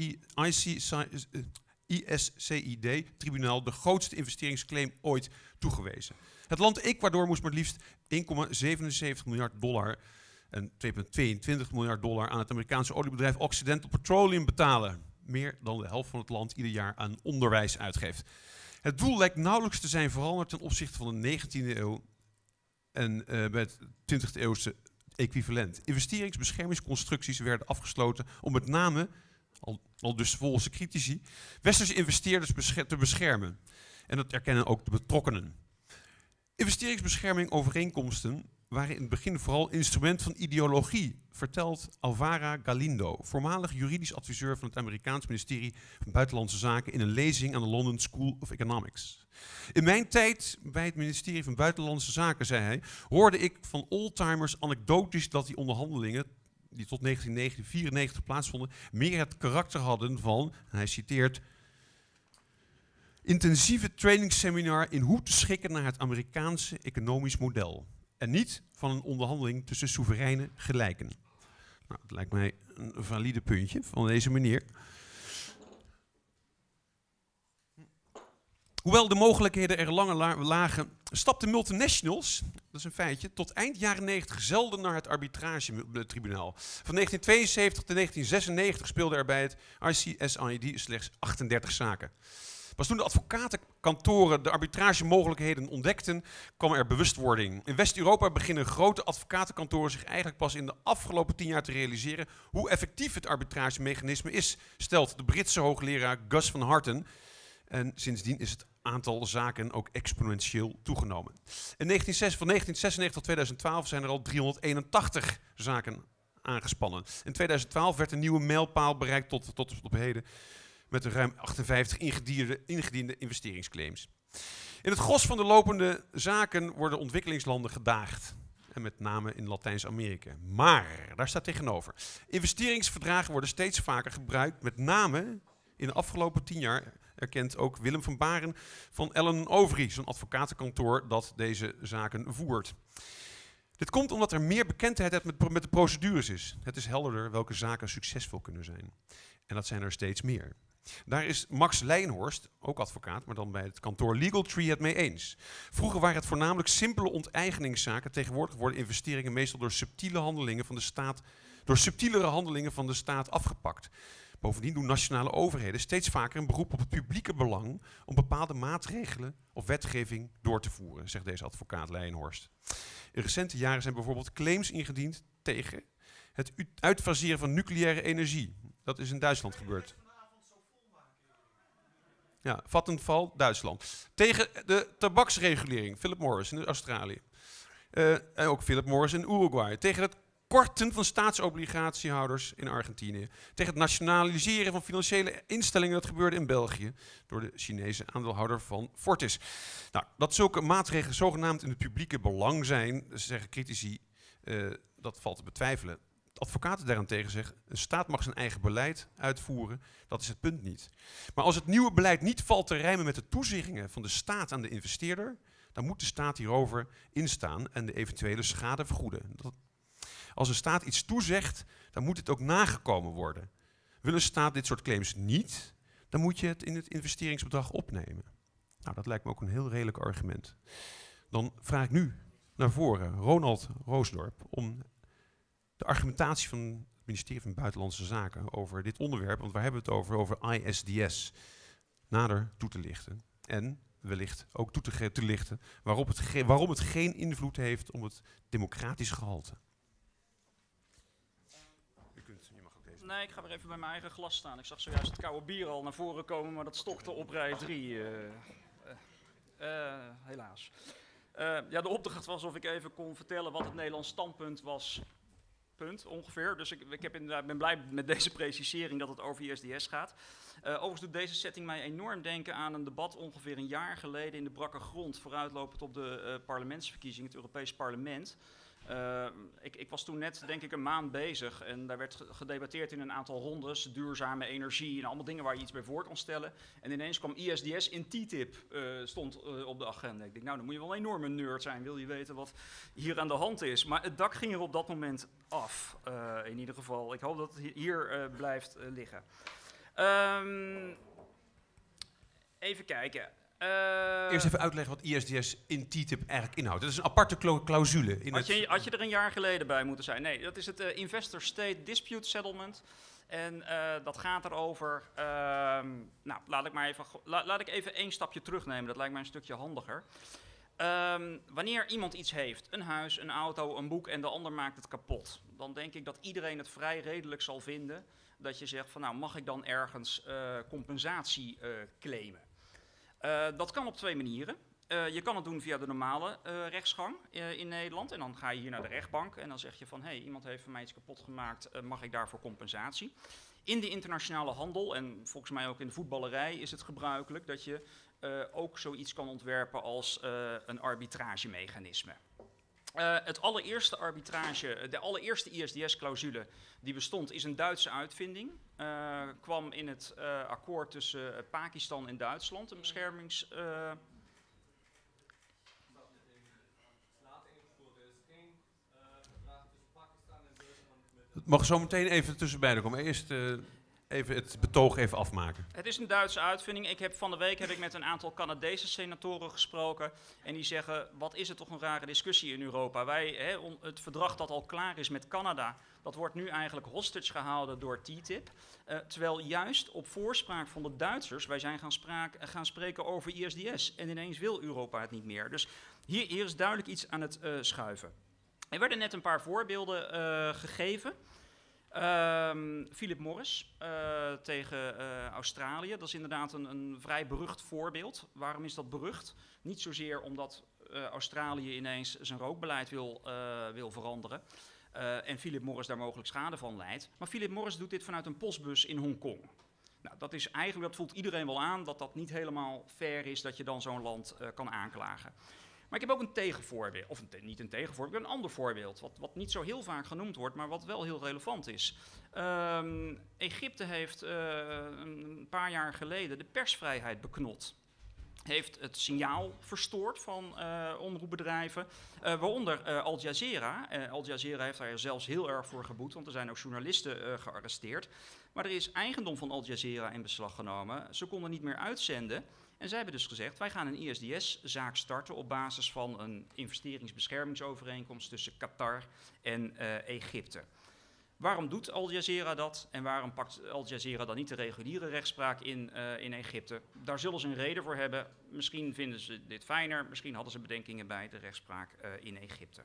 I S C I D-tribunaal de grootste investeringsclaim ooit toegewezen. Het land Ecuador moest maar liefst één komma zevenenzeventig miljard dollar en twee komma tweeëntwintig miljard dollar aan het Amerikaanse oliebedrijf Occidental Petroleum betalen. Meer dan de helft van het land ieder jaar aan onderwijs uitgeeft. Het doel lijkt nauwelijks te zijn veranderd ten opzichte van de negentiende eeuw en uh, bij het twintigste eeuwse equivalent. Investeringsbeschermingsconstructies werden afgesloten om met name, al, al dus volgens de critici, westerse investeerders bescher- te beschermen. En dat erkennen ook de betrokkenen. Investeringsbescherming overeenkomsten waren in het begin vooral instrument van ideologie, vertelt Alvara Galindo, voormalig juridisch adviseur van het Amerikaans ministerie van Buitenlandse Zaken in een lezing aan de London School of Economics. In mijn tijd bij het ministerie van Buitenlandse Zaken, zei hij, hoorde ik van oldtimers anekdotisch dat die onderhandelingen, die tot negentien vierennegentig plaatsvonden, meer het karakter hadden van, en hij citeert, intensieve trainingsseminar in hoe te schikken naar het Amerikaanse economisch model. En niet van een onderhandeling tussen soevereine gelijken. Nou, dat lijkt mij een valide puntje van deze meneer. Hoewel de mogelijkheden er langer la- lagen, stapten multinationals, dat is een feitje, tot eind jaren negentig zelden naar het arbitragetribunaal. Van negentien tweeënzeventig tot negentien zesennegentig speelden er bij het I C S I D slechts achtendertig zaken. Pas toen de advocatenkantoren de arbitragemogelijkheden ontdekten, kwam er bewustwording. In West-Europa beginnen grote advocatenkantoren zich eigenlijk pas in de afgelopen tien jaar te realiseren hoe effectief het arbitragemechanisme is, stelt de Britse hoogleraar Gus van Harten. En sindsdien is het aantal zaken ook exponentieel toegenomen. In negentien zes, van negentien zesennegentig tot tweeduizend twaalf zijn er al driehonderdeenentachtig zaken aangespannen. In tweeduizend twaalf werd een nieuwe mijlpaal bereikt tot, tot op heden met een ruim achtenvijftig ingediende, ingediende investeringsclaims. In het gros van de lopende zaken worden ontwikkelingslanden gedaagd. En met name in Latijns-Amerika. Maar, daar staat tegenover. Investeringsverdragen worden steeds vaker gebruikt, met name in de afgelopen tien jaar erkent ook Willem van Baren van Allen Overy, zo'n advocatenkantoor dat deze zaken voert. Dit komt omdat er meer bekendheid met, met de procedures is. Het is helderder welke zaken succesvol kunnen zijn. En dat zijn er steeds meer. Daar is Max Leijenhorst, ook advocaat, maar dan bij het kantoor Legal Tree het mee eens. Vroeger waren het voornamelijk simpele onteigeningszaken. Tegenwoordig worden investeringen meestal door subtiele handelingen van de staat, door subtielere handelingen van de staat afgepakt. Bovendien doen nationale overheden steeds vaker een beroep op het publieke belang om bepaalde maatregelen of wetgeving door te voeren, zegt deze advocaat Leijenhorst. In recente jaren zijn bijvoorbeeld claims ingediend tegen het uitfaseren van nucleaire energie. Dat is in Duitsland gebeurd. Ja, Vattenfall, Duitsland. Tegen de tabaksregulering, Philip Morris in Australië. Uh, en ook Philip Morris in Uruguay. Tegen het korten van staatsobligatiehouders in Argentinië. Tegen het nationaliseren van financiële instellingen, dat gebeurde in België door de Chinese aandeelhouder van Fortis. Nou, dat zulke maatregelen zogenaamd in het publieke belang zijn, zeggen critici, uh, dat valt te betwijfelen. Advocaten daarentegen zeggen, een staat mag zijn eigen beleid uitvoeren, dat is het punt niet. Maar als het nieuwe beleid niet valt te rijmen met de toezeggingen van de staat aan de investeerder, dan moet de staat hierover instaan en de eventuele schade vergoeden. Dat, als een staat iets toezegt, dan moet het ook nagekomen worden. Wil een staat dit soort claims niet, dan moet je het in het investeringsbedrag opnemen. Nou, dat lijkt me ook een heel redelijk argument. Dan vraag ik nu naar voren Ronald Roosdorp om de argumentatie van het ministerie van Buitenlandse Zaken over dit onderwerp, want waar hebben we het over, over I S D S, nader toe te lichten. En wellicht ook toe te, te lichten waarop het ge waarom het geen invloed heeft op het democratisch gehalte. U kunt, je mag ook deze. Nee, ik ga weer even bij mijn eigen glas staan. Ik zag zojuist het koude bier al naar voren komen, maar dat stokte op rij drie. Uh, uh, uh, helaas. Uh, ja, de opdracht was of ik even kon vertellen wat het Nederlands standpunt was. Punt, ongeveer. Dus ik, ik heb inderdaad, ben blij met deze precisering dat het over I S D S gaat. Uh, overigens doet deze setting mij enorm denken aan een debat ongeveer een jaar geleden in de brakke grond, vooruitlopend op de uh, parlementsverkiezingen, het Europees Parlement. Uh, ik, ik was toen net, denk ik, een maand bezig en daar werd gedebatteerd in een aantal rondes, duurzame energie en allemaal dingen waar je iets bij voor kan stellen. En ineens kwam I S D S in T T I P, uh, stond uh, op de agenda. Ik denk, nou, dan moet je wel een enorme nerd zijn, wil je weten wat hier aan de hand is. Maar het dak ging er op dat moment af, uh, in ieder geval. Ik hoop dat het hier uh, blijft uh, liggen. Um, even kijken. Uh, Eerst even uitleggen wat I S D S in T T I P eigenlijk inhoudt. Dat is een aparte clausule. In had, het je, had je er een jaar geleden bij moeten zijn? Nee, dat is het uh, Investor State Dispute Settlement. En uh, dat gaat erover. Uh, nou, laat ik maar even, la, laat ik even één stapje terugnemen. Dat lijkt mij een stukje handiger. Um, wanneer iemand iets heeft, een huis, een auto, een boek en de ander maakt het kapot, dan denk ik dat iedereen het vrij redelijk zal vinden dat je zegt van nou, mag ik dan ergens uh, compensatie uh, claimen? Uh, dat kan op twee manieren. Uh, je kan het doen via de normale uh, rechtsgang uh, in Nederland en dan ga je hier naar de rechtbank en dan zeg je van hé, hey, iemand heeft van mij iets kapot gemaakt, uh, mag ik daarvoor compensatie? In de internationale handel en volgens mij ook in de voetballerij is het gebruikelijk dat je uh, ook zoiets kan ontwerpen als uh, een arbitragemechanisme. Uh, het allereerste arbitrage, de allereerste I S D S-clausule die bestond, is een Duitse uitvinding. Uh, kwam in het uh, akkoord tussen uh, Pakistan en Duitsland, een beschermings... Uh, Het mag zo meteen even tussenbeide komen. Eerst... Uh even het betoog even afmaken. Het is een Duitse uitvinding. Ik heb, van de week heb ik met een aantal Canadese senatoren gesproken. En die zeggen, wat is het toch een rare discussie in Europa. Wij, hè, on, het verdrag dat al klaar is met Canada, dat wordt nu eigenlijk hostage gehouden door T T I P. Uh, terwijl juist op voorspraak van de Duitsers, wij zijn gaan, spraak, gaan spreken over I S D S. En ineens wil Europa het niet meer. Dus hier, hier is duidelijk iets aan het uh, schuiven. Er werden net een paar voorbeelden uh, gegeven. Um, Philip Morris uh, tegen uh, Australië, dat is inderdaad een, een vrij berucht voorbeeld. Waarom is dat berucht? Niet zozeer omdat uh, Australië ineens zijn rookbeleid wil, uh, wil veranderen uh, en Philip Morris daar mogelijk schade van leidt. Maar Philip Morris doet dit vanuit een postbus in Hongkong. Nou, dat is eigenlijk, dat voelt iedereen wel aan, dat dat niet helemaal fair is dat je dan zo'n land uh, kan aanklagen. Maar ik heb ook een tegenvoorbeeld, of een te, niet een tegenvoorbeeld, een ander voorbeeld, wat, wat niet zo heel vaak genoemd wordt, maar wat wel heel relevant is. Um, Egypte heeft uh, een paar jaar geleden de persvrijheid beknot. Heeft het signaal verstoord van uh, omroepbedrijven, uh, waaronder uh, Al Jazeera. Uh, Al Jazeera heeft daar zelfs heel erg voor geboet, want er zijn ook journalisten uh, gearresteerd. Maar er is eigendom van Al Jazeera in beslag genomen. Ze konden niet meer uitzenden. En zij hebben dus gezegd, wij gaan een I S D S-zaak starten op basis van een investeringsbeschermingsovereenkomst tussen Qatar en uh, Egypte. Waarom doet Al Jazeera dat en waarom pakt Al Jazeera dan niet de reguliere rechtspraak in, uh, in Egypte? Daar zullen ze een reden voor hebben. Misschien vinden ze dit fijner, misschien hadden ze bedenkingen bij de rechtspraak uh, in Egypte.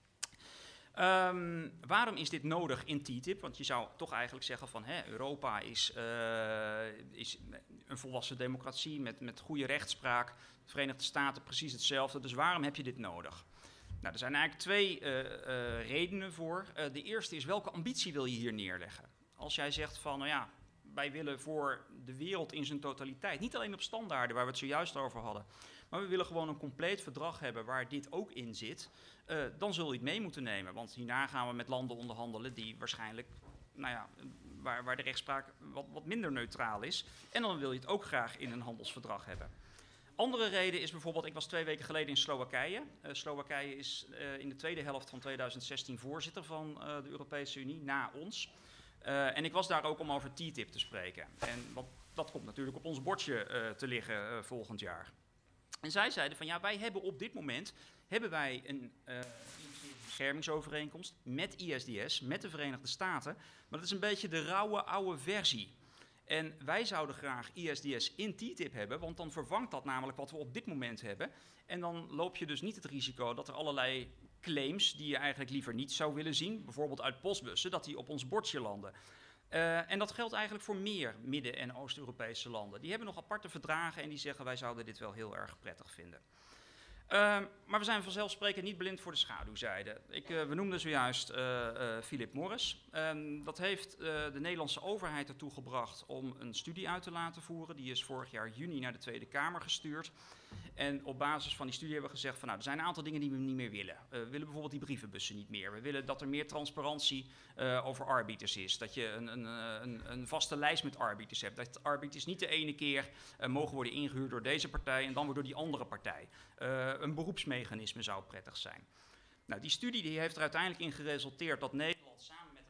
Um, waarom is dit nodig in T T I P? Want je zou toch eigenlijk zeggen van hè, Europa is, uh, is een volwassen democratie met, met goede rechtspraak. De Verenigde Staten precies hetzelfde. Dus waarom heb je dit nodig? Nou, er zijn eigenlijk twee uh, uh, redenen voor. Uh, de eerste is, welke ambitie wil je hier neerleggen? Als jij zegt van, nou ja, wij willen voor de wereld in zijn totaliteit, niet alleen op standaarden waar we het zojuist over hadden, maar we willen gewoon een compleet verdrag hebben waar dit ook in zit, uh, dan zul je het mee moeten nemen. Want hierna gaan we met landen onderhandelen die waarschijnlijk, nou ja, waar, waar de rechtspraak wat, wat minder neutraal is. En dan wil je het ook graag in een handelsverdrag hebben. Andere reden is bijvoorbeeld, ik was twee weken geleden in Slowakije. Uh, Slowakije is uh, in de tweede helft van tweeduizend zestien voorzitter van uh, de Europese Unie, na ons. Uh, en ik was daar ook om over T T I P te spreken. En wat, dat komt natuurlijk op ons bordje uh, te liggen uh, volgend jaar. En zij zeiden van ja, wij hebben op dit moment hebben wij een uh, beschermingsovereenkomst met I S D S, met de Verenigde Staten. Maar dat is een beetje de rauwe oude versie. En wij zouden graag I S D S in T T I P hebben, want dan vervangt dat namelijk wat we op dit moment hebben. En dan loop je dus niet het risico dat er allerlei claims die je eigenlijk liever niet zou willen zien, bijvoorbeeld uit postbussen, dat die op ons bordje landen. Uh, en dat geldt eigenlijk voor meer Midden- en Oost-Europese landen. Die hebben nog aparte verdragen en die zeggen wij zouden dit wel heel erg prettig vinden. Uh, maar we zijn vanzelfsprekend niet blind voor de schaduwzijde. Ik, uh, we noemden zojuist uh, uh, Philip Morris. Um, dat heeft uh, de Nederlandse overheid ertoe gebracht om een studie uit te laten voeren. Die is vorig jaar juni naar de Tweede Kamer gestuurd. En op basis van die studie hebben we gezegd van nou, er zijn een aantal dingen die we niet meer willen. Uh, we willen bijvoorbeeld die brievenbussen niet meer. We willen dat er meer transparantie uh, over arbiters is. Dat je een, een, een, een vaste lijst met arbiters hebt. Dat arbiters niet de ene keer uh, mogen worden ingehuurd door deze partij en dan weer door die andere partij. Uh, een beroepsmechanisme zou prettig zijn. Nou, die studie die heeft er uiteindelijk in geresulteerd dat Nederland samen met een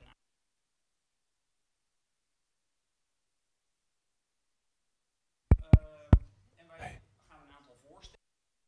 uh, en wij gaan een aantal voorstellen.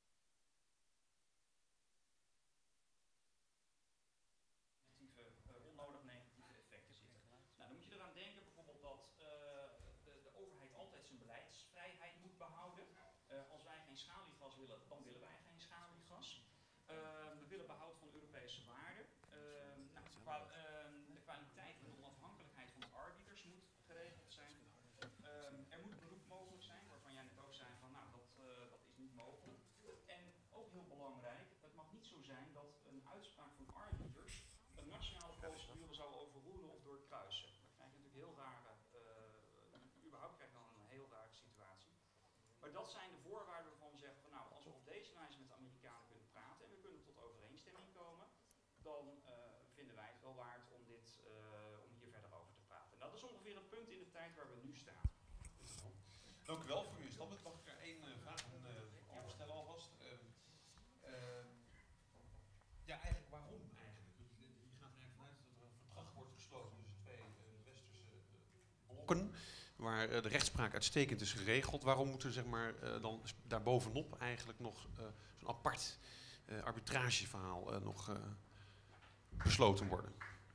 Negatieve, uh, onnodig negatieve effecten zitten. Nou, dan moet je eraan denken bijvoorbeeld dat uh, de, de overheid altijd zijn beleidsvrijheid moet behouden. Uh, als wij geen schaliegas willen, dan willen wij geen schaliegas. Uh, we willen behoud van Europese waarden. Uh, nou, qua, uh, de kwaliteit en de onafhankelijkheid van de arbiters moet geregeld zijn. Uh, er moet beroep mogelijk zijn, waarvan jij net ook zei van nou, dat, uh, dat is niet mogelijk. En ook heel belangrijk, het mag niet zo zijn dat een uitspraak van arbiters een nationale procedure zou overroelen of doorkruisen. Dan krijg je natuurlijk heel rare, uh, überhaupt krijg je dan een heel rare situatie. Maar dat zijn de voorwaarden waarvan we zeggen van nou, als we op deze wijze met de Amerikanen kunnen praten en we kunnen tot overeenstemming komen, dan uh, vinden wij het wel waard om, dit, uh, om hier verder over te praten. Nou, dat is ongeveer het punt in de tijd waar we nu staan. Dank u wel voor uw standpunt. Mag ik er één uh, vraag aan uh, overstellen alvast? Uh, uh, ja, eigenlijk waarom eigenlijk? Je gaat er eigenlijk vanuit dat er een verdrag wordt gesloten tussen twee uh, westerse uh, blokken. waar uh, de rechtspraak uitstekend is geregeld. Waarom moet er zeg maar, uh, dan daarbovenop eigenlijk nog uh, zo'n apart uh, arbitrageverhaal uh, nog uh, besloten worden?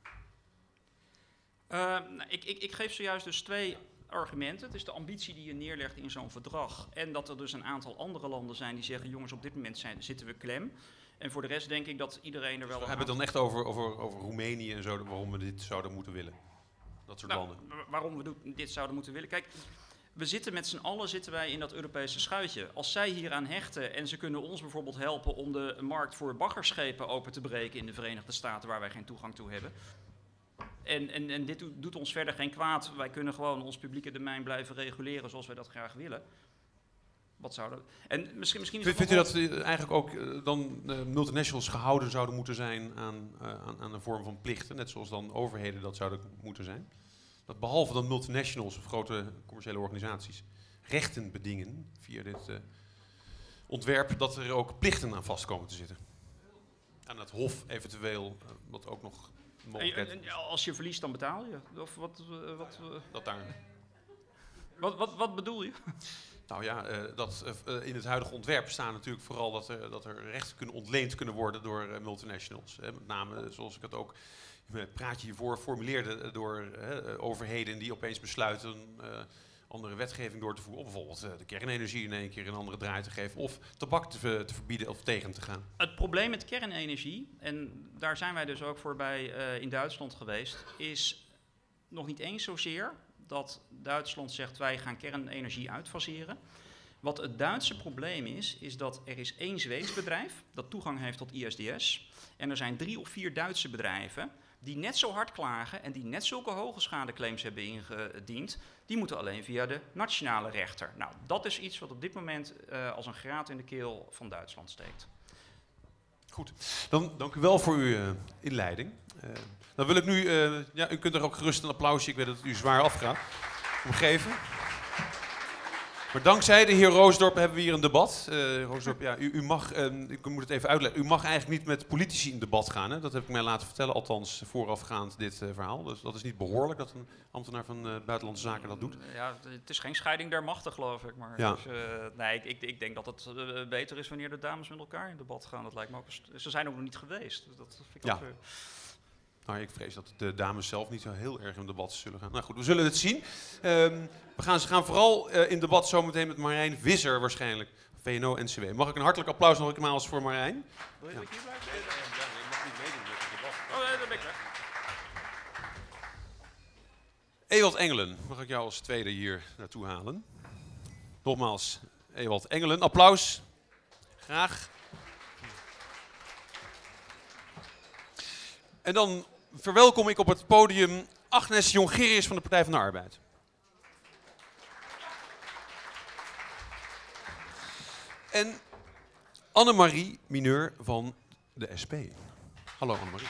Uh, nou, ik, ik, ik geef zojuist dus twee argumenten. Het is de ambitie die je neerlegt in zo'n verdrag. En dat er dus een aantal andere landen zijn die zeggen, jongens, op dit moment zijn, zitten we klem. En voor de rest denk ik dat iedereen er wel... Dus we hebben het dan echt over, over, over Roemenië en zo, waarom we dit zouden moeten willen. Dat soort nou, landen. Waarom we dit zouden moeten willen. Kijk, we zitten met z'n allen zitten wij in dat Europese schuitje. Als zij hieraan hechten en ze kunnen ons bijvoorbeeld helpen om de markt voor baggerschepen open te breken in de Verenigde Staten, waar wij geen toegang toe hebben. En, en, en dit doet ons verder geen kwaad. Wij kunnen gewoon ons publieke domein blijven reguleren zoals wij dat graag willen. Wat zouden... En misschien, misschien is Vindt u dat uh, eigenlijk ook uh, dan uh, multinationals gehouden zouden moeten zijn aan, uh, aan, aan een vorm van plichten, net zoals dan overheden dat zouden moeten zijn? Dat behalve dan multinationals of grote commerciële organisaties rechten bedingen via dit uh, ontwerp, dat er ook plichten aan vast komen te zitten. Aan het hof eventueel, uh, wat ook nog mogelijk is. Als je verliest, dan betaal je? Of wat? Uh, wat uh, dat daar. Wat, wat, wat bedoel je? Nou ja, uh, dat, uh, in het huidige ontwerp staan natuurlijk vooral dat er, dat er rechten kunnen ontleend kunnen worden door uh, multinationals. Hè. Met name, zoals ik het ook in het praatje hiervoor formuleerde, door uh, overheden die opeens besluiten uh, andere wetgeving door te voeren. Of bijvoorbeeld uh, de kernenergie in één keer een andere draai te geven. Of tabak te, te verbieden of tegen te gaan. Het probleem met kernenergie, en daar zijn wij dus ook voor bij uh, in Duitsland geweest, is nog niet eens zozeer dat Duitsland zegt wij gaan kernenergie uitfaseren. Wat het Duitse probleem is, is dat er is één Zweeds bedrijf dat toegang heeft tot I S D S. En er zijn drie of vier Duitse bedrijven die net zo hard klagen en die net zulke hoge schadeclaims hebben ingediend. Die moeten alleen via de nationale rechter. Nou, dat is iets wat op dit moment uh, als een graat in de keel van Duitsland steekt. Goed, dan dank u wel voor uw uh, inleiding. Uh, dan wil ik nu, uh, ja, u kunt er ook gerust een applausje, ik weet dat het u zwaar afgaat, om geven. Maar dankzij de heer Roosdorp hebben we hier een debat. Uh, Roosdorp, ja, u, u mag, uh, ik moet het even uitleggen, u mag eigenlijk niet met politici in debat gaan. Hè? Dat heb ik mij laten vertellen, althans voorafgaand dit uh, verhaal. Dus dat is niet behoorlijk dat een ambtenaar van uh, Buitenlandse Zaken dat doet. Ja, het is geen scheiding der machten, geloof ik. Maar ja. dus, uh, nee, ik, ik, ik denk dat het uh, beter is wanneer de dames met elkaar in debat gaan. Dat lijkt me ook, ze zijn ook nog niet geweest. Dus dat vind ik ja. ook, uh, Nou, ik vrees dat de dames zelf niet zo heel erg in debat zullen gaan. Nou goed, we zullen het zien. Um, we gaan, ze gaan vooral uh, in debat zometeen met Marijn Visser waarschijnlijk. V N O N C W. Mag ik een hartelijk applaus nog eenmaal voor Marijn? Wil je ja. hier blijven? Ja, je mag niet meedoen met het debat. Oh nee, dan ben ik weg. Ewald Engelen, mag ik jou als tweede hier naartoe halen? Nogmaals, Ewald Engelen. Applaus. Graag. En dan verwelkom ik op het podium Agnes Jongerius van de Partij van de Arbeid. En Annemarie Mineur van de S P. Hallo Annemarie.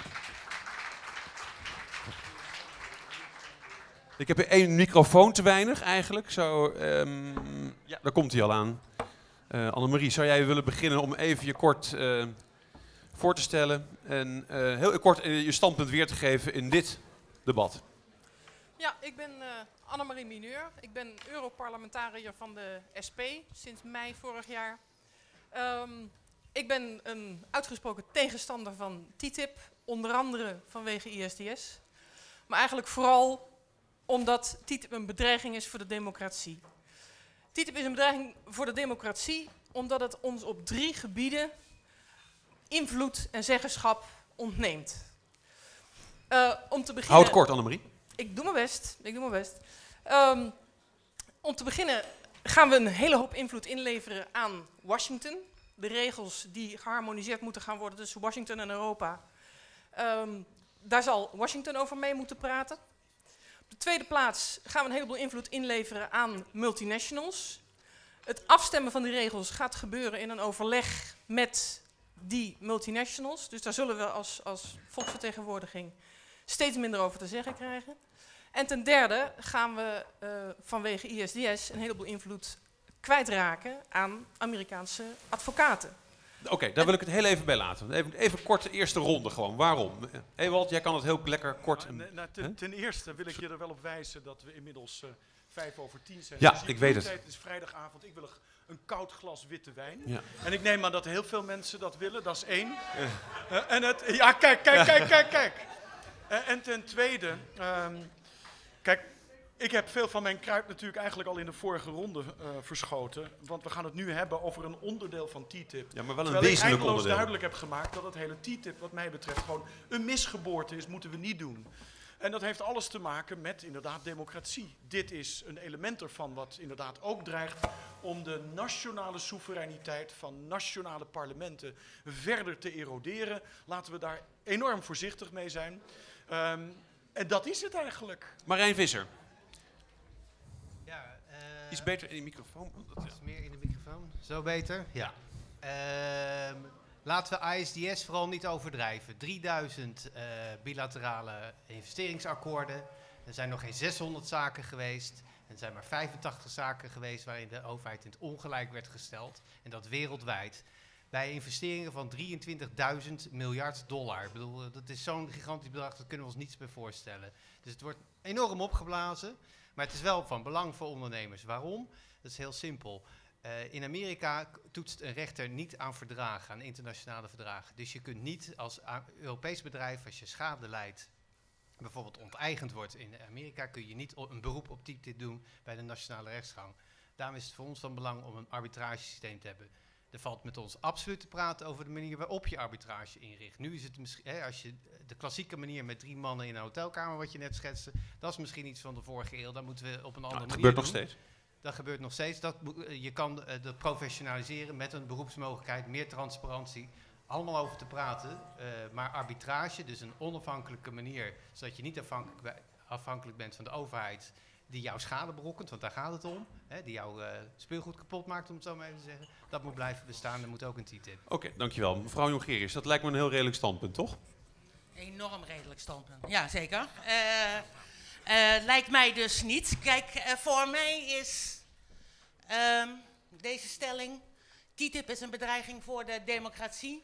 Ik heb één microfoon te weinig eigenlijk. Zo, um, ja, daar komt hij al aan. Uh, Annemarie, zou jij willen beginnen om even je kort uh, voor te stellen en uh, heel kort uh, je standpunt weer te geven in dit debat? Ja, ik ben uh, Annemarie Mineur. Ik ben Europarlementariër van de S P sinds mei vorig jaar. Um, ik ben een uitgesproken tegenstander van T T I P, onder andere vanwege I S D S. Maar eigenlijk vooral omdat T T I P een bedreiging is voor de democratie. T T I P is een bedreiging voor de democratie omdat het ons op drie gebieden invloed en zeggenschap ontneemt. Uh, om te beginnen, Houd kort, Annemarie. Ik doe mijn best. Ik doe mijn best. Um, om te beginnen gaan we een hele hoop invloed inleveren aan Washington. De regels die geharmoniseerd moeten gaan worden tussen Washington en Europa. Um, daar zal Washington over mee moeten praten. Op de tweede plaats gaan we een heleboel invloed inleveren aan multinationals. Het afstemmen van die regels gaat gebeuren in een overleg met die multinationals. Dus daar zullen we als, als volksvertegenwoordiging steeds minder over te zeggen krijgen. En ten derde gaan we uh, vanwege I S D S een heleboel invloed kwijtraken aan Amerikaanse advocaten. Oké, okay, daar wil ik het heel even bij laten. Even, even kort de eerste ronde gewoon. Waarom? Ewald, jij kan het heel lekker kort... Nou, nou, ten, ten eerste wil ik je er wel op wijzen dat we inmiddels uh, vijf over tien zijn. Ja, dus ik weet het. Het is vrijdagavond, ik wil een, een koud glas witte wijn. Ja. En ik neem aan dat heel veel mensen dat willen, dat is één. Ja. Uh, en het, ja, kijk, kijk, kijk, kijk, kijk. Uh, en ten tweede, um, kijk, ik heb veel van mijn kruid natuurlijk eigenlijk al in de vorige ronde uh, verschoten. Want we gaan het nu hebben over een onderdeel van T T I P. Ja, maar wel een Terwijl wezenlijk ik eindeloos onderdeel. duidelijk heb gemaakt dat het hele T T I P wat mij betreft gewoon een misgeboorte is, moeten we niet doen. En dat heeft alles te maken met inderdaad democratie. Dit is een element ervan wat inderdaad ook dreigt om de nationale soevereiniteit van nationale parlementen verder te eroderen. Laten we daar enorm voorzichtig mee zijn. Um, en dat is het eigenlijk. Marijn Visser. Ja, uh, Iets beter in de microfoon. Dat, ja. Iets meer in de microfoon. Zo beter? Ja. Uh, laten we I S D S vooral niet overdrijven. drieduizend uh, bilaterale investeringsakkoorden. Er zijn nog geen zeshonderd zaken geweest. Er zijn maar vijfentachtig zaken geweest waarin de overheid in het ongelijk werd gesteld. En dat wereldwijd. Bij investeringen van drieëntwintigduizend miljard dollar. Ik bedoel, dat is zo'n gigantisch bedrag, dat kunnen we ons niets meer voorstellen. Dus het wordt enorm opgeblazen. Maar het is wel van belang voor ondernemers. Waarom? Dat is heel simpel. Uh, in Amerika toetst een rechter niet aan verdragen, aan internationale verdragen. Dus je kunt niet als Europees bedrijf, als je schade leidt, bijvoorbeeld onteigend wordt in Amerika, kun je niet een beroep op T T I P doen bij de nationale rechtsgang. Daarom is het voor ons van belang om een arbitragesysteem te hebben. Er valt met ons absoluut te praten over de manier waarop je arbitrage inricht. Nu is het misschien, hè, als je de klassieke manier met drie mannen in een hotelkamer, wat je net schetste, dat is misschien iets van de vorige eeuw. Dat moeten we op een andere Nou, het manier gebeurt doen. nog steeds. Dat gebeurt nog steeds. Dat, je kan uh, dat professionaliseren met een beroepsmogelijkheid, meer transparantie. Allemaal over te praten. Uh, maar arbitrage, dus een onafhankelijke manier, zodat je niet afhankelijk, afhankelijk bent van de overheid die jouw schade berokkent, want daar gaat het om. Hè, die jouw uh, speelgoed kapot maakt, om het zo maar even te zeggen. Dat moet blijven bestaan, dat moet ook een T T I P. Oké, okay, dankjewel. Mevrouw Jongerius, dat lijkt me een heel redelijk standpunt, toch? Enorm redelijk standpunt, ja zeker. Uh, uh, lijkt mij dus niet. Kijk, uh, voor mij is uh, deze stelling, T T I P is een bedreiging voor de democratie.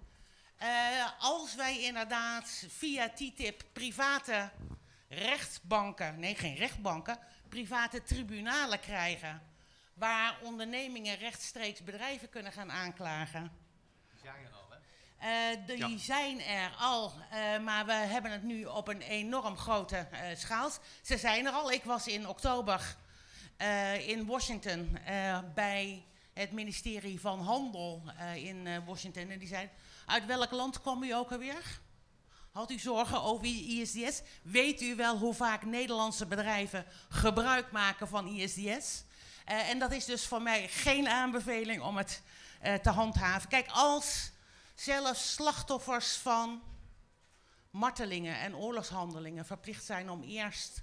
Uh, als wij inderdaad via T T I P private rechtsbanken, nee geen rechtbanken, private tribunalen krijgen, waar ondernemingen rechtstreeks bedrijven kunnen gaan aanklagen. Die zijn er al, hè? Uh, die Ja. zijn er al, uh, maar we hebben het nu op een enorm grote uh, schaal. Ze zijn er al. Ik was in oktober uh, in Washington uh, bij het ministerie van Handel uh, in uh, Washington. En die zeiden, uit welk land kwam u ook alweer? Had u zorgen over I S D S? Weet u wel hoe vaak Nederlandse bedrijven gebruik maken van I S D S? Uh, en dat is dus voor mij geen aanbeveling om het uh, te handhaven. Kijk, als zelfs slachtoffers van martelingen en oorlogshandelingen verplicht zijn om eerst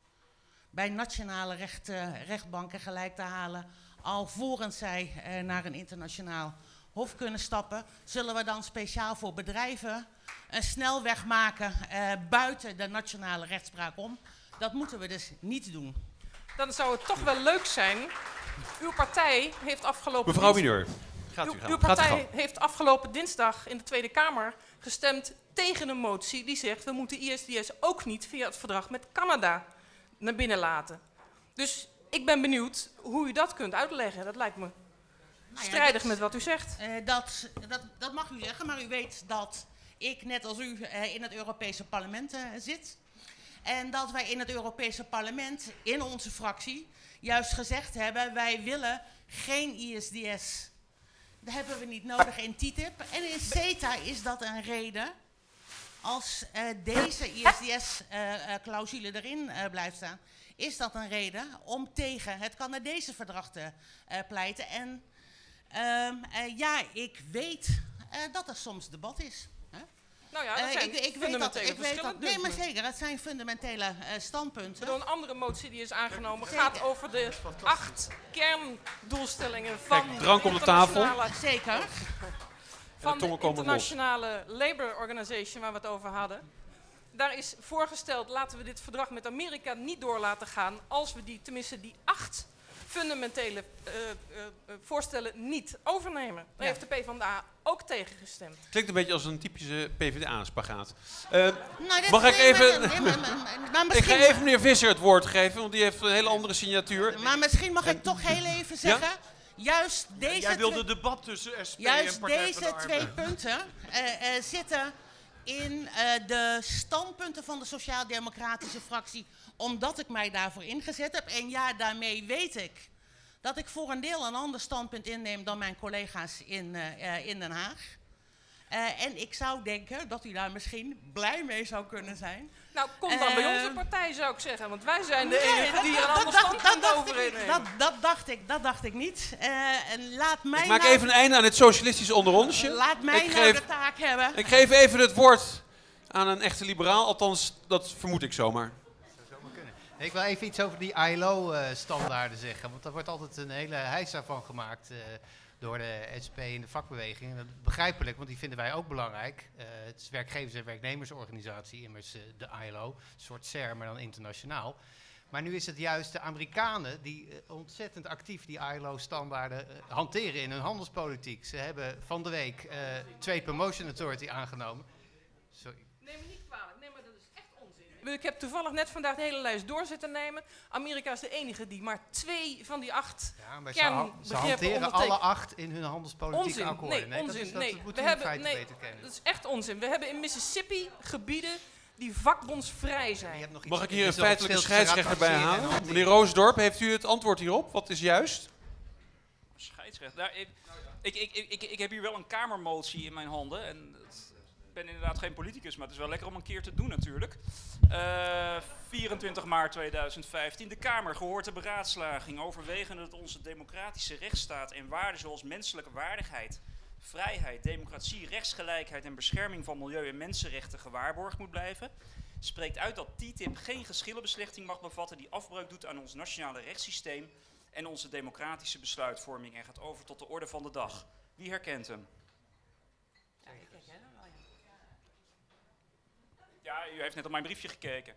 bij nationale recht, uh, rechtbanken gelijk te halen, alvorens zij uh, naar een internationaal hof kunnen stappen, zullen we dan speciaal voor bedrijven een snelweg maken uh, buiten de nationale rechtspraak om. Dat moeten we dus niet doen. Dan zou het toch wel leuk zijn. Uw partij heeft afgelopen Mevrouw dins- Mineur, gaat u uw, gaan. uw Gaat u partij gang. heeft afgelopen dinsdag in de Tweede Kamer gestemd tegen een motie die zegt we moeten I S D S ook niet via het verdrag met Canada naar binnen laten. Dus ik ben benieuwd hoe u dat kunt uitleggen. Dat lijkt me Nou ja, strijdig dat- met wat u zegt. Uh, dat, dat, dat mag u zeggen, maar u weet dat ik net als u uh, in het Europese parlement uh, zit. En dat wij in het Europese parlement, in onze fractie, juist gezegd hebben, wij willen geen I S D S. Dat hebben we niet nodig in T T I P. En in CETA is dat een reden. Als uh, deze I S D S-clausule uh, uh, erin uh, blijft staan, is dat een reden om tegen het Canadese verdrag te uh, pleiten. En um, uh, ja, ik weet uh, dat er soms debat is. Hè? Nou ja, dat Uh, zijn ik, ik weet dat, fundamentele ik weet verschillen. dat, nee, maar dunkt me. zeker, het zijn fundamentele uh, standpunten. Door een andere motie die is aangenomen Zeker. gaat over de acht kerndoelstellingen van Kijk, drank op de tafel. internationale- Zeker. van de tongen komen los. Internationale Labour Organization waar we het over hadden. Daar is voorgesteld, laten we dit verdrag met Amerika niet door laten gaan als we die, tenminste die acht fundamentele uh, uh, uh, voorstellen niet overnemen. Daar Ja. heeft de PvdA ook tegen gestemd. Klinkt een beetje als een typische P v d A-spagaat. Uh, Nou, dit- mag ik nee, maar- even... nee, maar- maar- maar ik ga misschien- even meneer Visser het woord geven, want die heeft een hele andere signatuur. Maar misschien mag ik toch heel even zeggen, juist deze Jij wilde twee- debat tussen S P en juist Partij van deze de Arbeid. twee punten eh, eh, zitten in eh, de standpunten van de Sociaal-Democratische fractie, omdat ik mij daarvoor ingezet heb. En ja, daarmee weet ik dat ik voor een deel een ander standpunt inneem dan mijn collega's in, eh, eh, in Den Haag. Uh, en ik zou denken dat u daar misschien blij mee zou kunnen zijn. Nou, kom dan bij Eh, onze partij, zou ik zeggen. Want wij zijn de nee, enige dat- die er dat- een dat ander dacht- standpunt dat dacht over ik- innemen. Dat, dat, dacht ik, dat dacht ik niet. Uh, en laat mij Ik maak nou, even een einde aan het socialistische onderonsje. Laat mij ik nou geef, de taak hebben. Ik geef even het woord aan een echte liberaal, althans dat vermoed ik zomaar. Ik wil even iets over die I L O-standaarden zeggen, want daar wordt altijd een hele heisa van gemaakt uh, door de S P en de vakbeweging. En dat is begrijpelijk, want die vinden wij ook belangrijk. Uh, het is werkgevers- en werknemersorganisatie, immers uh, de I L O, een soort C E R, maar dan internationaal. Maar nu is het juist de Amerikanen die uh, ontzettend actief die I L O-standaarden uh, hanteren in hun handelspolitiek. Ze hebben van de week uh, Trade Promotion Authority aangenomen. Sorry. Neem me niet kwalijk, nee, maar dat is echt onzin. Ik heb toevallig net vandaag de hele lijst door zitten nemen. Amerika is de enige die maar twee van die acht Ja, maar ze, ha- kernbegrippen ze hanteren ondertekent. alle acht in hun handelspolitieke Onzin, akkoorden. nee, dat onzin, is, dat nee. moeten We we in hebben, feite nee, beter kennen. dat is echt onzin. We hebben in Mississippi gebieden die vakbondsvrij zijn. Mag ik hier een is nog het feitelijke verschil tussen scheidsrechter bij ratificeren en halen? hanteren. Meneer Roosdorp, heeft u het antwoord hierop? Wat is juist? Scheidsrechter. Nou, ik, ik, ik, ik, ik, ik heb hier wel een kamermotie in mijn handen. En het, ik ben inderdaad geen politicus, maar het is wel lekker om een keer te doen natuurlijk. Uh, vierentwintig maart tweeduizend vijftien. De Kamer gehoord de beraadslaging overwegende dat onze democratische rechtsstaat en waarden zoals menselijke waardigheid, vrijheid, democratie, rechtsgelijkheid en bescherming van milieu- en mensenrechten gewaarborgd moet blijven. Spreekt uit dat T T I P geen geschillenbeslechting mag bevatten die afbreuk doet aan ons nationale rechtssysteem en onze democratische besluitvorming en gaat over tot de orde van de dag. Wie herkent hem? Ja, u heeft net op mijn briefje gekeken.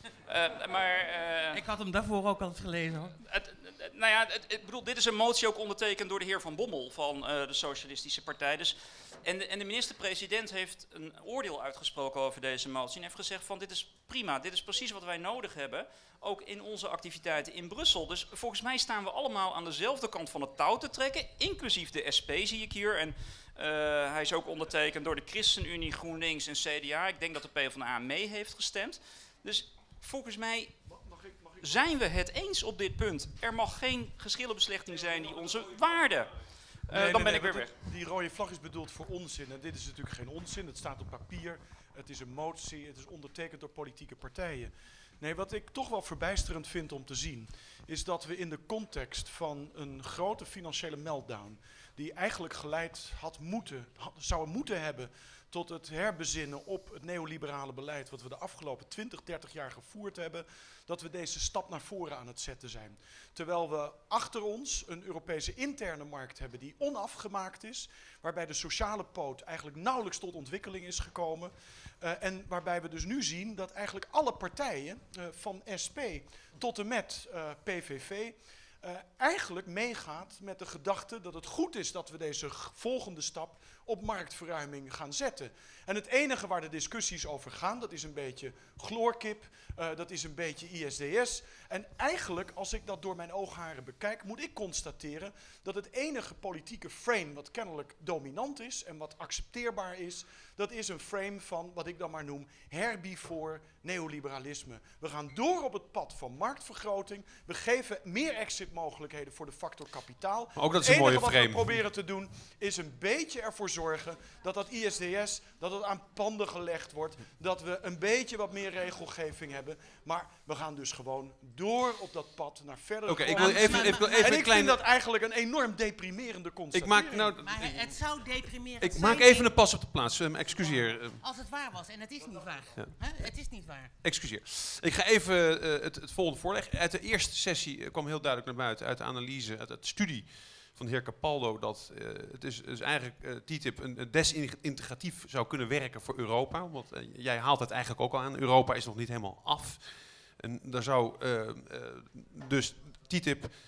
Uh, maar, uh, ik had hem daarvoor ook al eens gelezen hoor. Het, het, nou ja, het, ik bedoel, dit is een motie ook ondertekend door de heer Van Bommel van uh, de Socialistische Partij. Dus, en, de, en de minister-president heeft een oordeel uitgesproken over deze motie en heeft gezegd van dit is prima, dit is precies wat wij nodig hebben, ook in onze activiteiten in Brussel. Dus volgens mij staan we allemaal aan dezelfde kant van het touw te trekken, inclusief de S P zie ik hier. En uh, hij is ook ondertekend door de ChristenUnie, GroenLinks en C D A. Ik denk dat de PvdA mee heeft gestemd. Dus volgens mij zijn we het eens op dit punt. Er mag geen geschillenbeslechting zijn die onze waarden. Uh, Nee, dan nee, ben nee, ik weer want weg. Die rode vlag is bedoeld voor onzin. En dit is natuurlijk geen onzin. Het staat op papier. Het is een motie. Het is ondertekend door politieke partijen. Nee, wat ik toch wel verbijsterend vind om te zien, is dat we in de context van een grote financiële meltdown, die eigenlijk geleid had moeten, had, zou moeten hebben tot het herbezinnen op het neoliberale beleid wat we de afgelopen twintig, dertig jaar gevoerd hebben, dat we deze stap naar voren aan het zetten zijn. Terwijl we achter ons een Europese interne markt hebben die onafgemaakt is, waarbij de sociale poot eigenlijk nauwelijks tot ontwikkeling is gekomen. Uh, en waarbij we dus nu zien dat eigenlijk alle partijen, uh, van S P tot en met uh, P V V, uh, eigenlijk meegaat met de gedachte dat het goed is dat we deze volgende stap op marktverruiming gaan zetten. En het enige waar de discussies over gaan, dat is een beetje chloorkip, uh, dat is een beetje I S D S. En eigenlijk, als ik dat door mijn oogharen bekijk, moet ik constateren dat het enige politieke frame wat kennelijk dominant is en wat accepteerbaar is, dat is een frame van wat ik dan maar noem herbivoor neoliberalisme. We gaan door op het pad van marktvergroting. We geven meer exitmogelijkheden voor de factor kapitaal. Maar ook dat is het een enige mooie wat frame. we proberen te doen is een beetje ervoor zorgen dat dat I S D S, dat het aan panden gelegd wordt, dat we een beetje wat meer regelgeving hebben. Maar we gaan dus gewoon door op dat pad naar verder. Oké, ik wil even, ik wil even en een ik kleine... vind dat eigenlijk een enorm deprimerende Ik constatering. maak, nou, Maar ik, het zou deprimerend ik zijn maak even een pas op de plaats. Um, excuseer. Um, als het waar was. En het is niet waar. Ja. Hè? Het is niet waar. Excuseer. Ik ga even uh, het, het volgende voorleggen. Uit de eerste sessie uh, kwam heel duidelijk naar buiten, uit de analyse, uit het studie van de heer Capaldo, dat uh, het is, is eigenlijk uh, T T I P een, een desintegratief zou kunnen werken voor Europa. Want uh, jij haalt het eigenlijk ook al aan. Europa is nog niet helemaal af. En daar zou uh, uh, dus T T I P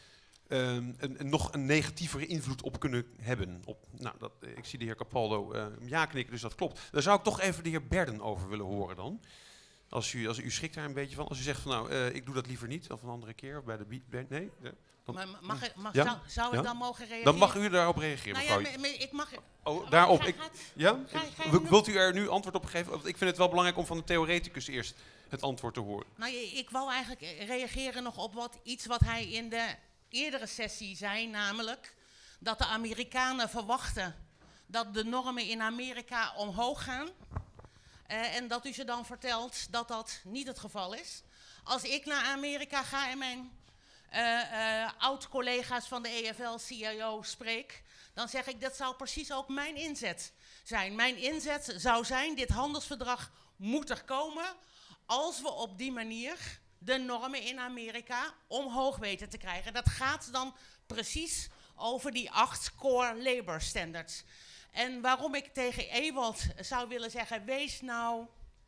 een, een, nog een negatievere invloed op kunnen hebben. Op, nou, dat, ik zie de heer Capaldo uh, ja knikken, dus dat klopt. Daar zou ik toch even de heer Berden over willen horen dan. Als u, als u schrikt daar een beetje van. Als u zegt van nou, uh, ik doe dat liever niet, of een andere keer. Of bij de nee? De, dan, maar mag ik, mag, ja? zou, zou ja? ik dan mogen reageren? Dan mag u daarop reageren, nou mevrouw. Ja, maar, maar ik mag... Oh, daarop. Ik, ja? Ga, ga Ik, wilt u er nu antwoord op geven? Want ik vind het wel belangrijk om van de theoreticus eerst het antwoord te horen. Nou, ik wou eigenlijk reageren nog op wat, iets wat hij in de eerdere sessie zei, namelijk dat de Amerikanen verwachten dat de normen in Amerika omhoog gaan. Uh, en dat u ze dan vertelt dat dat niet het geval is. Als ik naar Amerika ga en mijn uh, uh, oud-collega's van de E F L-C I O spreek, dan zeg ik dat zou precies ook mijn inzet zijn. Mijn inzet zou zijn, dit handelsverdrag moet er komen als we op die manier de normen in Amerika omhoog weten te krijgen. Dat gaat dan precies over die acht core labor standards. En waarom ik tegen Ewald zou willen zeggen, wees nou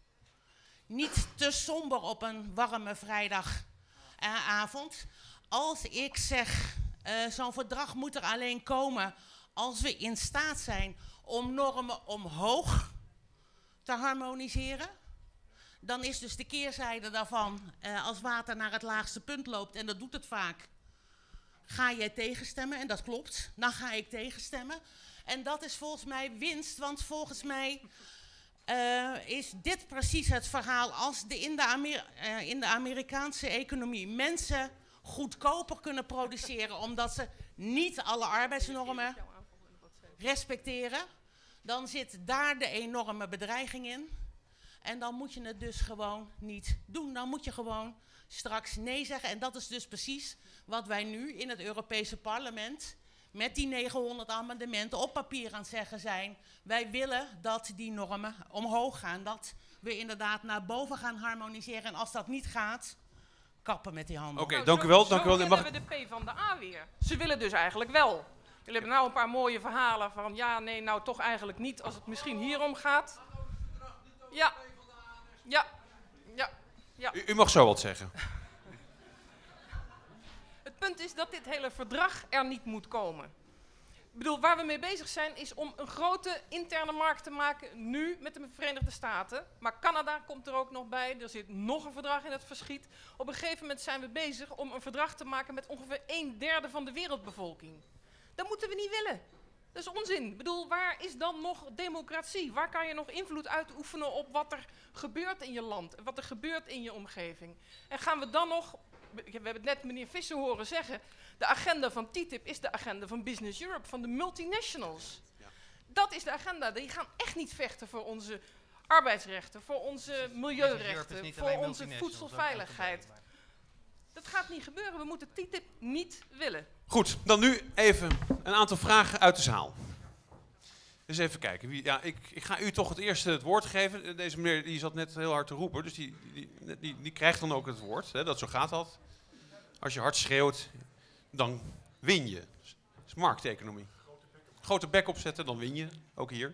niet te somber op een warme vrijdagavond. Uh, als ik zeg, uh, zo'n verdrag moet er alleen komen als we in staat zijn om normen omhoog te harmoniseren, dan is dus de keerzijde daarvan, uh, als water naar het laagste punt loopt, en dat doet het vaak, ga jij tegenstemmen, en dat klopt, dan ga ik tegenstemmen. En dat is volgens mij winst, want volgens mij uh, is dit precies het verhaal als de in, de Amer uh, in de Amerikaanse economie mensen goedkoper kunnen produceren omdat ze niet alle arbeidsnormen respecteren, dan zit daar de enorme bedreiging in. En dan moet je het dus gewoon niet doen. Dan moet je gewoon straks nee zeggen. En dat is dus precies wat wij nu in het Europese parlement met die negenhonderd amendementen op papier aan het zeggen zijn. Wij willen dat die normen omhoog gaan. Dat we inderdaad naar boven gaan harmoniseren. En als dat niet gaat, kappen met die handel. Oké, okay, dank u wel. Dank u wel. Zo willen we de P van de A weer. Ze willen dus eigenlijk wel. Jullie hebben nou een paar mooie verhalen van ja, nee, nou toch eigenlijk niet als het misschien hierom gaat. Ja, ja, ja, ja. U, u mag zo wat zeggen. Het punt is dat dit hele verdrag er niet moet komen. Ik bedoel, waar we mee bezig zijn is om een grote interne markt te maken, nu met de Verenigde Staten. Maar Canada komt er ook nog bij, er zit nog een verdrag in het verschiet. Op een gegeven moment zijn we bezig om een verdrag te maken met ongeveer een derde van de wereldbevolking. Dat moeten we niet willen. Dat is onzin. Ik bedoel, waar is dan nog democratie? Waar kan je nog invloed uitoefenen op wat er gebeurt in je land? Wat er gebeurt in je omgeving? En gaan we dan nog, we hebben het net meneer Visser horen zeggen, de agenda van T T I P is de agenda van Business Europe, van de multinationals. Ja. Dat is de agenda. Die gaan echt niet vechten voor onze arbeidsrechten, voor onze milieurechten, voor onze voedselveiligheid. Dat gaat niet gebeuren. We moeten T T I P niet willen. Goed, dan nu even een aantal vragen uit de zaal. Dus even kijken. Wie, ja, ik, ik ga u toch het eerste het woord geven. Deze meneer die zat net heel hard te roepen, dus die, die, die, die krijgt dan ook het woord. Hè, dat zo gaat dat. Als je hard schreeuwt, dan win je. Dat is markteconomie. Grote bek opzetten, dan win je. Ook hier.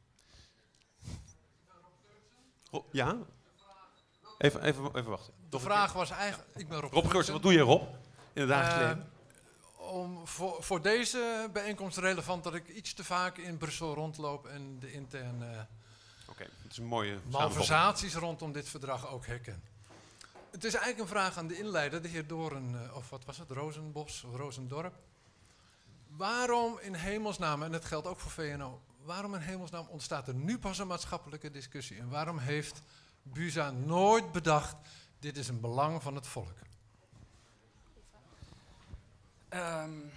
Ja? Even, even, even wachten. De vraag was eigenlijk... Ik ben Rob, Rob Geurtsen, wat doe je Rob? In het dagelijks uh, leven? Om voor, voor deze bijeenkomst relevant dat ik iets te vaak in Brussel rondloop en de interne uh, okay, dat is een mooie malversaties rondom dit verdrag ook herken. Het is eigenlijk een vraag aan de inleider, de heer Doorn, uh, of wat was het, Rozenbos of Rozendorp. Waarom in hemelsnaam, en dat geldt ook voor V N O, waarom in hemelsnaam ontstaat er nu pas een maatschappelijke discussie? En waarom heeft B U Z A nooit bedacht, dit is een belang van het volk? Um,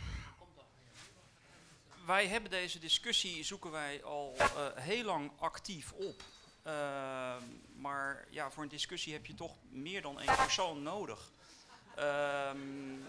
wij hebben deze discussie, zoeken wij al uh, heel lang actief op. Uh, maar ja, voor een discussie heb je toch meer dan één persoon nodig. Um,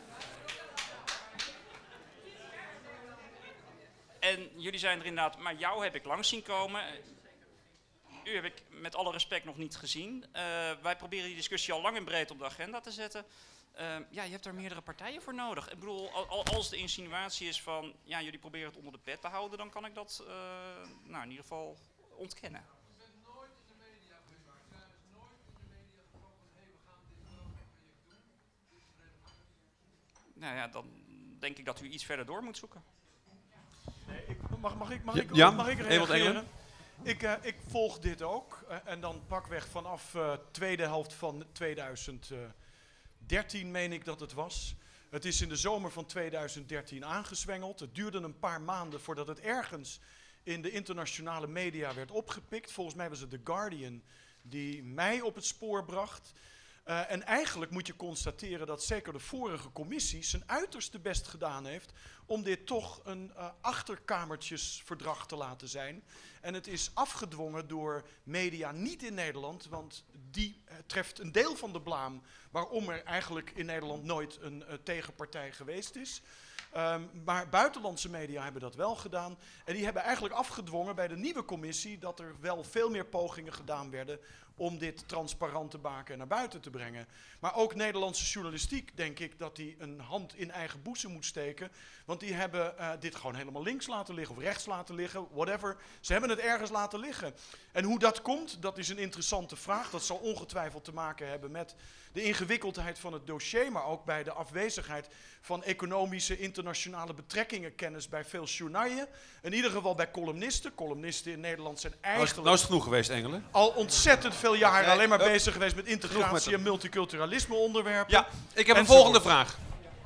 en jullie zijn er inderdaad, maar jou heb ik langs zien komen. U heb ik met alle respect nog niet gezien. Uh, wij proberen die discussie al lang en breed op de agenda te zetten. Uh, ja, je hebt daar meerdere partijen voor nodig. Ik bedoel, al, als de insinuatie is van, ja, jullie proberen het onder de pet te houden, dan kan ik dat, uh, nou, in ieder geval ontkennen. Je bent nooit in de media geweest. Je bent nooit in de media gekomen van, hé, we gaan dit project doen. Nou ja, dan denk ik dat u iets verder door moet zoeken. Nee, ik, mag, mag ik, mag Ja, ik, ja, mag ik Ewald reageren? Engelen. Ik, uh, ik volg dit ook. Uh, en dan pakweg vanaf de uh, tweede helft van tweeduizend dertien, meen ik dat het was. Het is in de zomer van tweeduizend dertien aangezwengeld. Het duurde een paar maanden voordat het ergens in de internationale media werd opgepikt. Volgens mij was het The Guardian die mij op het spoor bracht. Uh, en eigenlijk moet je constateren dat zeker de vorige commissie zijn uiterste best gedaan heeft om dit toch een uh, achterkamertjesverdrag te laten zijn. En het is afgedwongen door media niet in Nederland, want die uh, treft een deel van de blaam waarom er eigenlijk in Nederland nooit een uh, tegenpartij geweest is. Um, maar buitenlandse media hebben dat wel gedaan. En die hebben eigenlijk afgedwongen bij de nieuwe commissie dat er wel veel meer pogingen gedaan werden om dit transparant te maken en naar buiten te brengen. Maar ook Nederlandse journalistiek, denk ik, dat die een hand in eigen boezem moet steken. Want die hebben uh, dit gewoon helemaal links laten liggen of rechts laten liggen, whatever. Ze hebben het ergens laten liggen. En hoe dat komt, dat is een interessante vraag. Dat zal ongetwijfeld te maken hebben met de ingewikkeldheid van het dossier, maar ook bij de afwezigheid van economische internationale betrekkingen kennis bij veel journaaien. In ieder geval bij columnisten. Columnisten in Nederland zijn eigenlijk... Nou is het genoeg geweest, Engelen. Al ontzettend veel jaren Nee, alleen maar uh, bezig geweest met integratie met en multiculturalisme onderwerpen. Ja, ik heb een enzovoort. volgende vraag.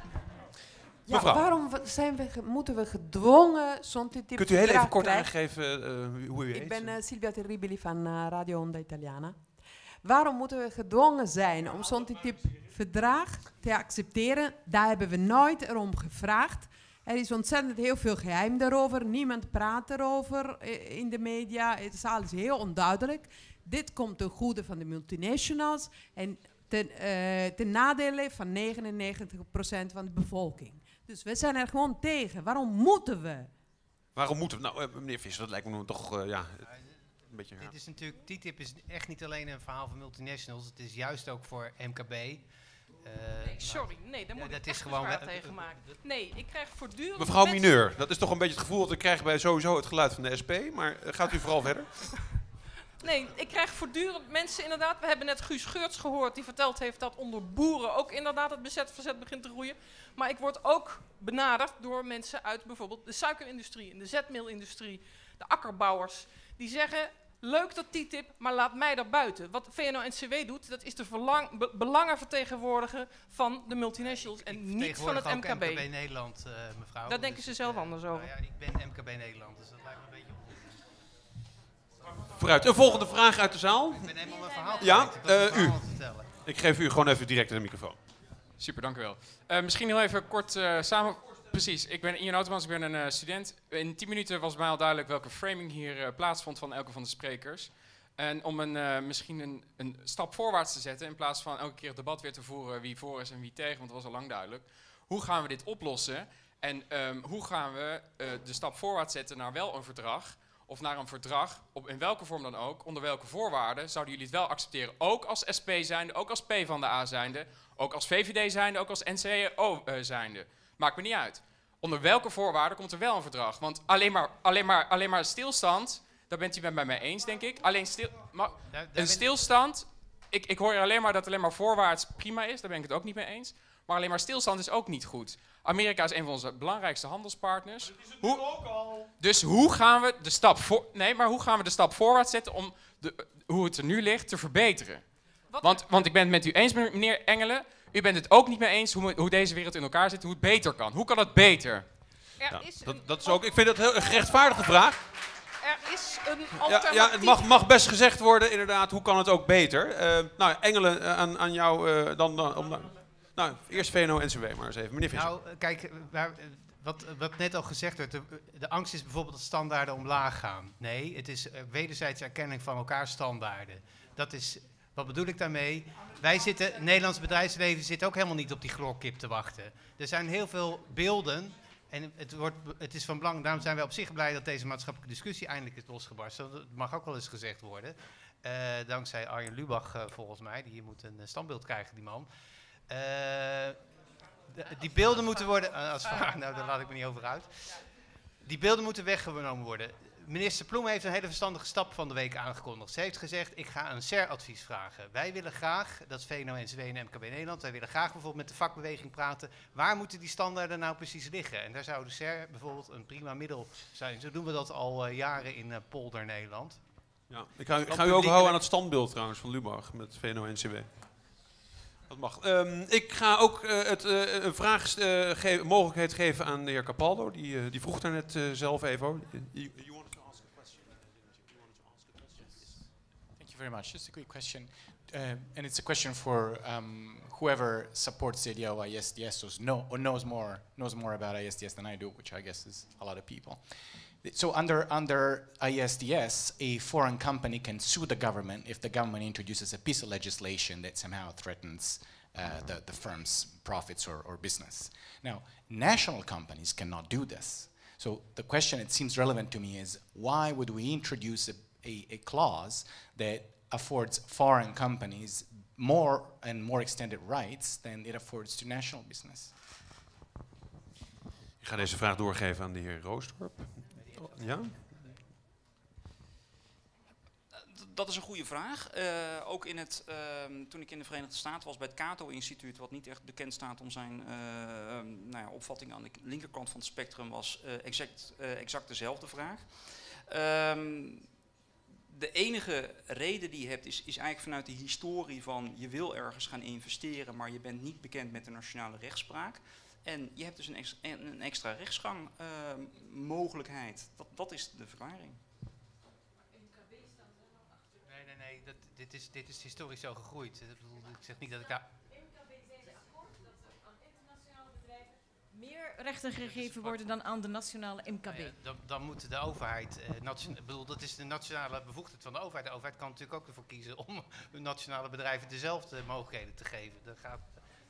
Ja, Mevrouw. waarom zijn we, ge- moeten we gedwongen zo'n type Kunt u heel even verdrag kort krijgen? aangeven uh, hoe u heet? Ik ben uh, Silvia Terribili van uh, Radio Onda Italiana. Waarom moeten we gedwongen zijn om zo'n type verdrag te accepteren? Daar hebben we nooit erom gevraagd. Er is ontzettend heel veel geheim daarover. Niemand praat erover uh, in de media. Het is alles heel onduidelijk. Dit komt ten goede van de multinationals en ten, uh, ten nadele van negenennegentig procent van de bevolking. Dus we zijn er gewoon tegen. Waarom moeten we? Waarom moeten we? Nou, uh, meneer Visser, dat lijkt me toch uh, ja, een beetje raar. Dit is natuurlijk, T T I P is echt niet alleen een verhaal van multinationals. Het is juist ook voor M K B. Uh, Nee, sorry, nee, daar ja, moet dat ik is echt gewoon bezwaar wel- tegen maken. Nee, ik krijg voortdurend Mevrouw mensen- Mineur, dat is toch een beetje het gevoel dat ik krijg bij sowieso het geluid van de S P. Maar uh, gaat u vooral verder? Nee, ik krijg voortdurend mensen inderdaad. We hebben net Guus Geurts gehoord die verteld heeft dat onder boeren ook inderdaad het bezet-verzet begint te groeien. Maar ik word ook benaderd door mensen uit bijvoorbeeld de suikerindustrie en de zetmeelindustrie, de akkerbouwers. Die zeggen, leuk dat T T I P, maar laat mij daar buiten. Wat V N O N C W doet, dat is de verlang, be- belangen vertegenwoordigen van de multinationals en niet van het M K B. M K B Nederland, uh, mevrouw. Daar denken ze zelf anders over. Nou ja, ik ben M K B Nederland, dus dat lijkt me een beetje... Vooruit. Een volgende vraag uit de zaal. Ik ben helemaal mijn verhaal Ja, kwijt. Ik was een uh, u. verhaal aan het vertellen. Ik geef u gewoon even direct de microfoon. Super, dank u wel. Uh, misschien heel even kort uh, samen... Precies, ik ben Ian Outemans, ik ben een uh, student. In tien minuten was mij al duidelijk welke framing hier uh, plaatsvond van elke van de sprekers. En om een, uh, misschien een, een stap voorwaarts te zetten, in plaats van elke keer het debat weer te voeren wie voor is en wie tegen, want dat was al lang duidelijk. Hoe gaan we dit oplossen? En um, hoe gaan we uh, de stap voorwaarts zetten naar wel een verdrag? Of naar een verdrag, op, in welke vorm dan ook, onder welke voorwaarden zouden jullie het wel accepteren? Ook als S P zijnde, ook als P van de A zijnde, ook als V V D zijnde, ook als N C O uh, zijnde. Maakt me niet uit. Onder welke voorwaarden komt er wel een verdrag? Want alleen maar, alleen maar, alleen maar stilstand, daar bent u het bij mij eens, denk ik. Alleen stil, maar een stilstand, ik, ik hoor alleen maar dat alleen maar voorwaarts prima is, daar ben ik het ook niet mee eens. Maar alleen maar stilstand is ook niet goed. Amerika is een van onze belangrijkste handelspartners. Hoe, dus hoe gaan we de stap voor, nee, maar hoe gaan we de stap voorwaarts zetten om de, hoe het er nu ligt te verbeteren? Want, want ik ben het met u eens, meneer Engelen. U bent het ook niet mee eens hoe, hoe deze wereld in elkaar zit, hoe het beter kan. Hoe kan het beter? Er Ja, is dat, een dat is ook, ik vind dat heel een gerechtvaardigde vraag. Er is een Ja, alternatief. ja, het mag, mag best gezegd worden, inderdaad. Hoe kan het ook beter? Uh, nou, Engelen, uh, aan, aan jou uh, dan... dan om, nou, eerst V N O N C W maar eens even. Meneer Visser. Nou, kijk, waar, wat, wat net al gezegd werd, de, de angst is bijvoorbeeld dat standaarden omlaag gaan. Nee, het is uh, wederzijdse erkenning van elkaar standaarden. Dat is, wat bedoel ik daarmee? Wij zitten, het Nederlands bedrijfsleven zit ook helemaal niet op die chlorkip te wachten. Er zijn heel veel beelden en het, wordt, het is van belang, daarom zijn wij op zich blij dat deze maatschappelijke discussie eindelijk is losgebarsten. Dat mag ook wel eens gezegd worden. Uh, dankzij Arjen Lubach uh, volgens mij, die hier moet een uh, standbeeld krijgen, die man. Uh, de, die beelden moeten worden... Uh, als, nou, daar laat ik me niet over uit. Die beelden moeten weggenomen worden. minister Ploem heeft een hele verstandige stap van de week aangekondigd. Ze heeft gezegd, ik ga een S E R-advies vragen. Wij willen graag, dat is V N O N C W en M K B Nederland, wij willen graag bijvoorbeeld met de vakbeweging praten. Waar moeten die standaarden nou precies liggen? En daar zou de S E R bijvoorbeeld een prima middel zijn. Zo doen we dat al uh, jaren in uh, Polder Nederland. Ja, ik ga, ik ga u ook houden aan het standbeeld trouwens van Lubach met V N O N C W. Dat mag. Um, ik ga ook uh, het, uh, een vraag, uh, ge mogelijkheid geven aan de heer Capaldo. Die, uh, die vroeg daar net uh, zelf even over. You, you wanted to ask a question? You wanted to ask a question? Thank you very much. Just a quick question. Uh, and it's a question for um, whoever supports the idea of I S D S or, know, or knows more knows more about I S D S than I do, which I guess is a lot of people. So under, under I S D S, a foreign company can sue the government if the government introduces a piece of legislation that somehow threatens uh, the, the firm's profits or, or business. Now, national companies cannot do this. So the question, it seems relevant to me, is why would we introduce a, a, a clause that affords foreign companies more and more extended rights than it affords to national business? Ik ga deze vraag doorgeven aan de heer Roosdorp. Ja? Dat is een goede vraag. Uh, ook in het, uh, toen ik in de Verenigde Staten was bij het Cato-instituut, wat niet echt bekend staat om zijn uh, um, nou ja, opvatting aan de linkerkant van het spectrum, was uh, exact, uh, exact dezelfde vraag. Um, de enige reden die je hebt is, is eigenlijk vanuit de historie van je wil ergens gaan investeren, maar je bent niet bekend met de nationale rechtspraak. En je hebt dus een extra, een extra rechtsgang uh, mogelijkheid. Dat, dat is de verklaring. Nee, nee, nee. Dat, dit, is, dit is historisch zo gegroeid. Ik, bedoel, ik zeg niet dat ik daar... meer rechten gegeven worden dan aan de nationale M K B. Nou ja, dan, dan moet de overheid, eh, nation, bedoel, dat is de nationale bevoegdheid van de overheid. De overheid kan natuurlijk ook ervoor kiezen om hun nationale bedrijven dezelfde mogelijkheden te geven. Dat gaat...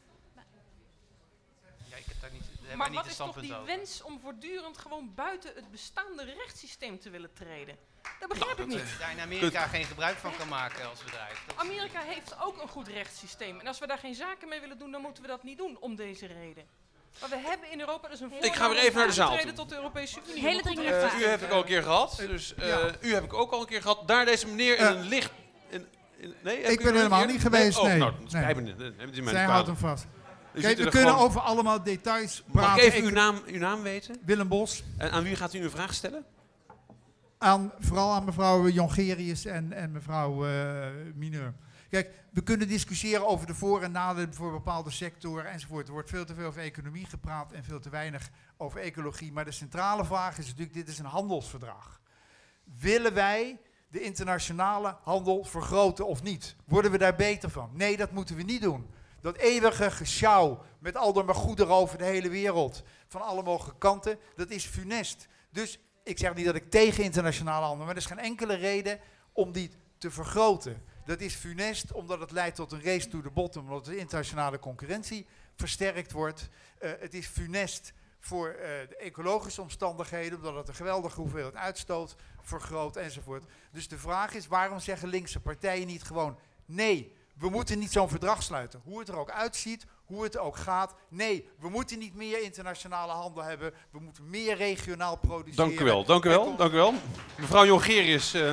Ja, ik heb daar niet, daar maar niet wat de is toch standpunt die over. wens om voortdurend gewoon buiten het bestaande rechtssysteem te willen treden? Dat begrijp Nou, ik dat, niet. uh, Daar in Amerika geen gebruik van kan maken als bedrijf. Dat Amerika heeft ook een goed rechtssysteem. En als we daar geen zaken mee willen doen, dan moeten we dat niet doen om deze reden. Maar we hebben in Europa dus een Ik ga weer even naar de zaal toe. tot de Europese Unie. Hele dringende Uh, vraag. u heb ik al een keer gehad. Dus uh, Ja. u heb ik ook al een keer gehad. Daar deze meneer in Uh, een licht... In, in, nee, heb Ik u ben nog een helemaal keer? niet geweest, Oh, nee. nou, dat Nee. spijt me niet. Neemt u mij niet Zij houdt hem kwalijk. vast. U Kijk, zit we er kunnen gewoon- over allemaal details Mag praten. ik even Ik- uw naam, uw naam weten? Willem Bos. En aan wie gaat u een vraag stellen? Aan, vooral aan mevrouw Jongerius en, en mevrouw uh, Mineur. Kijk, we kunnen discussiëren over de voor- en nadelen voor bepaalde sectoren enzovoort. Er wordt veel te veel over economie gepraat en veel te weinig over ecologie. Maar de centrale vraag is natuurlijk, dit is een handelsverdrag. Willen wij de internationale handel vergroten of niet? Worden we daar beter van? Nee, dat moeten we niet doen. Dat eeuwige gesjouw met al de maar goederen over de hele wereld, van alle mogelijke kanten, dat is funest. Dus ik zeg niet dat ik tegen internationale handel, maar er is geen enkele reden om die te vergroten. Dat is funest omdat het leidt tot een race to the bottom, omdat de internationale concurrentie versterkt wordt. Uh, het is funest voor uh, de ecologische omstandigheden, omdat het een geweldige hoeveelheid uitstoot vergroot enzovoort. Dus de vraag is, waarom zeggen linkse partijen niet gewoon nee, we moeten niet zo'n verdrag sluiten. Hoe het er ook uitziet, hoe het ook gaat. Nee, we moeten niet meer internationale handel hebben. We moeten meer regionaal produceren. Dank u wel, dank u wel, dank u wel. Mevrouw Jongerius, uh,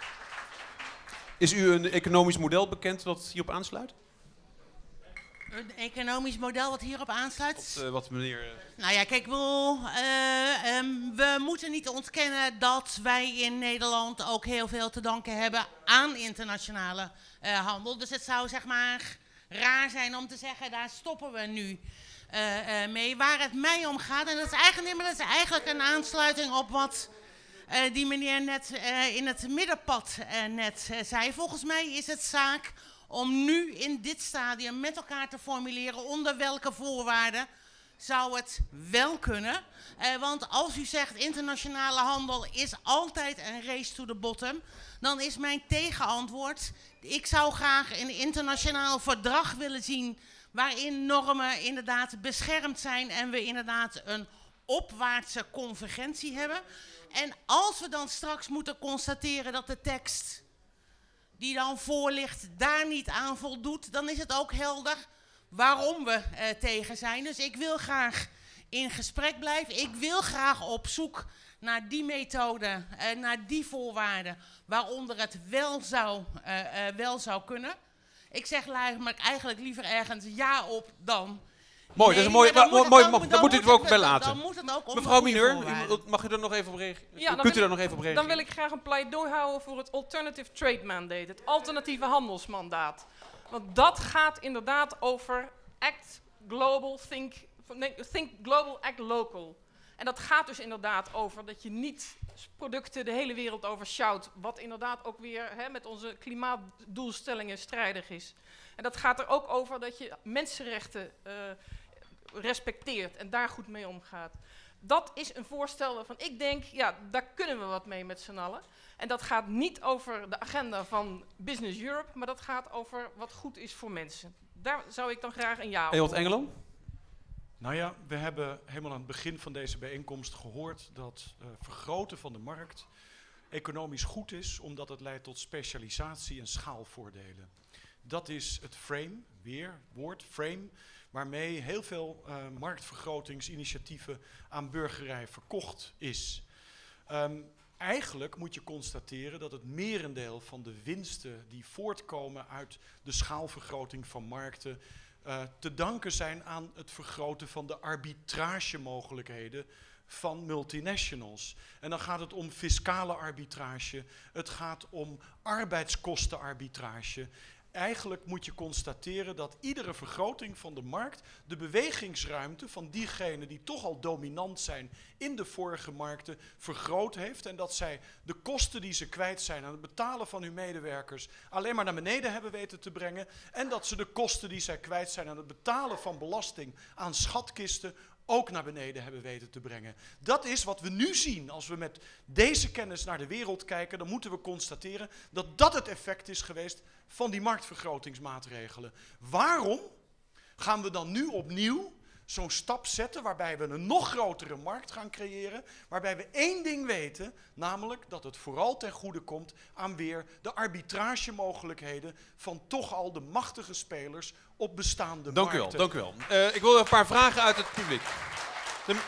is u een economisch model bekend dat hierop aansluit? Een economisch model wat hierop aansluit? Wat, uh, wat meneer... Uh, Nou ja, kijk, ik bedoel, uh, um, we moeten niet ontkennen dat wij in Nederland ook heel veel te danken hebben aan internationale uh, handel. Dus het zou zeg maar raar zijn om te zeggen, daar stoppen we nu uh, uh, mee. Waar het mij om gaat, en dat is eigenlijk, dat is eigenlijk een aansluiting op wat uh, die meneer net uh, in het middenpad uh, net uh, zei. Volgens mij is het zaak om nu in dit stadium met elkaar te formuleren onder welke voorwaarden zou het wel kunnen. Uh, want als u zegt internationale handel is altijd een race to the bottom, dan is mijn tegenantwoord, ik zou graag een internationaal verdrag willen zien waarin normen inderdaad beschermd zijn en we inderdaad een opwaartse convergentie hebben. En als we dan straks moeten constateren dat de tekst die dan voor ligt daar niet aan voldoet, dan is het ook helder waarom we uh, tegen zijn. Dus ik wil graag in gesprek blijven. Ik wil graag op zoek naar die methode, uh, naar die voorwaarden waaronder het wel zou, uh, uh, wel zou kunnen. Ik zeg eigenlijk liever ergens ja op dan... Mooi, nee, dat is een mooi, maar dan mooi, moet mooi, het- mag- dan daar moet moeten we het ook het- bij laten. dan moet het ook onder Mevrouw goede Mineur, voorwaarden. u- mag u er nog even op reageren? Ja, dan Kunt u wil daar nog ik- even op reageren? Dan wil ik graag een pleidooi houden voor het Alternative Trade Mandate, het alternatieve handelsmandaat. Want dat gaat inderdaad over act global, think, nee, think global, act local. En dat gaat dus inderdaad over dat je niet producten de hele wereld over sjouwt, wat inderdaad ook weer hè, met onze klimaatdoelstellingen strijdig is. En dat gaat er ook over dat je mensenrechten uh, respecteert en daar goed mee omgaat. Dat is een voorstel waarvan ik denk, ja, daar kunnen we wat mee met z'n allen. En dat gaat niet over de agenda van Business Europe, maar dat gaat over wat goed is voor mensen. Daar zou ik dan graag een ja op Ewald horen. Engelen? Nou ja, we hebben helemaal aan het begin van deze bijeenkomst gehoord dat uh, vergroten van de markt economisch goed is, omdat het leidt tot specialisatie en schaalvoordelen. Dat is het frame, weer, woord, frame, waarmee heel veel uh, marktvergrotingsinitiatieven aan burgerij verkocht is. Um, Eigenlijk moet je constateren dat het merendeel van de winsten die voortkomen uit de schaalvergroting van markten uh, te danken zijn aan het vergroten van de arbitragemogelijkheden van multinationals. En dan gaat het om fiscale arbitrage, het gaat om arbeidskostenarbitrage. Eigenlijk moet je constateren dat iedere vergroting van de markt de bewegingsruimte van diegenen die toch al dominant zijn in de vorige markten vergroot heeft. En dat zij de kosten die ze kwijt zijn aan het betalen van hun medewerkers alleen maar naar beneden hebben weten te brengen. En dat ze de kosten die zij kwijt zijn aan het betalen van belasting aan schatkisten ook naar beneden hebben weten te brengen. Dat is wat we nu zien. Als we met deze kennis naar de wereld kijken, dan moeten we constateren dat dat het effect is geweest van die marktvergrotingsmaatregelen. Waarom gaan we dan nu opnieuw zo'n stap zetten waarbij we een nog grotere markt gaan creëren, waarbij we één ding weten, namelijk dat het vooral ten goede komt aan weer de arbitragemogelijkheden van toch al de machtige spelers op bestaande Dank u markten. wel, dank u wel. Uh, ik wil een paar vragen uit het publiek. De...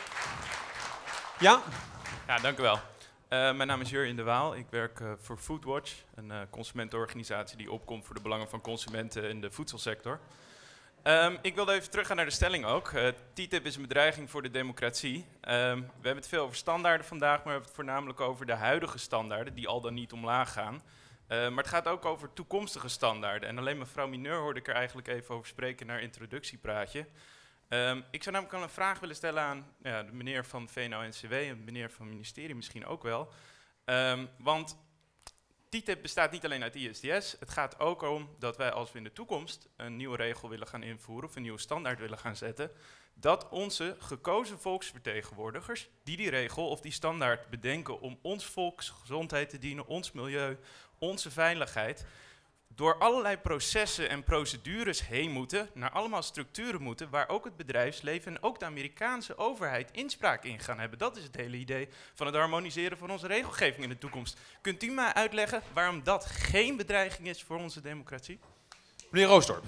Ja? Ja, dank u wel. Uh, mijn naam is Jurjen de Waal. Ik werk uh, voor Foodwatch, een uh, consumentenorganisatie die opkomt voor de belangen van consumenten in de voedselsector. Um, ik wilde even teruggaan naar de stelling ook. Uh, T T I P is een bedreiging voor de democratie. Um, we hebben het veel over standaarden vandaag, maar we hebben het voornamelijk over de huidige standaarden, die al dan niet omlaag gaan. Uh, maar het gaat ook over toekomstige standaarden. En alleen mevrouw Mineur hoorde ik er eigenlijk even over spreken naar introductiepraatje. Um, ik zou namelijk al een vraag willen stellen aan ja, de meneer van V N O N C W en de meneer van het ministerie misschien ook wel. Um, want T T I P bestaat niet alleen uit I S D S. Het gaat ook om dat wij als we in de toekomst een nieuwe regel willen gaan invoeren of een nieuwe standaard willen gaan zetten, dat onze gekozen volksvertegenwoordigers die die regel of die standaard bedenken om ons volksgezondheid te dienen, ons milieu, onze veiligheid, door allerlei processen en procedures heen moeten, naar allemaal structuren moeten, waar ook het bedrijfsleven en ook de Amerikaanse overheid inspraak in gaan hebben. Dat is het hele idee van het harmoniseren van onze regelgeving in de toekomst. Kunt u mij uitleggen waarom dat geen bedreiging is voor onze democratie? Meneer Roosdorp.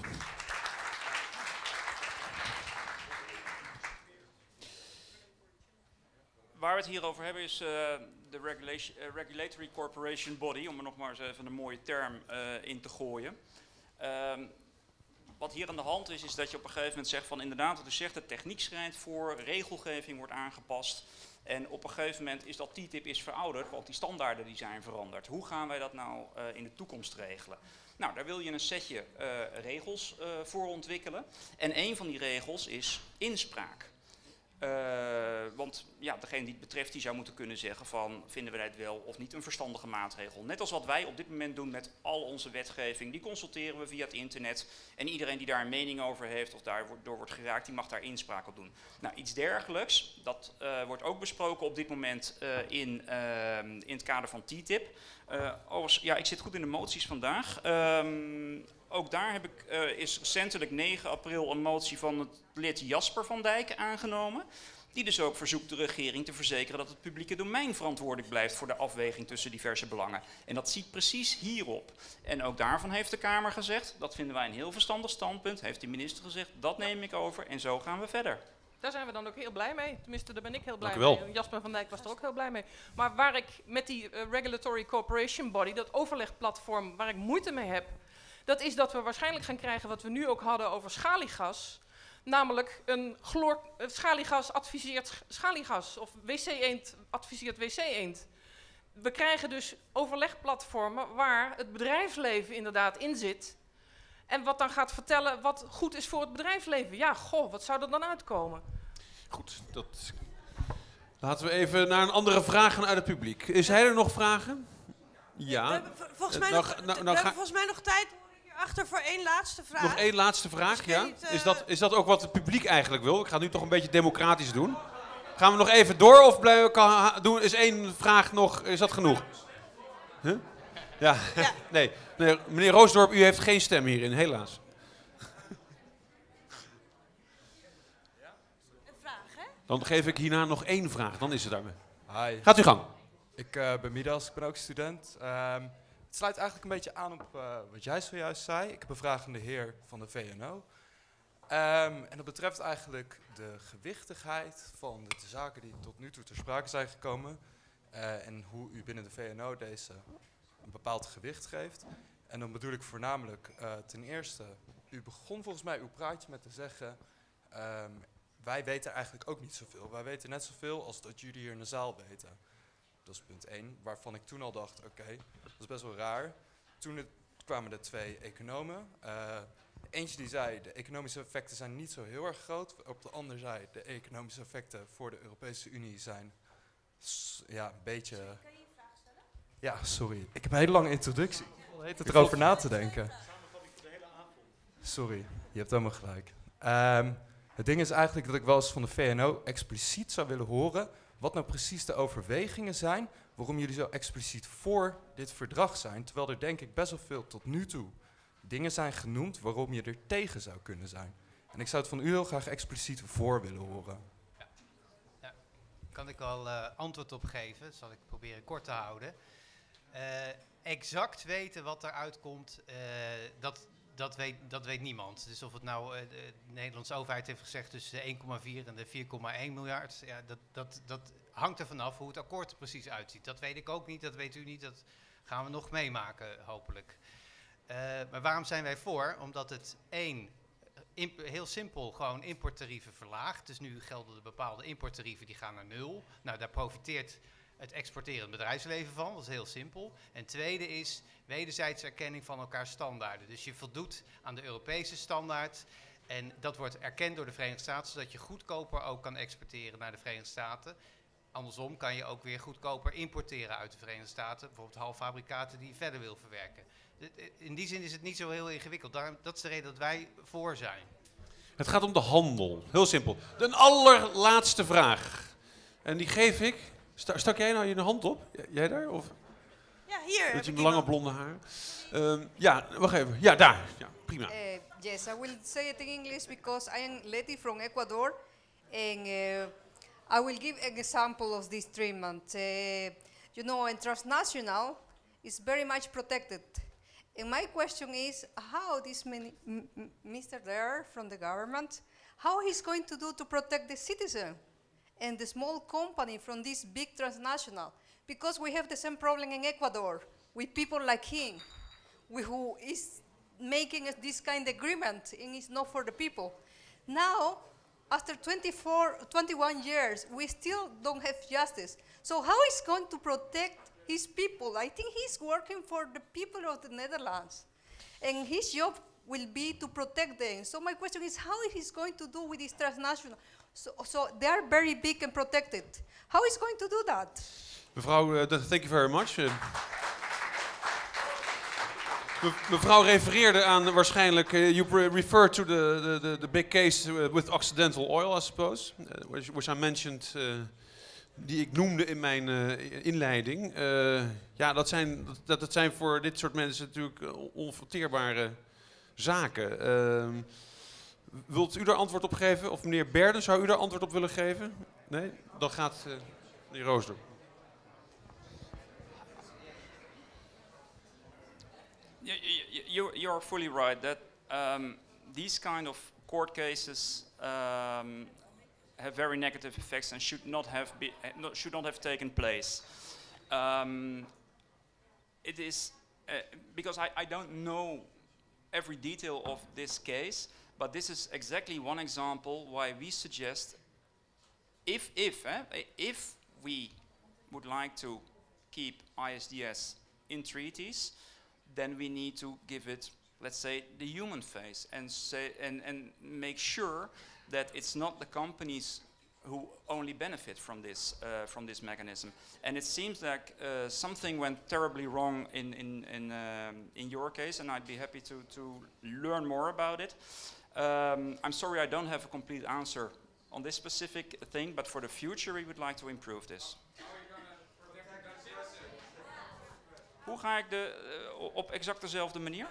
Waar we het hier over hebben is uh, de regulation, uh, Regulatory Corporation Body, om er nog maar eens even een mooie term uh, in te gooien. Um, wat hier aan de hand is, is dat je op een gegeven moment zegt van inderdaad, wat u zegt, de techniek schrijft voor, regelgeving wordt aangepast. En op een gegeven moment is dat T T I P is verouderd, want die standaarden die zijn veranderd. Hoe gaan wij dat nou uh, in de toekomst regelen? Nou, daar wil je een setje uh, regels uh, voor ontwikkelen. En een van die regels is inspraak. Uh, want ja, degene die het betreft, die zou moeten kunnen zeggen van, vinden we dit wel of niet een verstandige maatregel. Net als wat wij op dit moment doen met al onze wetgeving, die consulteren we via het internet. En iedereen die daar een mening over heeft of daardoor wordt geraakt, die mag daar inspraak op doen. Nou, iets dergelijks, dat uh, wordt ook besproken op dit moment uh, in, uh, in het kader van T T I P. Uh, overigens, ja, ik zit goed in de moties vandaag. Um, Ook daar heb ik, uh, is recentelijk negen april een motie van het lid Jasper van Dijk aangenomen. Die dus ook verzoekt de regering te verzekeren dat het publieke domein verantwoordelijk blijft voor de afweging tussen diverse belangen. En dat ziet precies hierop. En ook daarvan heeft de Kamer gezegd, dat vinden wij een heel verstandig standpunt. Heeft de minister gezegd, dat neem ik over en zo gaan we verder. Daar zijn we dan ook heel blij mee. Tenminste, daar ben ik heel blij Dank u wel. mee. Jasper van Dijk was er ook heel blij mee. Maar waar ik met die uh, Regulatory Cooperation Body, dat overlegplatform, waar ik moeite mee heb, dat is dat we waarschijnlijk gaan krijgen wat we nu ook hadden over schaliegas. Namelijk een chloor, uh, schaliegas adviseert schaliegas of wc-eend adviseert wc-eend. We krijgen dus overlegplatformen waar het bedrijfsleven inderdaad in zit. En wat dan gaat vertellen wat goed is voor het bedrijfsleven. Ja, goh, wat zou er dan uitkomen? Goed, dat... Laten we even naar een andere vraag gaan uit het publiek. Is hij er nog vragen? Ja. We hebben volgens mij, Uh, nog, nou, nou, we nou, hebben ga- volgens mij nog tijd achter voor één laatste vraag. Nog één laatste vraag, Ik ja? weet niet, uh, Is dat, is dat ook wat het publiek eigenlijk wil? Ik ga het nu toch een beetje democratisch doen. Gaan we nog even door of blijven, kan, doen, is één vraag nog, is dat genoeg? Huh? Ja, nee. nee. Meneer Roosdorp, u heeft geen stem hierin, helaas. Een vraag, hè? Dan geef ik hierna nog één vraag, dan is het daarmee. Hi. Gaat u gang. Ik uh, ben Midas, ik ben ook student. Um, het sluit eigenlijk een beetje aan op uh, wat jij zojuist zei. Ik heb een vraag aan de heer van de V N O. Um, en dat betreft eigenlijk de gewichtigheid van de zaken die tot nu toe ter sprake zijn gekomen. Uh, en hoe u binnen de V N O deze een bepaald gewicht geeft. En dan bedoel ik voornamelijk uh, ten eerste, u begon volgens mij uw praatje met te zeggen, um, wij weten eigenlijk ook niet zoveel. Wij weten net zoveel als dat jullie hier in de zaal weten. Dat is punt één, waarvan ik toen al dacht, oké, okay, dat is best wel raar. Toen het, kwamen er twee economen. Uh, eentje die zei, de economische effecten zijn niet zo heel erg groot. Op de andere zei, de economische effecten voor de Europese Unie zijn ja, een beetje... Kan je een vraag stellen? Ja, sorry. Ik heb een hele lange introductie. Ik heet het erover na te denken. Sorry, je hebt helemaal gelijk. Um, het ding is eigenlijk dat ik wel eens van de V N O expliciet zou willen horen wat nou precies de overwegingen zijn waarom jullie zo expliciet voor dit verdrag zijn, terwijl er denk ik best wel veel tot nu toe dingen zijn genoemd waarom je er tegen zou kunnen zijn. En ik zou het van u heel graag expliciet voor willen horen. Ja, ja. Kan ik wel uh, antwoord op geven, dat zal ik proberen kort te houden. Uh, exact weten wat eruit komt, uh, dat, dat, weet, dat weet niemand. Dus of het nou uh, de Nederlandse overheid heeft gezegd tussen de één komma vier en de vier komma één miljard, ja, dat, dat, dat hangt er vanaf hoe het akkoord er precies uitziet. Dat weet ik ook niet, dat weet u niet, dat gaan we nog meemaken hopelijk. Uh, maar waarom zijn wij voor? Omdat het één, imp, heel simpel, gewoon importtarieven verlaagt. Dus nu gelden de bepaalde importtarieven, die gaan naar nul. Nou, daar profiteert het exporterend bedrijfsleven van, dat is heel simpel. En tweede is wederzijdse erkenning van elkaar standaarden. Dus je voldoet aan de Europese standaard en dat wordt erkend door de Verenigde Staten, zodat je goedkoper ook kan exporteren naar de Verenigde Staten. Andersom kan je ook weer goedkoper importeren uit de Verenigde Staten, bijvoorbeeld halffabrikaten die je verder wil verwerken. In die zin is het niet zo heel ingewikkeld. Daarom, dat is de reden dat wij voor zijn. Het gaat om de handel, heel simpel. De allerlaatste vraag. En die geef ik. Sta, stak jij nou je hand op? J jij daar? Of? Ja, hier. Met je lange blonde haar. Um, ja, wacht even. Ja, daar. Ja, prima. Uh, yes, I will say it in English because I am Leti from Ecuador. And uh, I will give an example of this treatment. Uh, you know, in transnational, it's very much protected. And my question is, how this many, m Mister there from the government, how he's going to do to protect the citizen and the small company from this big transnational? Because we have the same problem in Ecuador with people like him, we, who is making us this kind of agreement and it's not for the people. Now, after twenty-four, twenty-one years, we still don't have justice. So how is going to protect his people? I think he's working for the people of the Netherlands. And his job will be to protect them. So my question is, how is he going to do with this transnational? So, so they are very big and protected. How is he going to do that? Mevrouw, uh, thank you very much. Uh, me mevrouw refereerde aan waarschijnlijk, uh, you refer to the, the, the, the big case uh, with Occidental Oil, I suppose, uh, which, which I mentioned, uh, die ik noemde in mijn uh, inleiding. Uh, ja, dat zijn, dat, dat zijn voor dit soort mensen natuurlijk uh, onverteerbare zaken. Uh, wilt u daar antwoord op geven? Of meneer Berden, zou u daar antwoord op willen geven? Nee? Dan gaat uh, meneer Roosdorp. You, you're fully right that um, these kind of court cases um, have very negative effects and should not have be, uh, not, should not have taken place. Um, it is uh, because I, I don't know every detail of this case, but this is exactly one example why we suggest if if eh, if we would like to keep I S D S in treaties, then we need to give it, let's say, the human face and say and, and make sure that it's not the companies who only benefit from this uh, from this mechanism. And it seems like uh, something went terribly wrong in in in, um, in your case, and I'd be happy to to learn more about it. Um, I'm sorry I don't have a complete answer on this specific thing, but for the future we would like to improve this. Hoe ga ik de, uh, op exact dezelfde manier?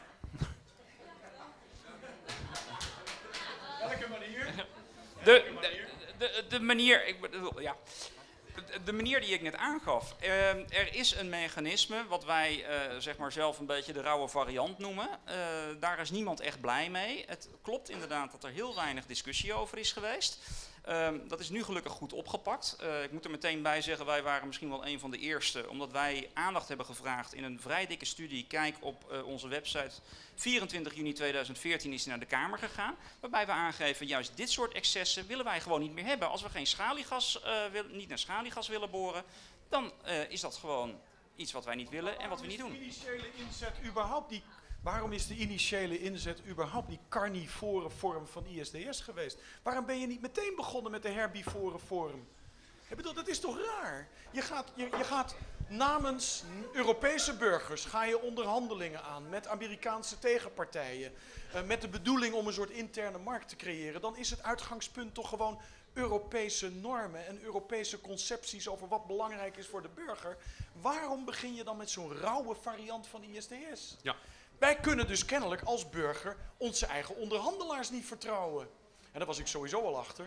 Welke manier? De, de, de, de manier, ik bedoel, ja. De, de manier die ik net aangaf. Uh, er is een mechanisme wat wij uh, zeg maar zelf een beetje de rauwe variant noemen. Uh, daar is niemand echt blij mee. Het klopt inderdaad dat er heel weinig discussie over is geweest. Um, dat is nu gelukkig goed opgepakt. Uh, ik moet er meteen bij zeggen, wij waren misschien wel een van de eerste, omdat wij aandacht hebben gevraagd in een vrij dikke studie. Kijk op uh, onze website, vierentwintig juni tweeduizend veertien is die naar de Kamer gegaan, waarbij we aangeven, juist dit soort excessen willen wij gewoon niet meer hebben. Als we geen schaliegas, uh, wil, niet naar schaliegas willen boren, dan uh, is dat gewoon iets wat wij niet willen en wat we niet doen. Waarom is de initiële inzet überhaupt die, waarom is de initiële inzet überhaupt die carnivore vorm van I S D S geweest? Waarom ben je niet meteen begonnen met de herbivore vorm? Ik bedoel, dat is toch raar? Je gaat, je, je gaat namens Europese burgers ga je onderhandelingen aan met Amerikaanse tegenpartijen, uh, met de bedoeling om een soort interne markt te creëren. Dan is het uitgangspunt toch gewoon Europese normen en Europese concepties over wat belangrijk is voor de burger. Waarom begin je dan met zo'n rauwe variant van I S D S? Ja. Wij kunnen dus kennelijk als burger onze eigen onderhandelaars niet vertrouwen. En daar was ik sowieso al achter.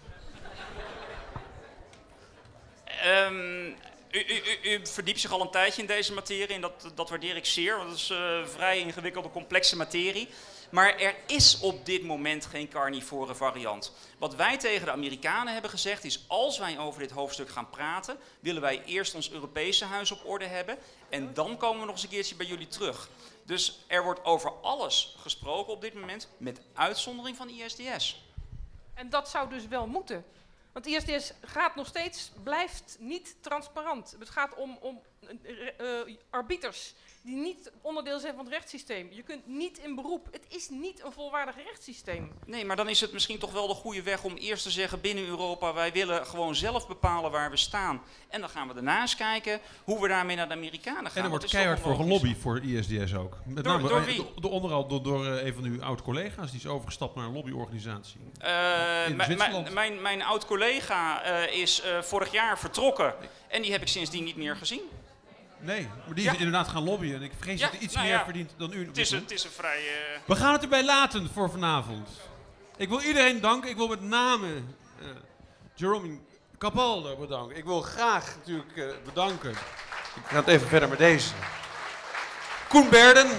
Um, u, u, u verdiept zich al een tijdje in deze materie en dat, dat waardeer ik zeer, want het is uh, vrij ingewikkelde, complexe materie. Maar er is op dit moment geen carnivore variant. Wat wij tegen de Amerikanen hebben gezegd is, als wij over dit hoofdstuk gaan praten, willen wij eerst ons Europese huis op orde hebben en dan komen we nog eens een keertje bij jullie terug. Dus er wordt over alles gesproken op dit moment, met uitzondering van I S D S. En dat zou dus wel moeten. Want I S D S gaat nog steeds, blijft niet transparant. Het gaat om, om uh, uh, arbiters die niet onderdeel zijn van het rechtssysteem. Je kunt niet in beroep. Het is niet een volwaardig rechtssysteem. Nee, maar dan is het misschien toch wel de goede weg om eerst te zeggen binnen Europa, wij willen gewoon zelf bepalen waar we staan. En dan gaan we daarna eens kijken hoe we daarmee naar de Amerikanen gaan. En er wordt keihard voor gelobbyd voor I S D S ook. Met door, name door wie? Door, onder, door, door uh, een van uw oud-collega's, die is overgestapt naar een lobbyorganisatie. Uh, in Zwitserland. Mijn, mijn oud-collega uh, is uh, vorig jaar vertrokken en die heb ik sindsdien niet meer gezien. Nee, maar die is ja. inderdaad gaan lobbyen en ik vrees ja, dat hij iets nou meer ja. verdient dan u. Het is een, het is een vrij... Uh... We gaan het erbij laten voor vanavond. Ik wil iedereen danken. Ik wil met name uh, Jerome Capaldo bedanken. Ik wil graag natuurlijk uh, bedanken. Ik ga het even verder met deze. Koen Berden.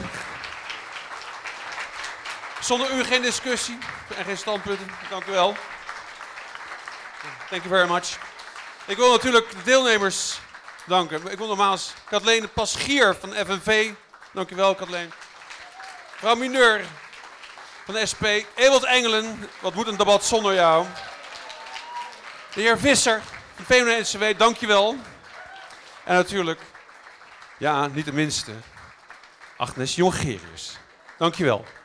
Zonder u geen discussie en geen standpunten. Dank u wel. Thank you very much. Ik wil natuurlijk de deelnemers danken. Ik wil nogmaals Kathleen Paschier van F N V. Dank u wel, Kathleen. Mevrouw Mineur van de S P. Ewald Engelen. Wat moet een debat zonder jou? De heer Visser van V N O N C W. Dank je wel. En natuurlijk, ja, niet de minste, Agnes Jongerius. Dank je wel.